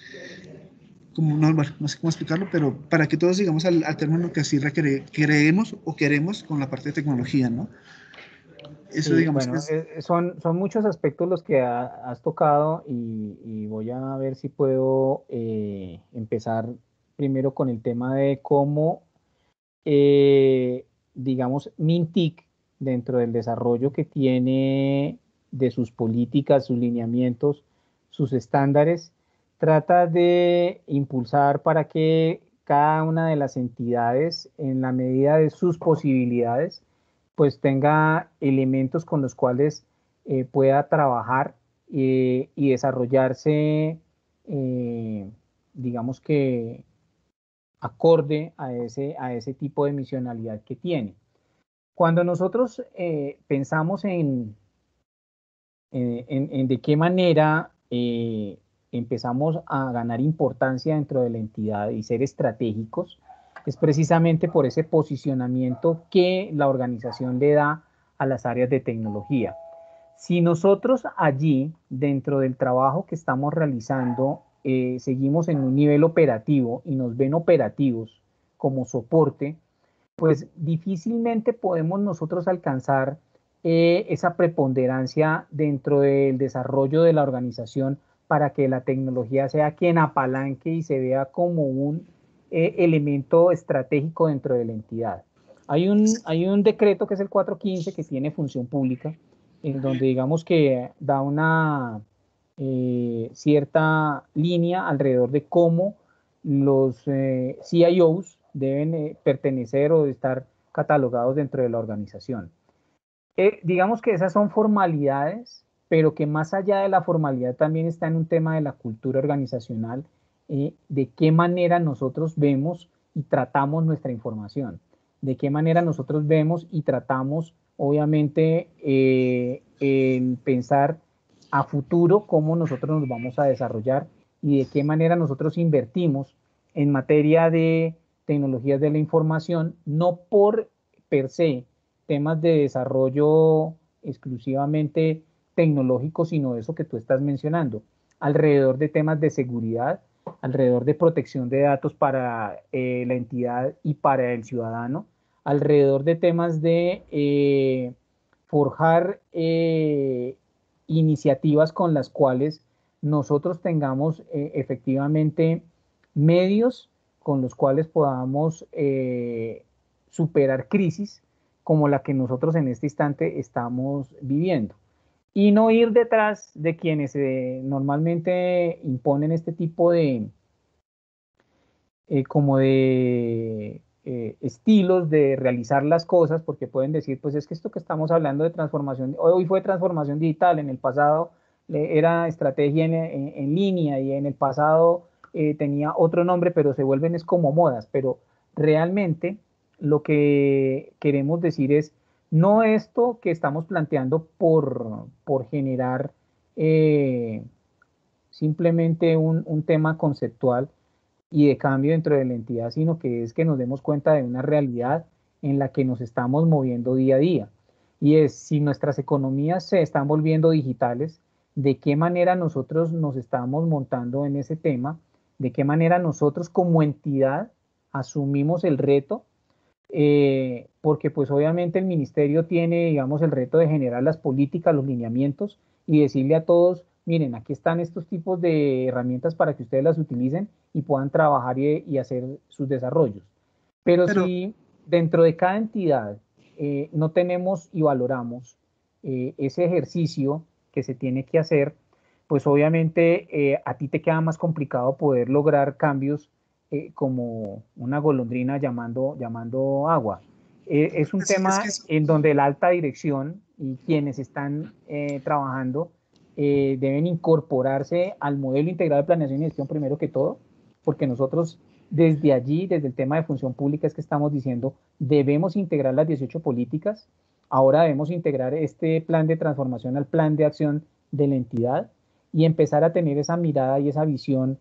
como no, bueno, no sé cómo explicarlo, pero para que todos llegamos al, al término que así requere, creemos o queremos con la parte de tecnología, ¿no? Eso Sí, digamos que bueno, es... eh, son, son muchos aspectos los que ha- has tocado y, y voy a ver si puedo eh, empezar primero con el tema de cómo, eh, digamos, Mintic, dentro del desarrollo que tiene de sus políticas, sus lineamientos, sus estándares, trata de impulsar para que cada una de las entidades, en la medida de sus posibilidades, pues tenga elementos con los cuales eh, pueda trabajar eh, y desarrollarse, eh, digamos que acorde a ese, a ese tipo de misionalidad que tiene. Cuando nosotros eh, pensamos en, en, en, en, de qué manera eh, empezamos a ganar importancia dentro de la entidad y ser estratégicos, es precisamente por ese posicionamiento que la organización le da a las áreas de tecnología. Si nosotros allí, dentro del trabajo que estamos realizando, eh, seguimos en un nivel operativo y nos ven operativos como soporte, pues difícilmente podemos nosotros alcanzar eh, esa preponderancia dentro del desarrollo de la organización para que la tecnología sea quien apalanque y se vea como un eh, elemento estratégico dentro de la entidad. Hay un, hay un decreto que es el cuatrocientos quince que tiene función pública, en donde digamos que da una eh, cierta línea alrededor de cómo los eh, C I Os deben eh, pertenecer o estar catalogados dentro de la organización. Eh, digamos que esas son formalidades, pero que más allá de la formalidad también está en un tema de la cultura organizacional, eh, de qué manera nosotros vemos y tratamos nuestra información, de qué manera nosotros vemos y tratamos, obviamente, eh, el pensar a futuro cómo nosotros nos vamos a desarrollar y de qué manera nosotros invertimos en materia de tecnologías de la información, no por per se temas de desarrollo exclusivamente tecnológico, sino eso que tú estás mencionando, alrededor de temas de seguridad, alrededor de protección de datos para eh, la entidad y para el ciudadano, alrededor de temas de eh, forjar eh, iniciativas con las cuales nosotros tengamos eh, efectivamente medios con los cuales podamos eh, superar crisis como la que nosotros en este instante estamos viviendo. Y no ir detrás de quienes eh, normalmente imponen este tipo de, eh, como de eh, estilos de realizar las cosas, porque pueden decir, pues es que esto que estamos hablando de transformación, hoy fue transformación digital, en el pasado eh, era estrategia en, en, en línea y en el pasado eh, tenía otro nombre, pero se vuelven es como modas, pero realmente lo que queremos decir es, no esto que estamos planteando por, por generar eh, simplemente un, un tema conceptual y de cambio dentro de la entidad, sino que es que nos demos cuenta de una realidad en la que nos estamos moviendo día a día. Y es, si nuestras economías se están volviendo digitales, ¿de qué manera nosotros nos estamos montando en ese tema? ¿De qué manera nosotros como entidad asumimos el reto? Eh, porque pues obviamente el ministerio tiene, digamos, el reto de generar las políticas, los lineamientos y decirle a todos miren, aquí están estos tipos de herramientas para que ustedes las utilicen y puedan trabajar y, y hacer sus desarrollos. Pero, Pero si dentro de cada entidad eh, no tenemos y valoramos eh, ese ejercicio que se tiene que hacer, pues obviamente eh, a ti te queda más complicado poder lograr cambios eh, como una golondrina llamando, llamando agua. Eh, es un es, tema es que es... en donde la alta dirección y quienes están eh, trabajando eh, deben incorporarse al modelo integrado de planeación y gestión primero que todo, porque nosotros desde allí, desde el tema de función pública, es que estamos diciendo debemos integrar las dieciocho políticas, ahora debemos integrar este plan de transformación al plan de acción de la entidad y empezar a tener esa mirada y esa visión,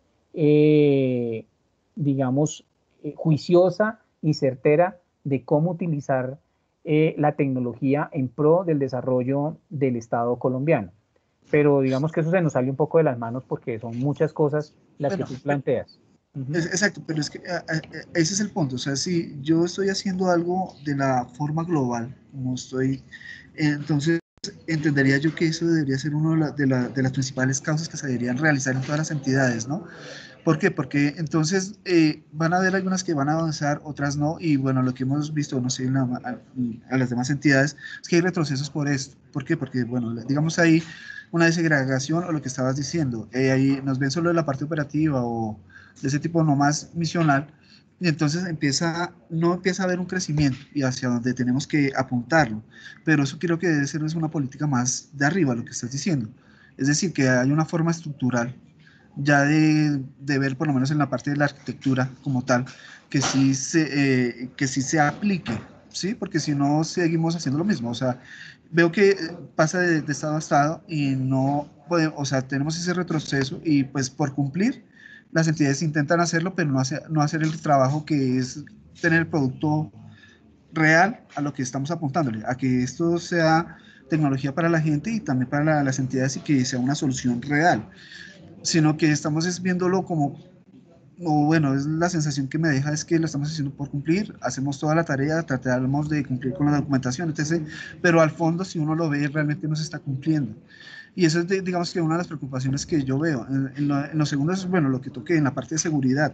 eh, digamos, eh, juiciosa y certera de cómo utilizar eh, la tecnología en pro del desarrollo del Estado colombiano. Pero digamos que eso se nos sale un poco de las manos porque son muchas cosas las bueno, que tú planteas. Uh-huh. es, exacto, pero es que a, a, ese es el punto. O sea, si yo estoy haciendo algo de la forma global, como estoy, entonces entendería yo que eso debería ser una de, la, de, la, de las principales causas que se deberían realizar en todas las entidades, ¿no? ¿Por qué? Porque entonces eh, van a haber algunas que van a avanzar, otras no, y bueno, lo que hemos visto, no sé, en la, a, a las demás entidades, es que hay retrocesos por esto. ¿Por qué? Porque, bueno, digamos ahí una desegregación o lo que estabas diciendo, eh, ahí nos ven solo de la parte operativa o de ese tipo no más misional, y entonces empieza, no empieza a haber un crecimiento y hacia donde tenemos que apuntarlo, pero eso creo que debe ser una política más de arriba, lo que estás diciendo, es decir, que hay una forma estructural ya de, de ver por lo menos en la parte de la arquitectura como tal, que sí se, eh, que sí se aplique, ¿sí? Porque si no seguimos haciendo lo mismo, o sea, veo que pasa de, de estado a estado y no podemos, o sea, tenemos ese retroceso y pues por cumplir, las entidades intentan hacerlo, pero no, hace, no hacer el trabajo que es tener el producto real a lo que estamos apuntándole, a que esto sea tecnología para la gente y también para la, las entidades y que sea una solución real, sino que estamos es viéndolo como, o bueno, es la sensación que me deja es que lo estamos haciendo por cumplir, hacemos toda la tarea, tratamos de cumplir con la documentación, etcétera, pero al fondo si uno lo ve realmente no se está cumpliendo. Y eso es, de, digamos que una de las preocupaciones que yo veo. En, en, lo, en los segundos, bueno, lo que toqué en la parte de seguridad,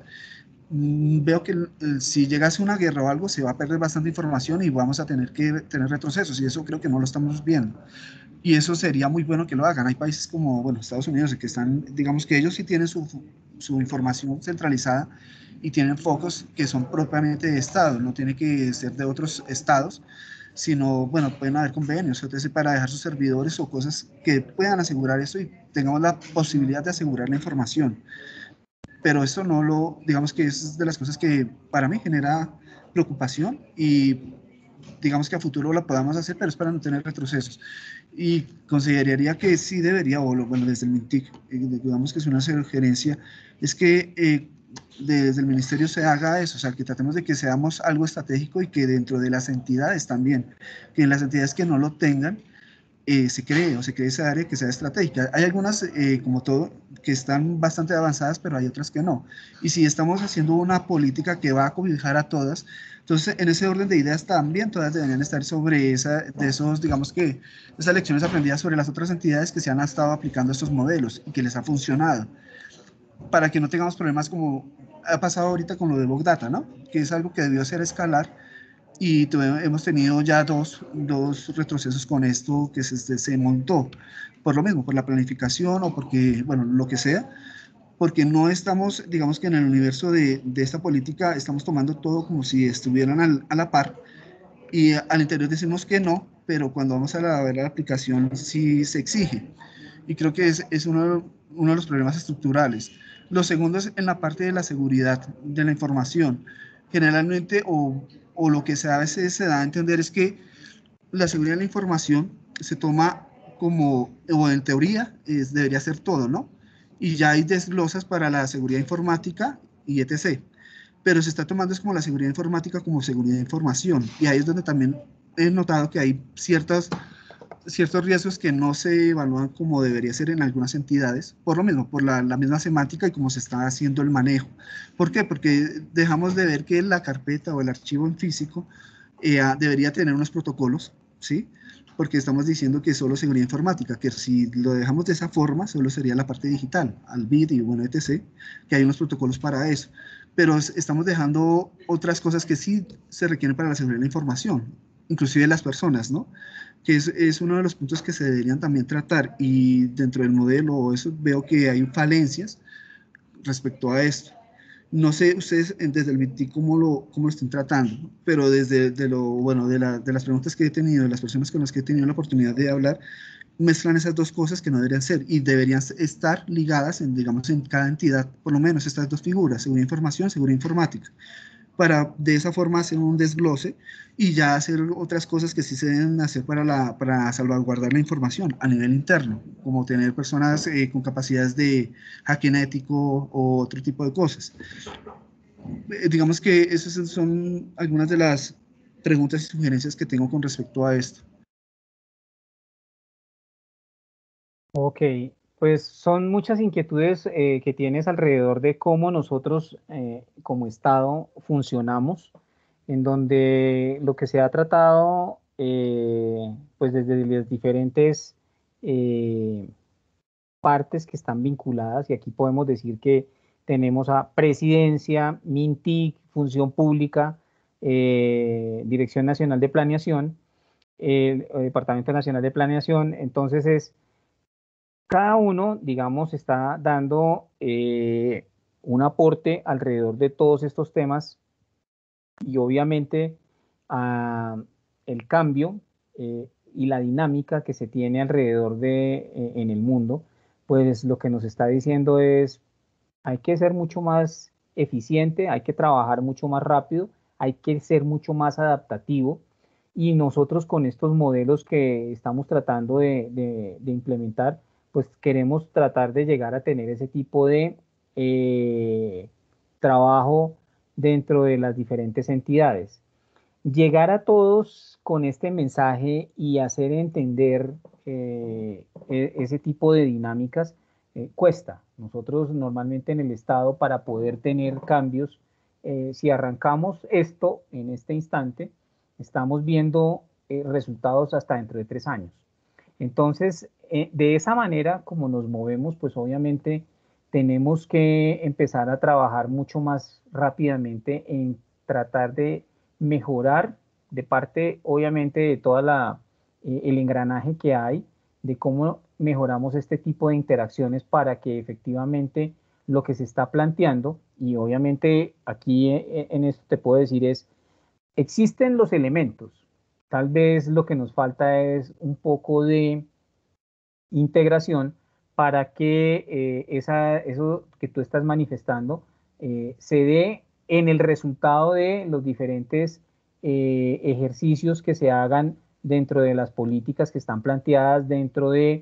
mmm, veo que el, si llegase una guerra o algo, se va a perder bastante información y vamos a tener que tener retrocesos, y eso creo que no lo estamos viendo. Y eso sería muy bueno que lo hagan. Hay países como, bueno, Estados Unidos, que están, digamos que ellos sí tienen su, su información centralizada y tienen focos que son propiamente de Estado, no tiene que ser de otros estados, sino, bueno, pueden haber convenios, etcétera, para dejar sus servidores o cosas que puedan asegurar eso y tengamos la posibilidad de asegurar la información. Pero eso no lo, digamos que es de las cosas que para mí genera preocupación y digamos que a futuro la podamos hacer, pero es para no tener retrocesos. Y consideraría que sí debería, o lo, bueno, desde el MINTIC, eh, digamos que es una sugerencia, es que eh, desde el ministerio se haga eso, o sea, que tratemos de que seamos algo estratégico y que dentro de las entidades también, que en las entidades que no lo tengan, eh, se cree o se cree esa área que sea estratégica. Hay algunas, eh, como todo, que están bastante avanzadas, pero hay otras que no. Y si estamos haciendo una política que va a cobijar a todas, entonces en ese orden de ideas también todas deberían estar sobre esa, de esos, digamos que, esas lecciones aprendidas sobre las otras entidades que se han estado aplicando estos modelos y que les ha funcionado, para que no tengamos problemas como ha pasado ahorita con lo de Big Data, ¿no? Que es algo que debió ser escalar, y tuve, hemos tenido ya dos, dos retrocesos con esto que se, se montó, por lo mismo, por la planificación o porque, bueno, lo que sea, porque no estamos, digamos que en el universo de, de esta política, estamos tomando todo como si estuvieran al, a la par, y al interior decimos que no, pero cuando vamos a, la, a ver la aplicación sí se exige, y creo que es, es uno, uno de los problemas estructurales. Lo segundo es en la parte de la seguridad de la información. Generalmente, o, o lo que se a veces se da a entender es que la seguridad de la información se toma como, o en teoría, es, debería ser todo, ¿no? Y ya hay desglosas para la seguridad informática y etcétera. Pero se está tomando es como la seguridad informática como seguridad de información. Y ahí es donde también he notado que hay ciertas, ciertos riesgos que no se evalúan como debería ser en algunas entidades, por lo mismo, por la, la misma semántica y cómo se está haciendo el manejo. ¿Por qué? Porque dejamos de ver que la carpeta o el archivo en físico eh, debería tener unos protocolos ¿sí? Porque estamos diciendo que solo seguridad informática, que si lo dejamos de esa forma, solo sería la parte digital, Albit y bueno, etcétera, que hay unos protocolos para eso. Pero estamos dejando otras cosas que sí se requieren para la seguridad de la información, inclusive las personas, ¿no? Que es, es uno de los puntos que se deberían también tratar, y dentro del modelo eso veo que hay falencias respecto a esto. No sé ustedes desde el B I T cómo lo, cómo lo estén tratando, pero desde de lo, bueno, de, la, de las preguntas que he tenido, de las personas con las que he tenido la oportunidad de hablar, mezclan esas dos cosas que no deberían ser y deberían estar ligadas, en, digamos, en cada entidad, por lo menos estas dos figuras, seguridad de información, seguridad informática, para de esa forma hacer un desglose y ya hacer otras cosas que sí se deben hacer para, la, para salvaguardar la información a nivel interno, como tener personas eh, con capacidades de hacking ético o otro tipo de cosas. Eh, digamos que esas son algunas de las preguntas y sugerencias que tengo con respecto a esto. Ok, pues son muchas inquietudes eh, que tienes alrededor de cómo nosotros eh, como Estado funcionamos, en donde lo que se ha tratado, eh, pues desde las diferentes eh, partes que están vinculadas, y aquí podemos decir que tenemos a Presidencia, MINTIC, Función Pública, eh, Dirección Nacional de Planeación, el eh, Departamento Nacional de Planeación. Entonces es, cada uno, digamos, está dando eh, un aporte alrededor de todos estos temas, y obviamente ah, el cambio eh, y la dinámica que se tiene alrededor de eh, en el mundo, pues lo que nos está diciendo es, hay que ser mucho más eficiente, hay que trabajar mucho más rápido, hay que ser mucho más adaptativo, y nosotros con estos modelos que estamos tratando de, de, de implementar, pues queremos tratar de llegar a tener ese tipo de eh, trabajo dentro de las diferentes entidades. Llegar a todos con este mensaje y hacer entender eh, e- ese tipo de dinámicas eh, cuesta. Nosotros normalmente en el Estado, para poder tener cambios, eh, si arrancamos esto en este instante, estamos viendo eh, resultados hasta dentro de tres años. Entonces, eh, de esa manera como nos movemos, pues obviamente tenemos que empezar a trabajar mucho más rápidamente en tratar de mejorar, de parte obviamente de toda la eh, el engranaje que hay, de cómo mejoramos este tipo de interacciones para que efectivamente lo que se está planteando, y obviamente aquí eh, en esto te puedo decir es, existen los elementos, tal vez lo que nos falta es un poco de integración para que eh, esa, eso que tú estás manifestando eh, se dé en el resultado de los diferentes eh, ejercicios que se hagan dentro de las políticas que están planteadas, dentro de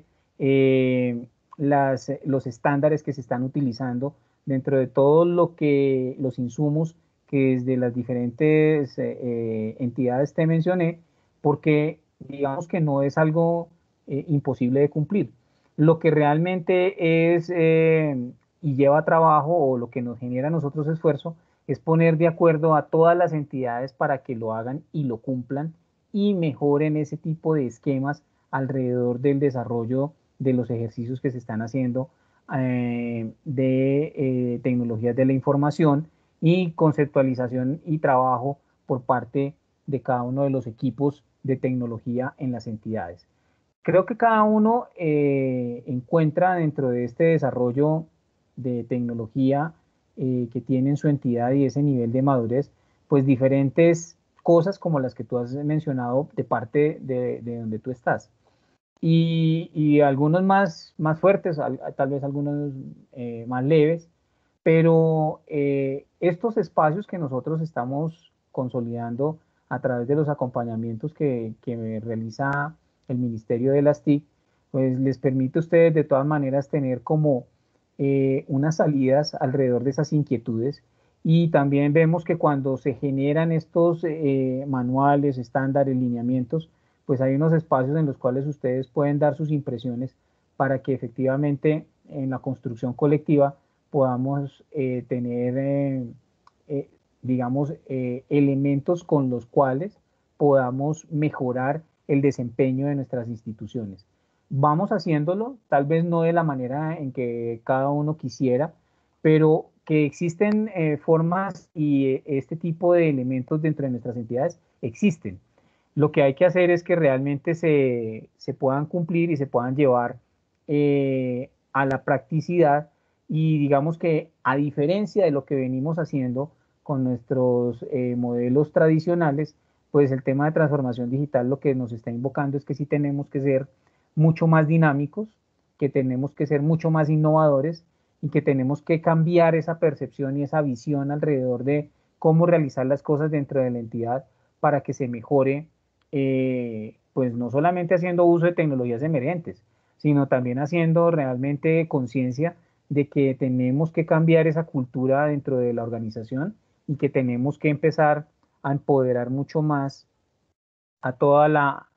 eh, las, los estándares que se están utilizando, dentro de todo lo que los insumos que desde las diferentes eh, eh, entidades te mencioné, porque digamos que no es algo eh, imposible de cumplir. Lo que realmente es eh, y lleva trabajo, o lo que nos genera a nosotros esfuerzo, es poner de acuerdo a todas las entidades para que lo hagan y lo cumplan y mejoren ese tipo de esquemas alrededor del desarrollo de los ejercicios que se están haciendo eh, de eh, tecnologías de la información y conceptualización y trabajo por parte de cada uno de los equipos de tecnología en las entidades. Creo que cada uno eh, encuentra dentro de este desarrollo de tecnología eh, que tiene en su entidad y ese nivel de madurez, pues diferentes cosas como las que tú has mencionado de parte de, de donde tú estás. Y, y algunos más, más fuertes, al, tal vez algunos eh, más leves, pero eh, estos espacios que nosotros estamos consolidando a través de los acompañamientos que, que realiza el Ministerio de las T I C, pues les permite a ustedes de todas maneras tener como eh, unas salidas alrededor de esas inquietudes. Y también vemos que cuando se generan estos eh, manuales, estándares, lineamientos, pues hay unos espacios en los cuales ustedes pueden dar sus impresiones para que efectivamente en la construcción colectiva podamos eh, tener, eh, eh, digamos, eh, elementos con los cuales podamos mejorar el desempeño de nuestras instituciones. Vamos haciéndolo, tal vez no de la manera en que cada uno quisiera, pero que existen eh, formas y eh, este tipo de elementos dentro de nuestras entidades existen. Lo que hay que hacer es que realmente se, se puedan cumplir y se puedan llevar eh, a la practicidad, y digamos que a diferencia de lo que venimos haciendo con nuestros eh, modelos tradicionales, pues el tema de transformación digital lo que nos está invocando es que sí tenemos que ser mucho más dinámicos, que tenemos que ser mucho más innovadores y que tenemos que cambiar esa percepción y esa visión alrededor de cómo realizar las cosas dentro de la entidad para que se mejore, eh, pues no solamente haciendo uso de tecnologías emergentes, sino también haciendo realmente conciencia de que tenemos que cambiar esa cultura dentro de la organización y que tenemos que empezar a empoderar mucho más a toda la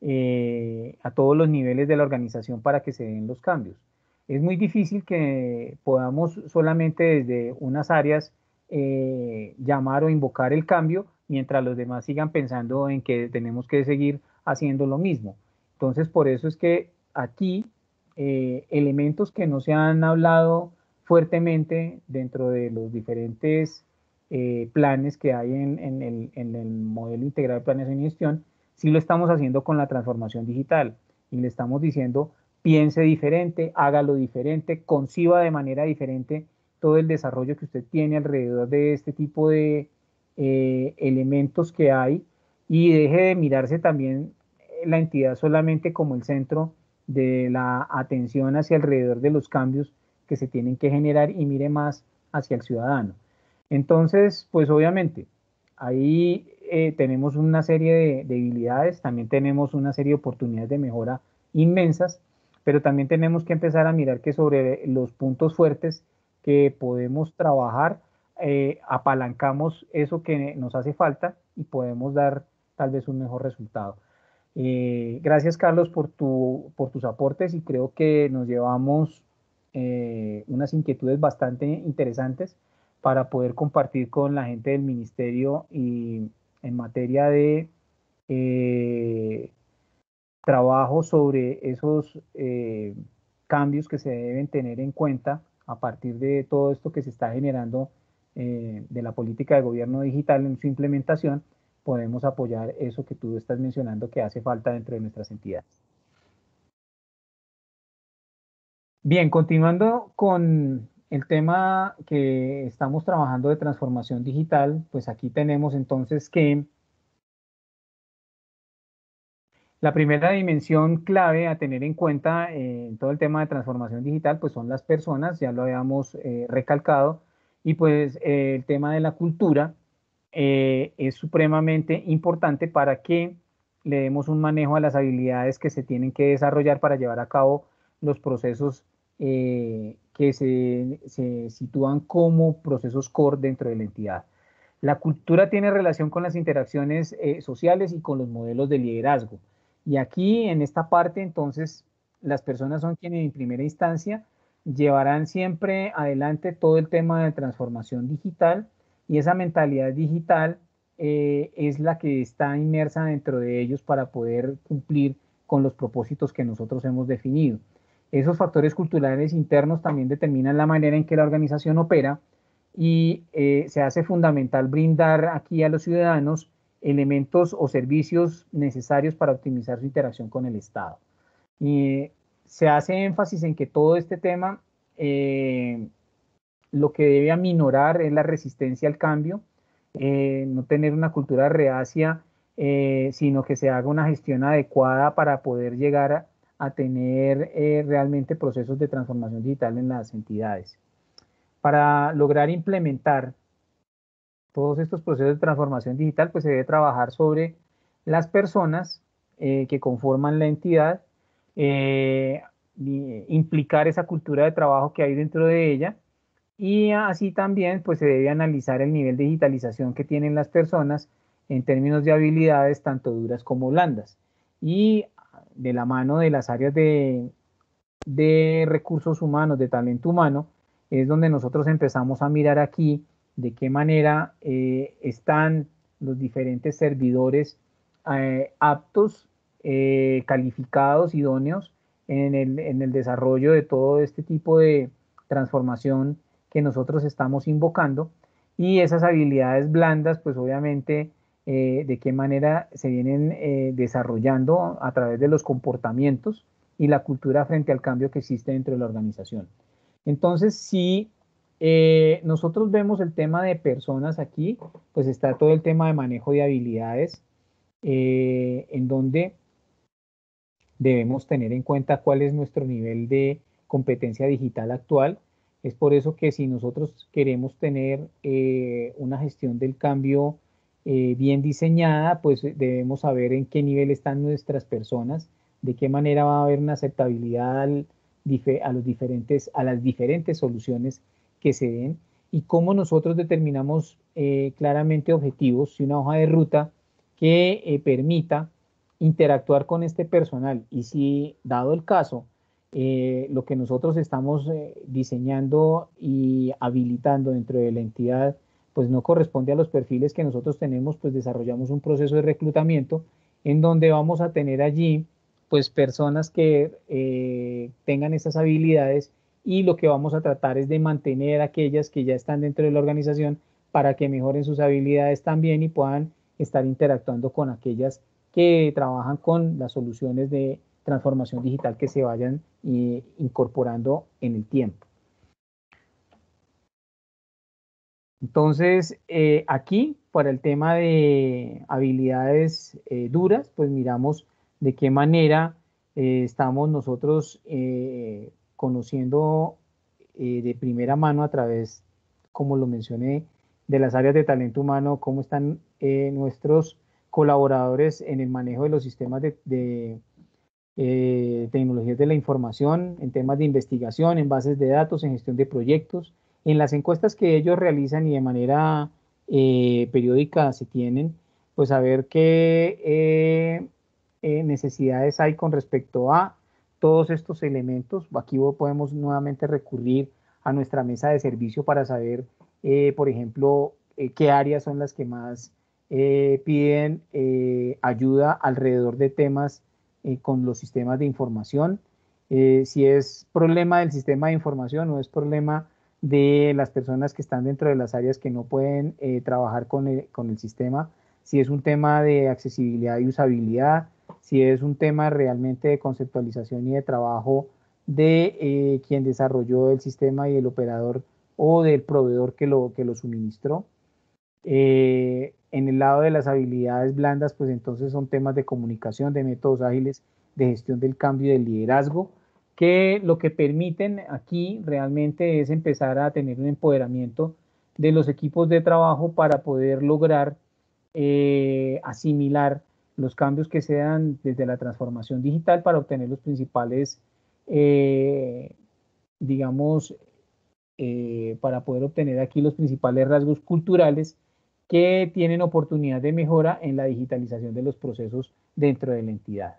eh, a todos los niveles de la organización para que se den los cambios. Es muy difícil que podamos solamente desde unas áreas eh, llamar o invocar el cambio, mientras los demás sigan pensando en que tenemos que seguir haciendo lo mismo. Entonces, por eso es que aquí eh, elementos que no se han hablado fuertemente dentro de los diferentes eh, planes que hay en, en, el, en el modelo integral de planeación y gestión, sí lo estamos haciendo con la transformación digital y le estamos diciendo: piense diferente, hágalo diferente, conciba de manera diferente todo el desarrollo que usted tiene alrededor de este tipo de eh, elementos que hay, y deje de mirarse también la entidad solamente como el centro de la atención hacia alrededor de los cambios que se tienen que generar, y mire más hacia el ciudadano. Entonces, pues obviamente, ahí eh, tenemos una serie de debilidades, también tenemos una serie de oportunidades de mejora inmensas, pero también tenemos que empezar a mirar que sobre los puntos fuertes que podemos trabajar, eh, apalancamos eso que nos hace falta y podemos dar tal vez un mejor resultado. Eh, gracias, Carlos, por, tu, por tus aportes, y creo que nos llevamos eh, unas inquietudes bastante interesantes para poder compartir con la gente del ministerio y en materia de eh, trabajo sobre esos eh, cambios que se deben tener en cuenta a partir de todo esto que se está generando eh, de la política de gobierno digital en su implementación. Podemos apoyar eso que tú estás mencionando que hace falta dentro de nuestras entidades. Bien, continuando con el tema que estamos trabajando de transformación digital, pues aquí tenemos entonces que la primera dimensión clave a tener en cuenta eh, en todo el tema de transformación digital, pues son las personas, ya lo habíamos eh, recalcado, y pues eh, el tema de la cultura eh, es supremamente importante para que le demos un manejo a las habilidades que se tienen que desarrollar para llevar a cabo los procesos eh, que se, se sitúan como procesos core dentro de la entidad. La cultura tiene relación con las interacciones eh, sociales y con los modelos de liderazgo. Y aquí, en esta parte, entonces, las personas son quienes en primera instancia llevarán siempre adelante todo el tema de transformación digital, y esa mentalidad digital eh, es la que está inmersa dentro de ellos para poder cumplir con los propósitos que nosotros hemos definido. Esos factores culturales internos también determinan la manera en que la organización opera, y eh, se hace fundamental brindar aquí a los ciudadanos elementos o servicios necesarios para optimizar su interacción con el Estado. Y se hace énfasis en que todo este tema eh, lo que debe aminorar es la resistencia al cambio, eh, no tener una cultura reacia, eh, sino que se haga una gestión adecuada para poder llegar a, a tener eh, realmente procesos de transformación digital en las entidades. Para lograr implementar todos estos procesos de transformación digital, pues se debe trabajar sobre las personas eh, que conforman la entidad, eh, implicar esa cultura de trabajo que hay dentro de ella, y así también pues se debe analizar el nivel de digitalización que tienen las personas en términos de habilidades tanto duras como blandas, y de la mano de las áreas de, de recursos humanos, de talento humano, es donde nosotros empezamos a mirar aquí de qué manera eh, están los diferentes servidores eh, aptos eh, calificados, idóneos en el, en el desarrollo de todo este tipo de transformación que nosotros estamos invocando, y esas habilidades blandas, pues obviamente, eh, de qué manera se vienen eh, desarrollando a través de los comportamientos y la cultura frente al cambio que existe dentro de la organización. Entonces, si eh, nosotros vemos el tema de personas aquí, pues está todo el tema de manejo de habilidades, eh, en donde debemos tener en cuenta cuál es nuestro nivel de competencia digital actual. Es por eso que si nosotros queremos tener eh, una gestión del cambio eh, bien diseñada, pues debemos saber en qué nivel están nuestras personas, de qué manera va a haber una aceptabilidad al, a, los diferentes, a las diferentes soluciones que se den, y cómo nosotros determinamos eh, claramente objetivos y una hoja de ruta que eh, permita interactuar con este personal. Y si, dado el caso, eh, lo que nosotros estamos eh, diseñando y habilitando dentro de la entidad, pues no corresponde a los perfiles que nosotros tenemos, pues desarrollamos un proceso de reclutamiento en donde vamos a tener allí pues personas que eh, tengan esas habilidades, y lo que vamos a tratar es de mantener aquellas que ya están dentro de la organización para que mejoren sus habilidades también y puedan estar interactuando con aquellas que trabajan con las soluciones de transformación digital que se vayan eh, incorporando en el tiempo. Entonces, eh, aquí, para el tema de habilidades eh, duras, pues miramos de qué manera eh, estamos nosotros eh, conociendo eh, de primera mano a través, como lo mencioné, de las áreas de talento humano, cómo están eh, nuestros colaboradores en el manejo de los sistemas de, de eh, tecnologías de la información, en temas de investigación, en bases de datos, en gestión de proyectos, en las encuestas que ellos realizan y de manera eh, periódica se tienen, pues a ver qué eh, eh, necesidades hay con respecto a todos estos elementos. Aquí podemos nuevamente recurrir a nuestra mesa de servicio para saber, eh, por ejemplo, eh, qué áreas son las que más eh, piden eh, ayuda alrededor de temas eh, con los sistemas de información, eh, si es problema del sistema de información o es problema de las personas que están dentro de las áreas que no pueden eh, trabajar con el, con el sistema, si es un tema de accesibilidad y usabilidad, si es un tema realmente de conceptualización y de trabajo de eh, quien desarrolló el sistema y el operador o del proveedor que lo, que lo suministró. Eh, en el lado de las habilidades blandas, pues entonces son temas de comunicación, de métodos ágiles, de gestión del cambio y del liderazgo, que lo que permiten aquí realmente es empezar a tener un empoderamiento de los equipos de trabajo para poder lograr eh, asimilar los cambios que se dan desde la transformación digital para obtener los principales, eh, digamos, eh, para poder obtener aquí los principales rasgos culturales que tienen oportunidad de mejora en la digitalización de los procesos dentro de la entidad.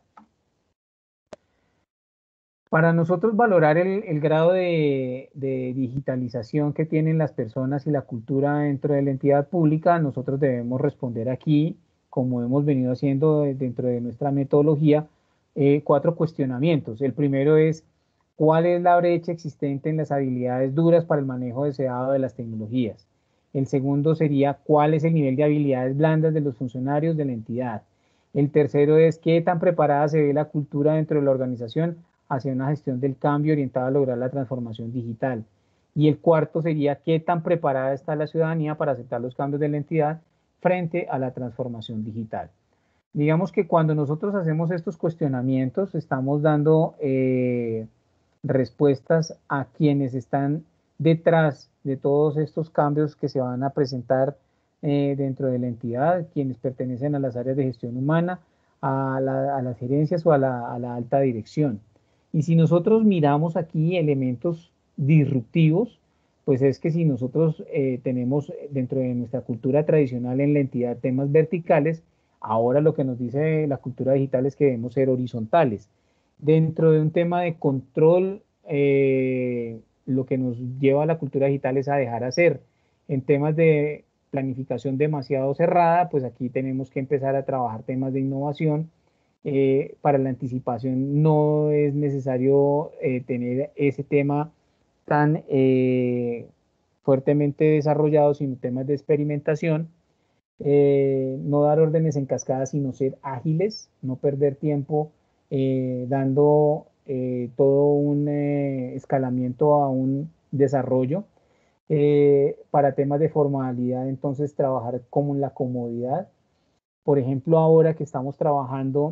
Para nosotros valorar el, el grado de, de digitalización que tienen las personas y la cultura dentro de la entidad pública, nosotros debemos responder aquí, como hemos venido haciendo dentro de nuestra metodología, eh, cuatro cuestionamientos. El primero es, ¿cuál es la brecha existente en las habilidades duras para el manejo deseado de las tecnologías? El segundo sería, ¿cuál es el nivel de habilidades blandas de los funcionarios de la entidad? El tercero es, ¿qué tan preparada se ve la cultura dentro de la organización hacia una gestión del cambio orientada a lograr la transformación digital? Y el cuarto sería, ¿qué tan preparada está la ciudadanía para aceptar los cambios de la entidad frente a la transformación digital? Digamos que cuando nosotros hacemos estos cuestionamientos, estamos dando eh, respuestas a quienes están detrás de todos estos cambios que se van a presentar eh, dentro de la entidad, quienes pertenecen a las áreas de gestión humana, a, la, a las gerencias o a la, a la alta dirección. Y si nosotros miramos aquí elementos disruptivos, pues es que si nosotros eh, tenemos dentro de nuestra cultura tradicional en la entidad temas verticales, ahora lo que nos dice la cultura digital es que debemos ser horizontales. Dentro de un tema de control, eh, lo que nos lleva a la cultura digital es a dejar hacer. En temas de planificación demasiado cerrada, pues aquí tenemos que empezar a trabajar temas de innovación Eh, para la anticipación no es necesario eh, tener ese tema tan eh, fuertemente desarrollado, sino temas de experimentación. Eh, no dar órdenes en cascada, sino ser ágiles, no perder tiempo eh, dando eh, todo un eh, escalamiento a un desarrollo. Eh, para temas de formalidad, entonces trabajar como en la comodidad. Por ejemplo, ahora que estamos trabajando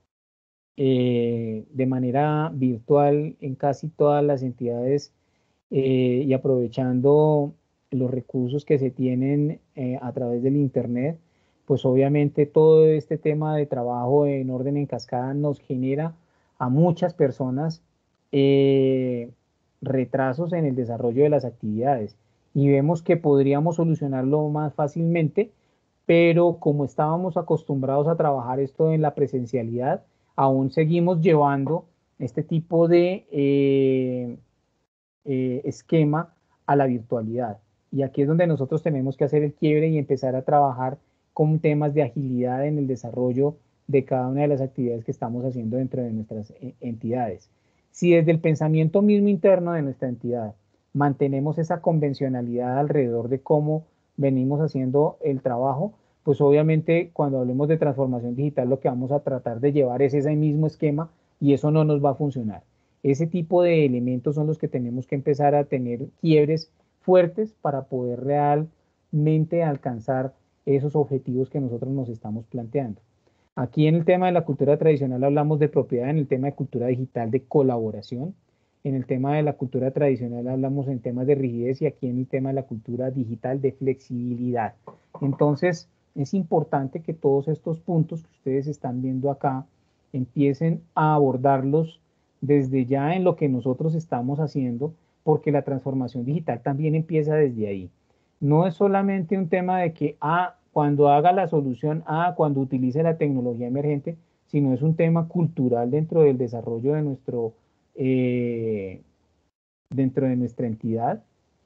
eh, de manera virtual en casi todas las entidades eh, y aprovechando los recursos que se tienen eh, a través del Internet, pues obviamente todo este tema de trabajo en orden en cascada nos genera a muchas personas eh, retrasos en el desarrollo de las actividades y vemos que podríamos solucionarlo más fácilmente, pero como estábamos acostumbrados a trabajar esto en la presencialidad, aún seguimos llevando este tipo de eh, eh, esquema a la virtualidad. Y aquí es donde nosotros tenemos que hacer el quiebre y empezar a trabajar con temas de agilidad en el desarrollo de cada una de las actividades que estamos haciendo dentro de nuestras entidades. Si desde el pensamiento mismo interno de nuestra entidad mantenemos esa convencionalidad alrededor de cómo venimos haciendo el trabajo, pues obviamente cuando hablemos de transformación digital lo que vamos a tratar de llevar es ese mismo esquema y eso no nos va a funcionar. Ese tipo de elementos son los que tenemos que empezar a tener quiebres fuertes para poder realmente alcanzar esos objetivos que nosotros nos estamos planteando. Aquí en el tema de la cultura tradicional hablamos de propiedad, en el tema de cultura digital de colaboración, en el tema de la cultura tradicional hablamos en temas de rigidez y aquí en el tema de la cultura digital de flexibilidad. Entonces es importante que todos estos puntos que ustedes están viendo acá empiecen a abordarlos desde ya en lo que nosotros estamos haciendo, porque la transformación digital también empieza desde ahí. No es solamente un tema de que, ah, cuando haga la solución, ah, cuando utilice la tecnología emergente, sino es un tema cultural dentro del desarrollo de nuestro, eh, dentro de nuestra entidad.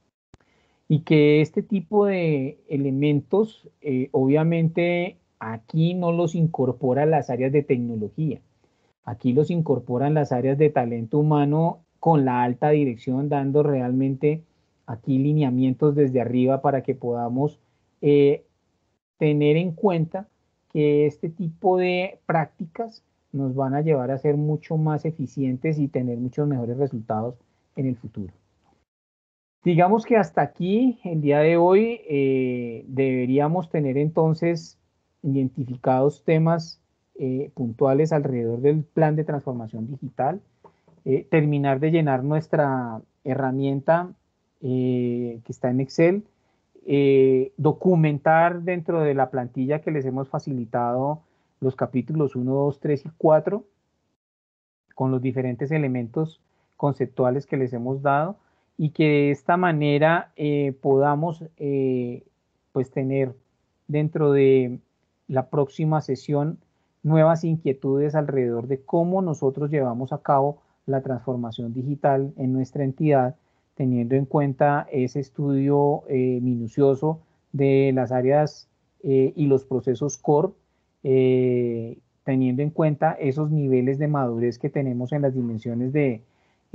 Y que este tipo de elementos, eh, obviamente, aquí no los incorpora las áreas de tecnología. Aquí los incorporan las áreas de talento humano con la alta dirección, dando realmente aquí lineamientos desde arriba para que podamos eh, tener en cuenta que este tipo de prácticas nos van a llevar a ser mucho más eficientes y tener muchos mejores resultados en el futuro. Digamos que hasta aquí, el día de hoy, eh, deberíamos tener entonces identificados temas eh, puntuales alrededor del plan de transformación digital, eh, terminar de llenar nuestra herramienta eh, que está en Excel, eh, documentar dentro de la plantilla que les hemos facilitado los capítulos uno, dos, tres y cuatro, con los diferentes elementos conceptuales que les hemos dado, y que de esta manera eh, podamos eh, pues tener dentro de la próxima sesión nuevas inquietudes alrededor de cómo nosotros llevamos a cabo la transformación digital en nuestra entidad, teniendo en cuenta ese estudio eh, minucioso de las áreas eh, y los procesos core, eh, teniendo en cuenta esos niveles de madurez que tenemos en las dimensiones de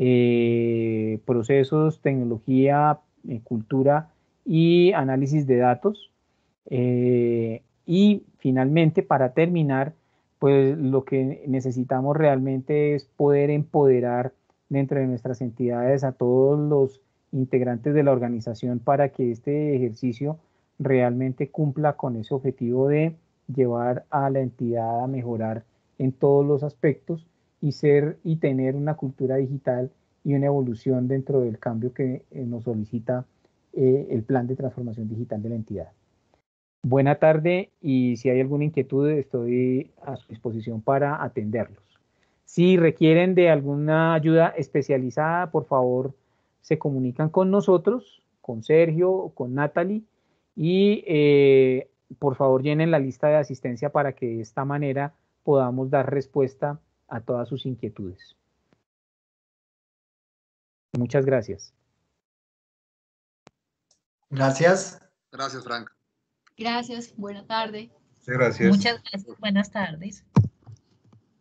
eh, procesos, tecnología, eh, cultura y análisis de datos. Eh, y finalmente, para terminar, pues lo que necesitamos realmente es poder empoderar dentro de nuestras entidades a todos los integrantes de la organización para que este ejercicio realmente cumpla con ese objetivo de llevar a la entidad a mejorar en todos los aspectos y ser y tener una cultura digital y una evolución dentro del cambio que eh, nos solicita eh, el plan de transformación digital de la entidad. Buena tarde y si hay alguna inquietud estoy a su disposición para atenderlos. Si requieren de alguna ayuda especializada, por favor, se comunican con nosotros, con Sergio o con Natalie y eh, por favor llenen la lista de asistencia para que de esta manera podamos dar respuesta a todas sus inquietudes. Muchas gracias. Gracias. Gracias, Frank. Gracias, buena tarde. Muchas gracias. Muchas gracias, buenas tardes.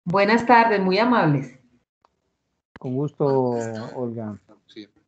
Buenas tardes, muy amables. Con gusto, Olga. Sí.